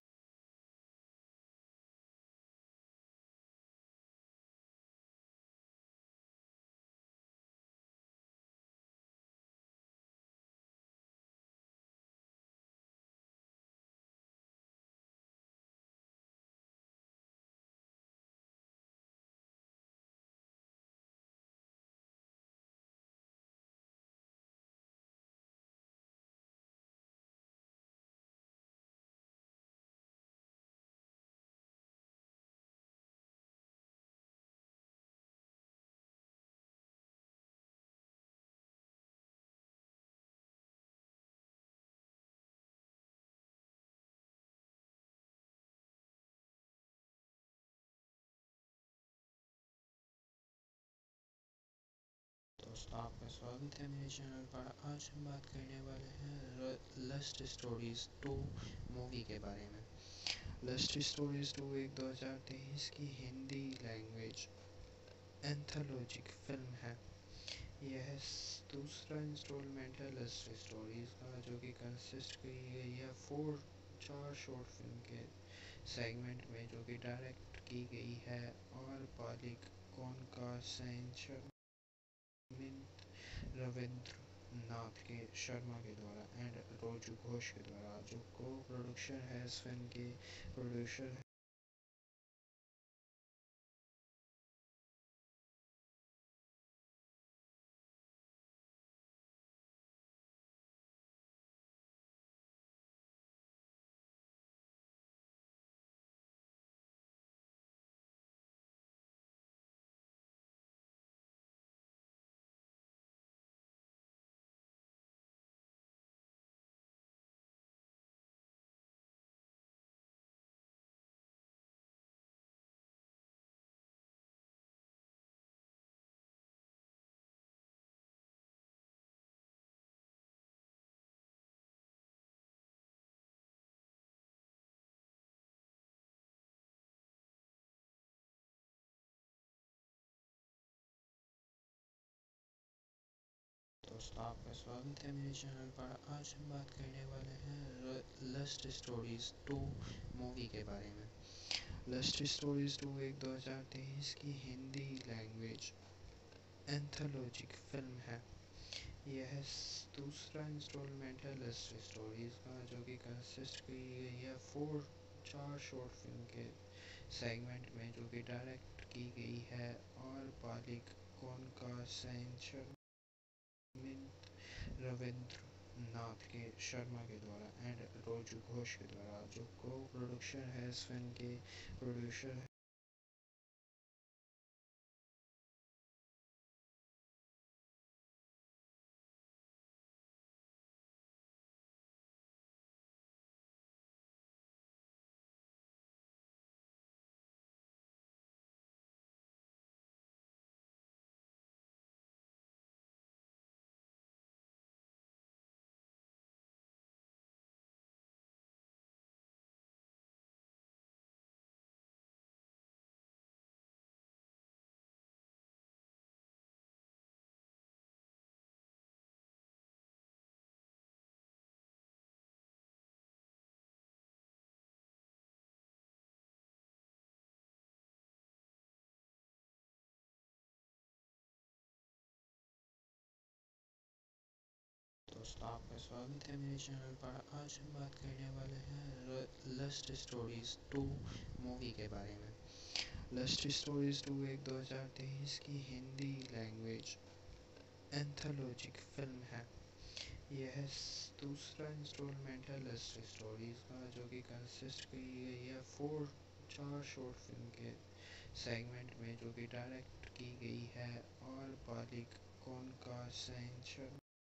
दोस्तों, आपका स्वागत है मेरे चैनल पर। आज हम बात करने वाले हैं लस्ट स्टोरीज 2 मूवी के बारे में। लस्ट स्टोरीज 2 एक 2023 की हिंदी लैंग्वेज एंथोलॉजिक फिल्म है। यह दूसरा इंस्टॉलमेंट है लस्ट स्टोरीज का, जो कि कंसिस्ट की गई है चार शॉर्ट फिल्म के सेगमेंट में, जो कि डायरेक्ट की गई है और पालिक कोनका सैन रविंद्र नाथ के शर्मा के द्वारा एंड रोजू घोष के द्वारा, जो को प्रोडक्शन है इस फिल्म के प्रोड्यूसर दोस्तों, आपका स्वागत है मेरे चैनल पर। आज हम बात करने वाले हैं लस्ट स्टोरीज 2 मूवी के बारे में। लस्ट स्टोरीज 2 एक 2023 की हिंदी लैंग्वेज एंथोलॉजिक फिल्म है। यह दूसरा इंस्टॉलमेंट है लस्ट स्टोरीज का, जो कि कंसिस्ट की गई है चार शॉर्ट फिल्म के सेगमेंट में, जो कि डायरेक्ट की गई है और पालिक कोनका सैन रविंद्र नाथ के शर्मा के द्वारा एंड रोजू घोष के द्वारा, जो को प्रोडक्शन है इस फिल्म के प्रोड्यूसर दोस्तों, आपका स्वागत है मेरे चैनल पर। आज हम बात करने वाले हैं लस्ट स्टोरीज 2 मूवी के बारे में। लस्ट स्टोरीज 2 एक 2023 की हिंदी लैंग्वेज एंथोलॉजिक फिल्म है। यह दूसरा इंस्टॉलमेंट है लस्ट स्टोरीज का, जो कि कंसिस्ट की गई है चार शॉर्ट फिल्म के सेगमेंट में, जो कि डायरेक्ट की गई है और पालिक कोनका सैन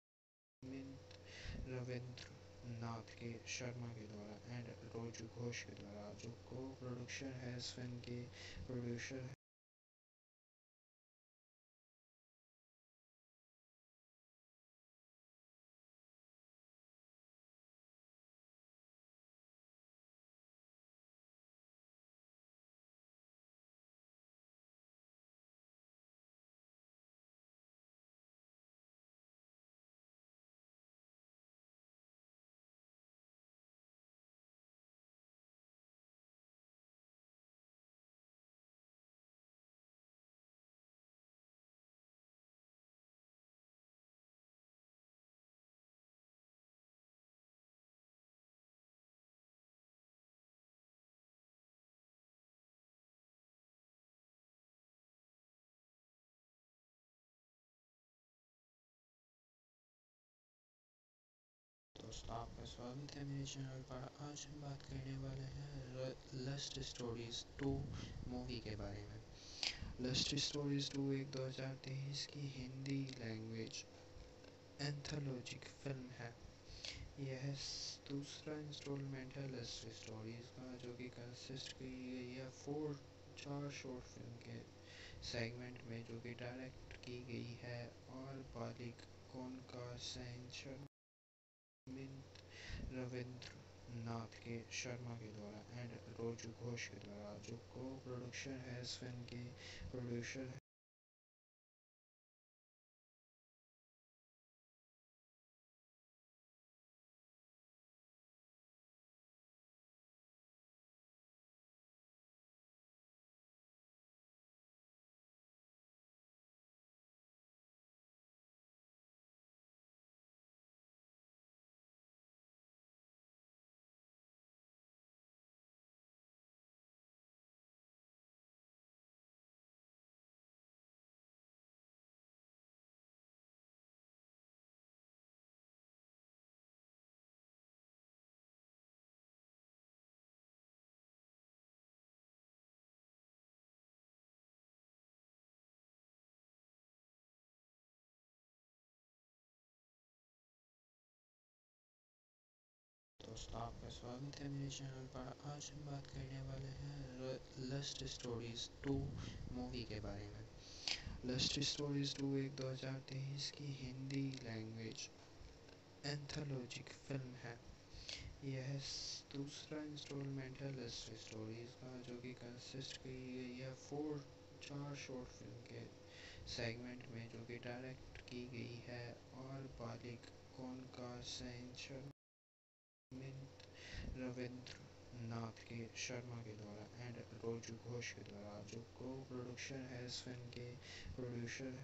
रविंद्र नाथ के शर्मा के द्वारा एंड रोजू घोष के द्वारा, जो को प्रोडक्शन है इस फिल्म के प्रोड्यूसर दोस्तों, आपका स्वागत है मेरे चैनल पर। आज हम बात करने वाले हैं लस्ट स्टोरीज 2 मूवी के बारे में। लस्ट स्टोरीज 2 एक 2023 की हिंदी लैंग्वेज एंथोलॉजिक फिल्म है। यह दूसरा इंस्टॉलमेंट है लस्ट स्टोरीज का, जो कि कंसिस्ट की गई है चार शॉर्ट फिल्म के सेगमेंट में, जो कि डायरेक्ट की गई है और बालिक कौन का शहंशाह रविंद्र नाथ के शर्मा के द्वारा एंड रोजू घोष के द्वारा, जो को प्रोडक्शन है इस फिल्म के प्रोड्यूसर दोस्तों, आपका स्वागत है मेरे चैनल पर। आज हम बात करने वाले हैं लस्ट स्टोरीज 2 मूवी के बारे में। लस्ट स्टोरीज 2 एक 2023 की हिंदी लैंग्वेज एंथोलॉजिक फिल्म है। यह दूसरा इंस्टॉलमेंट है लस्ट स्टोरीज का, जो कि कंसिस्ट की गई है चार शॉर्ट फिल्म के सेगमेंट में, जो कि डायरेक्ट की गई है और बालिक कौन का शहंशाह रविंद्र नाथ के शर्मा के द्वारा एंड रोजू घोष के द्वारा, जो को प्रोडक्शन है इस फिल्म के प्रोड्यूसर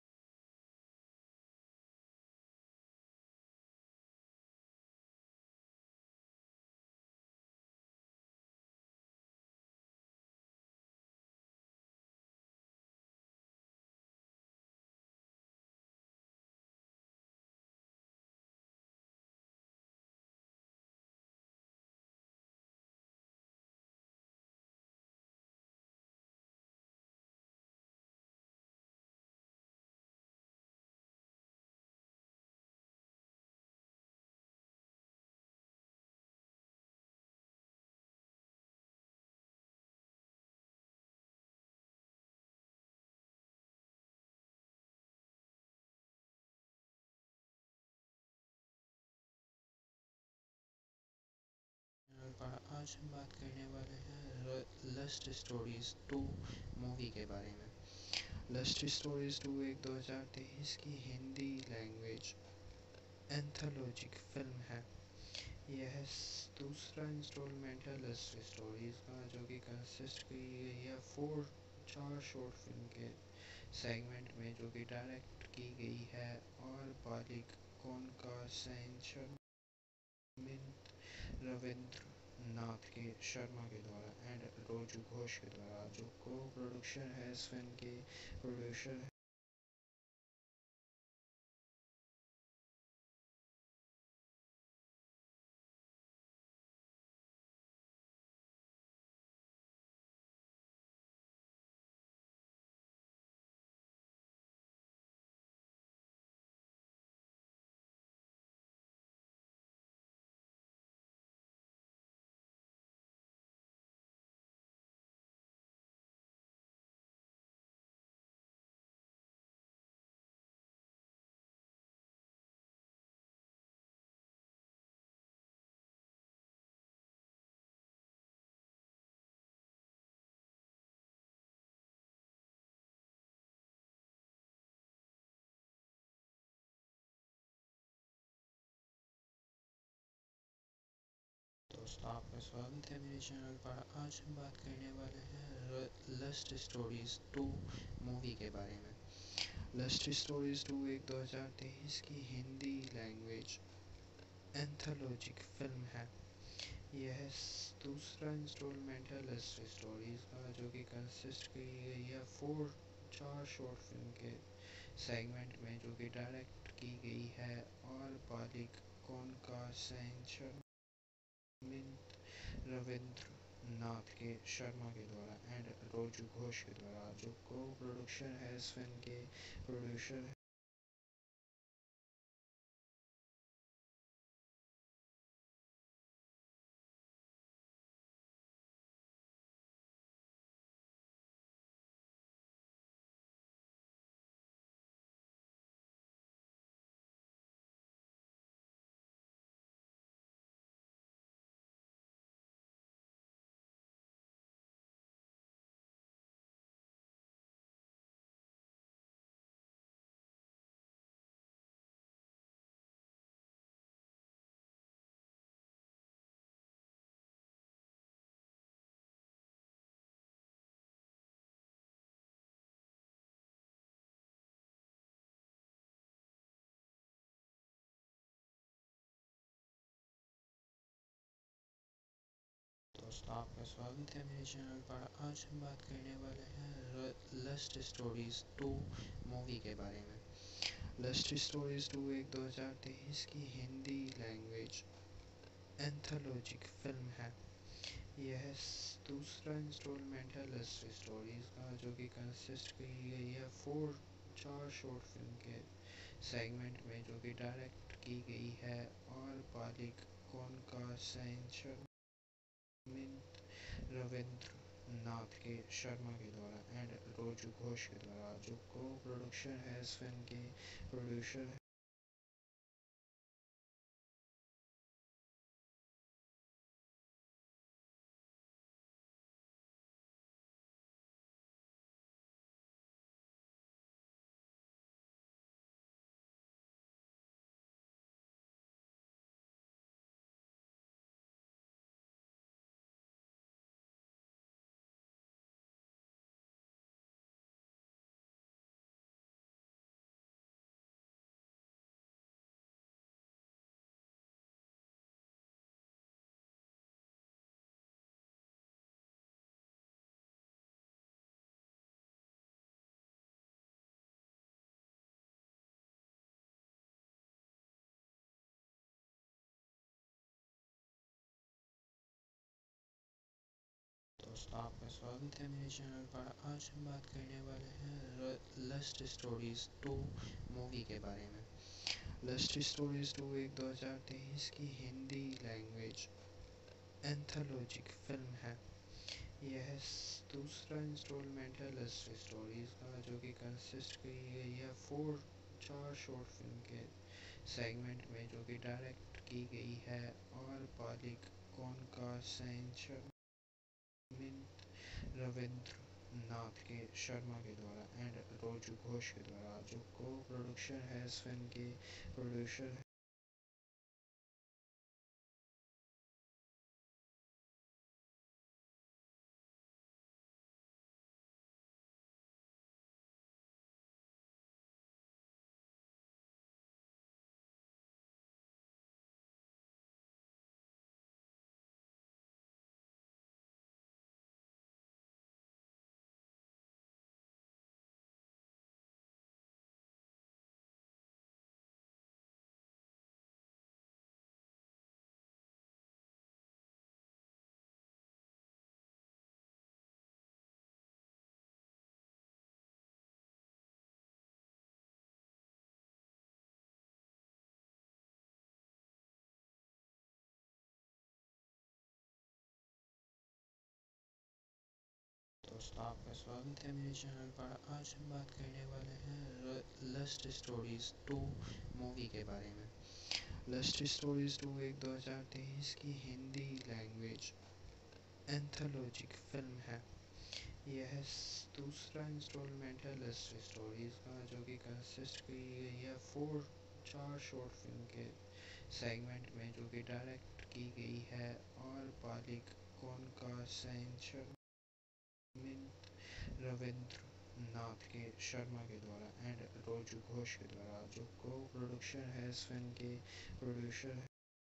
पर। आज हम बात करने वाले हैं लस्ट स्टोरीज 2 मूवी के बारे में। लस्ट स्टोरीज 2 एक 2023 की हिंदी लैंग्वेज एंथोलॉजिक फिल्म है। यह दूसरा इंस्टॉलमेंट है लस्ट स्टोरीज का, जो कि कंसिस्ट की गई है चार शॉर्ट फिल्म के सेगमेंट में, जो कि डायरेक्ट की गई है और बालिक कौन का शहंशाह रविंद्र नाथ के शर्मा के द्वारा एंड रोजू घोष के द्वारा, जो को प्रोडक्शन है इस फिल्म के प्रोड्यूसर दोस्तों, आपका स्वागत है मेरे चैनल पर। आज हम बात करने वाले हैं लस्ट स्टोरीज 2 मूवी के बारे में। लस्ट स्टोरीज 2 एक 2023 की हिंदी लैंग्वेज एंथोलॉजिक फिल्म है। यह दूसरा इंस्टॉलमेंट है लस्ट स्टोरीज का, जो कि कंसिस्ट की गई है चार शॉर्ट फिल्म के सेगमेंट में, जो कि डायरेक्ट की गई है और बालिक कौन का शहंशाह रविंद्र नाथ के शर्मा के द्वारा एंड रोजू घोष के द्वारा, जो को प्रोडक्शन है इस फिल्म के प्रोड्यूसर दोस्तों, आपका स्वागत है मेरे चैनल पर। आज हम बात करने वाले हैं लस्ट स्टोरीज 2 मूवी के बारे में। लस्ट स्टोरीज 2 एक 2023 की हिंदी लैंग्वेज एंथोलॉजिक फिल्म है। यह दूसरा इंस्टॉलमेंट है लस्ट स्टोरीज का, जो कि कंसिस्ट की गई है चार शॉर्ट फिल्म के सेगमेंट में, जो कि डायरेक्ट की गई है और पालिक कोनका सैन रविंद्र नाथ के शर्मा के द्वारा एंड रोजू घोष के द्वारा, जो को प्रोडक्शन है इस फिल्म के प्रोड्यूसर दोस्तों, आपका स्वागत है मेरे चैनल पर। आज हम बात करने वाले हैं लस्ट स्टोरीज 2 मूवी के बारे में। लस्ट स्टोरीज 2 एक 2023 की हिंदी लैंग्वेज एंथोलॉजिक फिल्म है। यह दूसरा इंस्टॉलमेंट है लस्ट स्टोरीज का, जो कि कंसिस्ट की गई है चार शॉर्ट फिल्म के सेगमेंट में, जो कि डायरेक्ट की गई है और पालिक कोनका सैन रविंद्र नाथ के शर्मा के द्वारा एंड रोजू घोष के द्वारा, जो को प्रोडक्शन है इस फिल्म के प्रोड्यूसर दोस्तों, आपका स्वागत है मेरे चैनल पर। आज हम बात करने वाले हैं लस्ट स्टोरीज 2 मूवी के बारे में। लस्ट स्टोरीज 2 एक 2023 की हिंदी लैंग्वेज एंथोलॉजिक फिल्म है। यह दूसरा इंस्टॉलमेंट है लस्ट स्टोरीज का, जो कि कंसिस्ट की गई है चार शॉर्ट फिल्म के सेगमेंट में, जो कि डायरेक्ट की गई है और पालिक कोनका सैन रविंद्र नाथ के शर्मा के द्वारा एंड रोजू घोष के द्वारा, जो को प्रोडक्शन है इस फिल्म के प्रोड्यूसर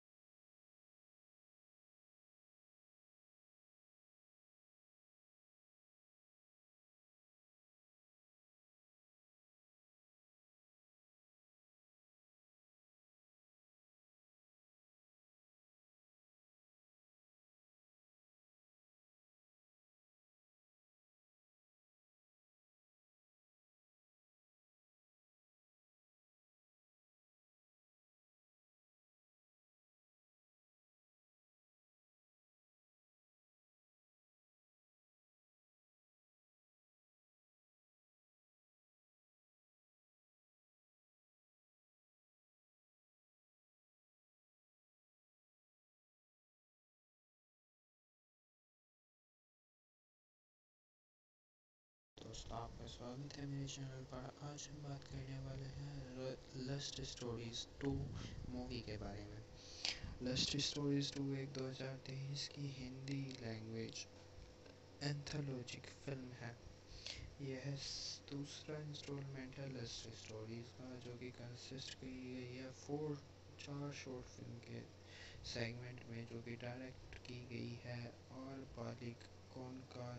दोस्तों, आपका स्वागत है मेरे चैनल पर। आज हम बात करने वाले हैं लस्ट स्टोरीज 2 मूवी के बारे में। लस्ट स्टोरीज 2 एक 2023 की हिंदी लैंग्वेज एंथोलॉजिक फिल्म है। यह दूसरा इंस्टॉलमेंट है लस्ट स्टोरीज का, जो कि कंसिस्ट की गई है चार शॉर्ट फिल्म के सेगमेंट में जो कि डायरेक्ट की गई है और बालिक कौन का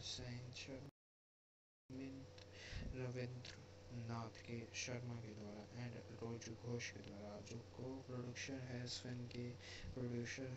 रविंद्र नाथ के शर्मा के द्वारा एंड रोजू घोष के द्वारा, जो को प्रोडक्शन है इस फिल्म के प्रोड्यूसर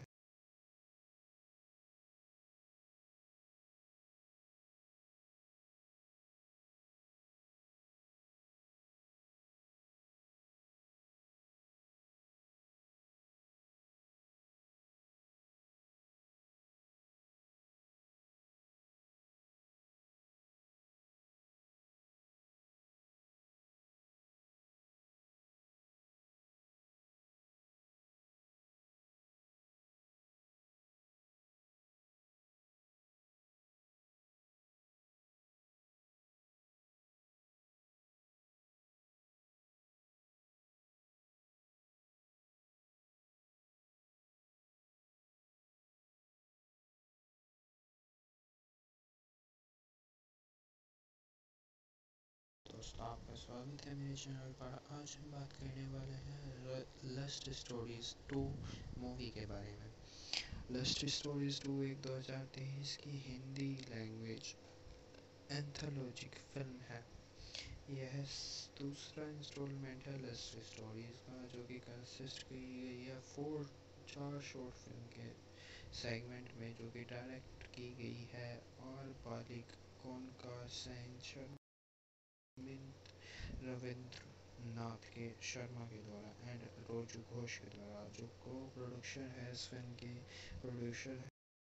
दोस्तों, आपका स्वागत है मेरे चैनल पर। आज हम बात करने वाले हैं लस्ट स्टोरीज 2 मूवी के बारे में। लस्ट स्टोरीज 2 एक 2023 की हिंदी लैंग्वेज एंथोलॉजिक फिल्म है। यह दूसरा इंस्टॉलमेंट है लस्ट स्टोरीज का, जो कि कंसिस्ट की गई है चार शॉर्ट फिल्म के सेगमेंट में, जो कि डायरेक्ट की गई है और बालिक कौन का रविंद्र नाथ के शर्मा के द्वारा एंड रोजू घोष के द्वारा, जो को प्रोडक्शन है इस फिल्म के प्रोड्यूसर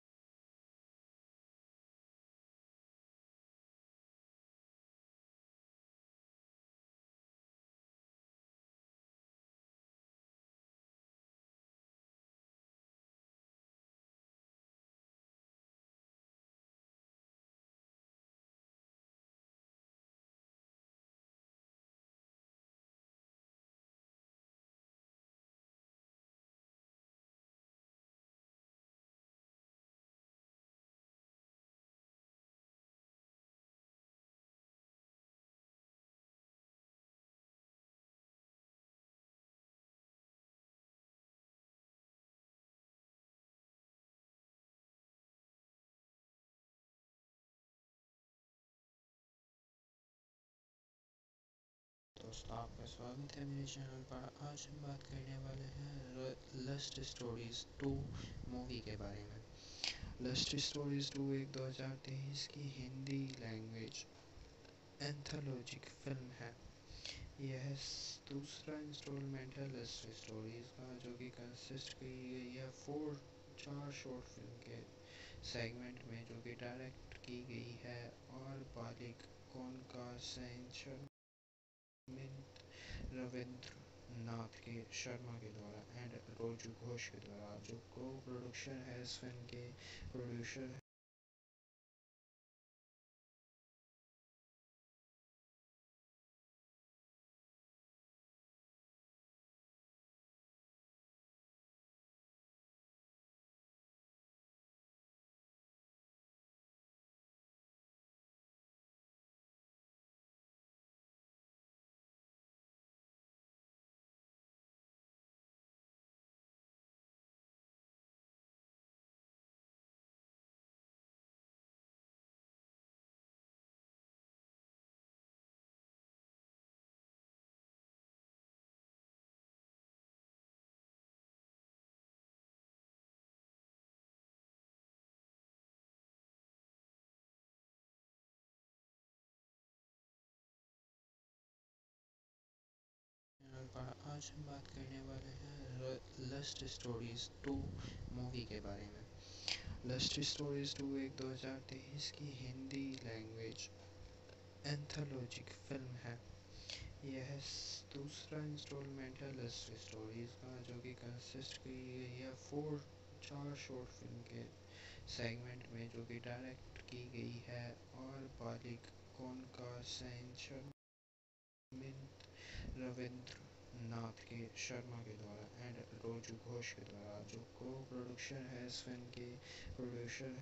दोस्तों, आपका स्वागत है मेरे चैनल पर। आज हम बात करने वाले हैं लस्ट स्टोरीज 2 मूवी के बारे में। लस्ट स्टोरीज 2 एक 2023 की हिंदी लैंग्वेज एंथोलॉजिक फिल्म है। यह दूसरा इंस्टॉलमेंट है लस्ट स्टोरीज का, जो कि कंसिस्ट की गई है चार शॉर्ट फिल्म के सेगमेंट में, जो कि डायरेक्ट की गई है और बालिक कौन का रविंद्र नाथ के शर्मा के द्वारा एंड रोजू घोष के द्वारा, जो को प्रोडक्शन है इस फिल्म के प्रोड्यूसर चैनल पर। आज हम बात करने वाले हैं लस्ट स्टोरीज 2 मूवी के बारे में। लस्ट स्टोरीज 2 एक 2023 की हिंदी लैंग्वेज एंथोलॉजिक फिल्म है। यह दूसरा इंस्टॉलमेंट है लस्ट स्टोरीज का, जो कि कंसिस्ट की गई है चार शॉर्ट फिल्म के सेगमेंट में, जो कि डायरेक्ट की गई है और बालिक कौन का रविंद्र नाथ के शर्मा के द्वारा एंड रोजू घोष के द्वारा, जो को प्रोडक्शन है इस फिल्म के प्रोड्यूसर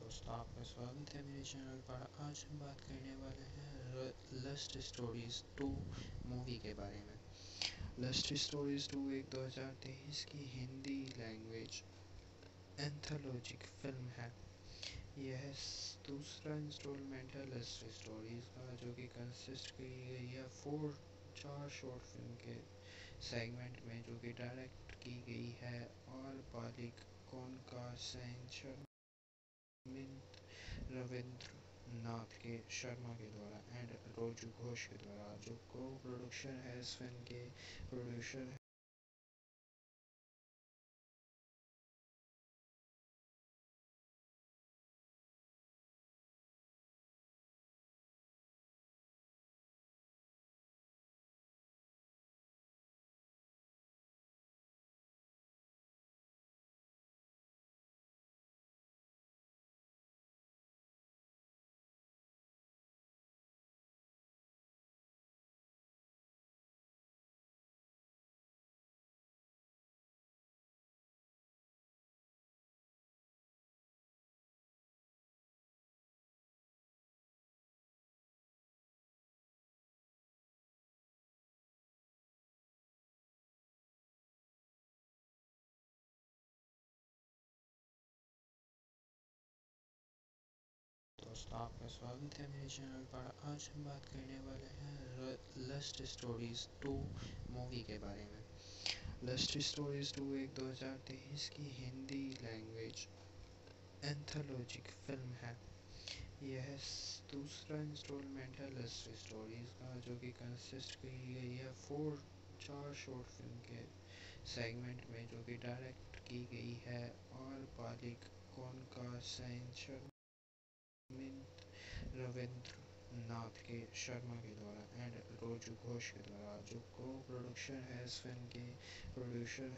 दोस्तों, आपका स्वागत है मेरे चैनल पर। आज हम बात करने वाले हैं लस्ट स्टोरीज 2 मूवी के बारे में। लस्ट स्टोरीज 2 एक 2023 की हिंदी लैंग्वेज एंथोलॉजिक फिल्म है। यह दूसरा इंस्टॉलमेंट है लस्ट स्टोरीज का, जो कि कंसिस्ट की गई है चार शॉर्ट फिल्म के सेगमेंट में, जो कि डायरेक्ट की गई है और बालिक कौनका सेंचर रविंद्र नाथ के शर्मा के द्वारा एंड रोजू घोष के द्वारा, जो को प्रोडक्शन है इस फिल्म के प्रोड्यूसर दोस्तों, आपका स्वागत है मेरे चैनल पर। आज हम बात करने वाले हैं लस्ट स्टोरीज 2 मूवी के बारे में। लस्ट स्टोरीज 2 एक 2023 की हिंदी लैंग्वेज एंथोलॉजिक फिल्म है। यह दूसरा इंस्टॉलमेंट है लस्ट स्टोरीज का, जो कि कंसिस्ट की गई है चार शॉर्ट फिल्म के सेगमेंट में, जो कि डायरेक्ट की गई है और बालिक कौनका सेंचर रविंद्र नाथ के शर्मा के द्वारा एंड रोजू घोष के द्वारा, जो को प्रोडक्शन है इस फिल्म के प्रोड्यूसर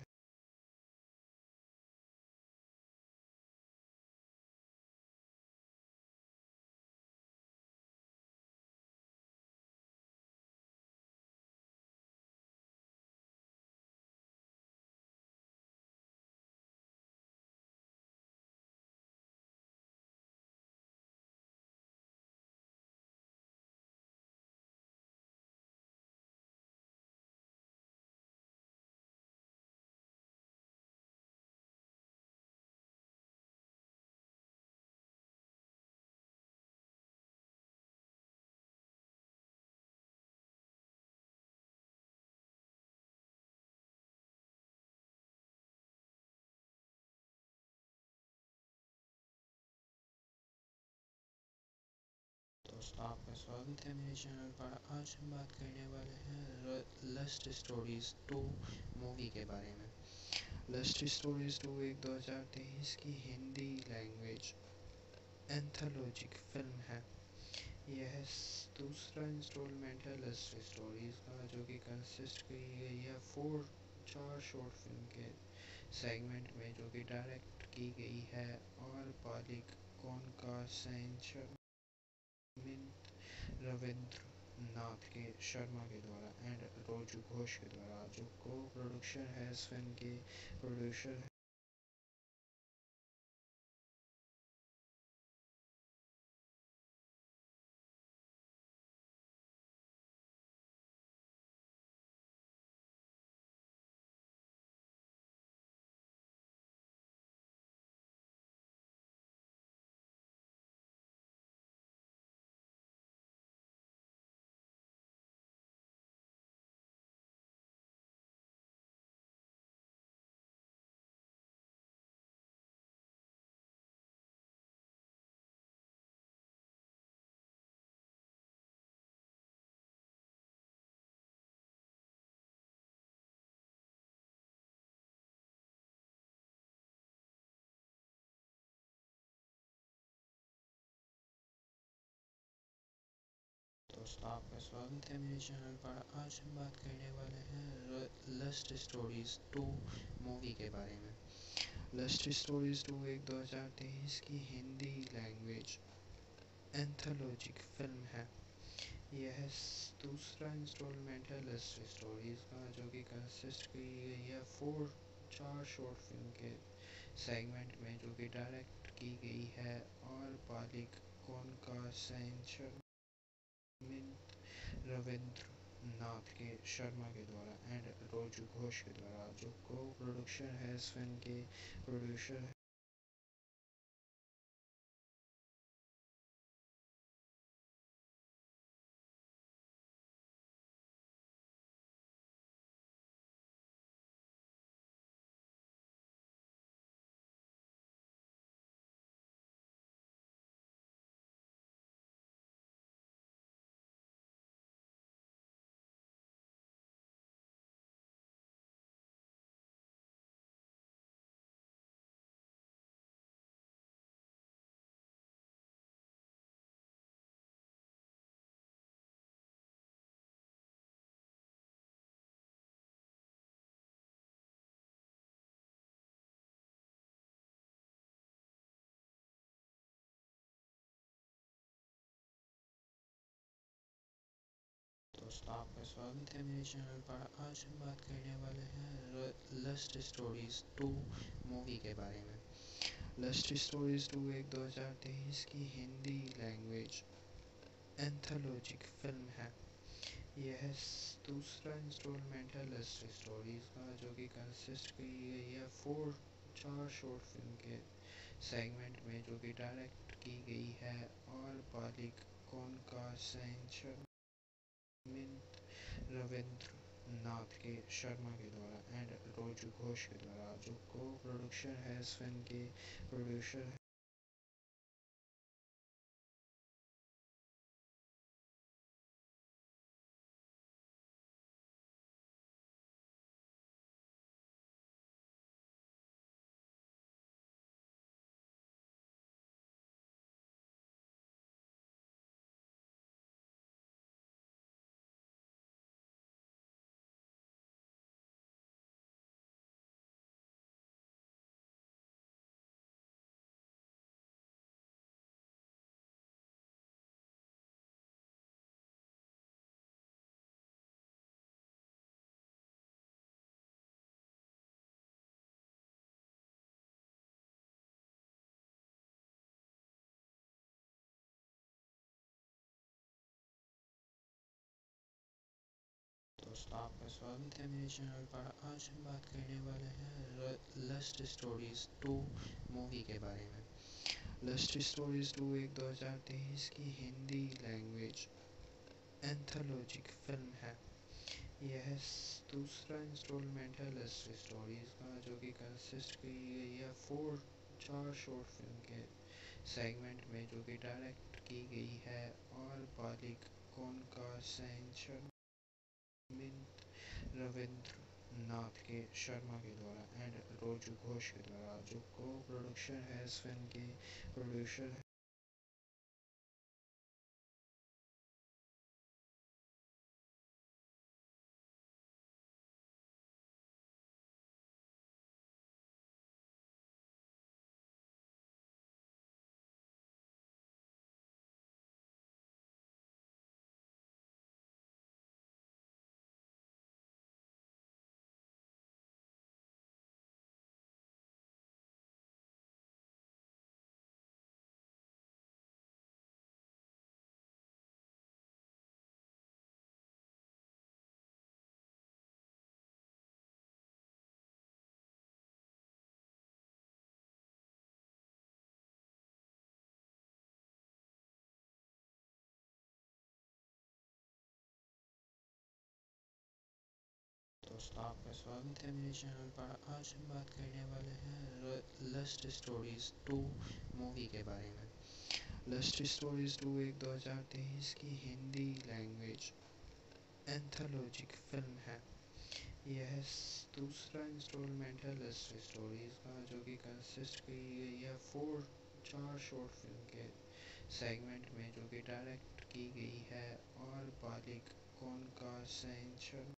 दोस्तों, आपका स्वागत है मेरे चैनल पर। आज हम बात करने वाले हैं लस्ट स्टोरीज 2 मूवी के बारे में। लस्ट स्टोरीज 2 एक 2023 की हिंदी लैंग्वेज एंथोलॉजिक फिल्म है। यह दूसरा इंस्टॉलमेंट है लस्ट स्टोरीज का, जो कि कंसिस्ट की गई है चार शॉर्ट फिल्म के सेगमेंट में, जो कि डायरेक्ट की गई है और बालिक कौनका सेंचर रविंद्र नाथ के शर्मा के द्वारा एंड रोजू घोष के द्वारा, जो को प्रोडक्शन है इस फिल्म के प्रोड्यूसर दोस्तों, आपका स्वागत है मेरे चैनल पर। आज हम बात करने वाले हैं लस्ट स्टोरीज 2 मूवी के बारे में। लस्ट स्टोरीज 2 एक 2023 की हिंदी लैंग्वेज एंथोलॉजिक फिल्म है। यह दूसरा इंस्टॉलमेंट है लस्ट स्टोरीज का, जो कि कंसिस्ट की गई है चार शॉर्ट फिल्म के सेगमेंट में, जो कि डायरेक्ट की गई है और बालिक कौन का शहंशाह रविंद्र नाथ के शर्मा के द्वारा एंड रोजू घोष के द्वारा, जो को प्रोडक्शन है इस फिल्म के प्रोड्यूसर दोस्तों, आपका स्वागत है मेरे चैनल पर। आज हम बात करने वाले हैं लस्ट स्टोरीज 2 मूवी के बारे में। लस्ट स्टोरीज 2 एक 2023 की हिंदी लैंग्वेज एंथोलॉजिक फिल्म है। यह दूसरा इंस्टॉलमेंट है लस्ट स्टोरीज का, जो कि कंसिस्ट की गई है 4 शॉर्ट फिल्म के सेगमेंट में, जो कि डायरेक्ट की गई है और बालिक कौन का शहंशाह रविंद्र नाथ के शर्मा के द्वारा एंड रोजू घोष के द्वारा, जो को प्रोडक्शन है इस फिल्म के प्रोड्यूसर दोस्तों, आपका स्वागत है मेरे चैनल पर। आज हम बात करने वाले हैं लस्ट स्टोरीज 2 मूवी के बारे में। लस्ट स्टोरीज 2 एक 2023 की हिंदी लैंग्वेज एंथोलॉजिक फिल्म है। यह दूसरा इंस्टॉलमेंट है लस्ट स्टोरीज का, जो कि कंसिस्ट की गई है 4 शॉर्ट फिल्म के सेगमेंट में, जो कि डायरेक्ट की गई है और बालिक कौन का शहंशाह रविंद्र नाथ के शर्मा के द्वारा एंड रोजू घोष के द्वारा, जो को प्रोडक्शन है इस फिल्म के प्रोड्यूसर दोस्तों, आपका स्वागत है मेरे चैनल पर। आज हम बात करने वाले हैं लस्ट स्टोरीज 2 मूवी के बारे में। लस्ट स्टोरीज 2 एक 2023 की हिंदी लैंग्वेज एंथोलॉजिक फिल्म है। यह दूसरा इंस्टॉलमेंट है लस्ट स्टोरीज का, जो कि कंसिस्ट की गई है 4 शॉर्ट फिल्म के सेगमेंट में, जो कि डायरेक्ट की गई है और बालिक कौन का शहंशाह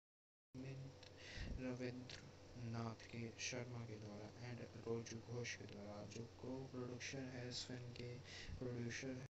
रविंद्र नाथ के शर्मा के द्वारा एंड रोजू घोष के द्वारा, जो को प्रोडक्शन है इस फिल्म के प्रोड्यूसर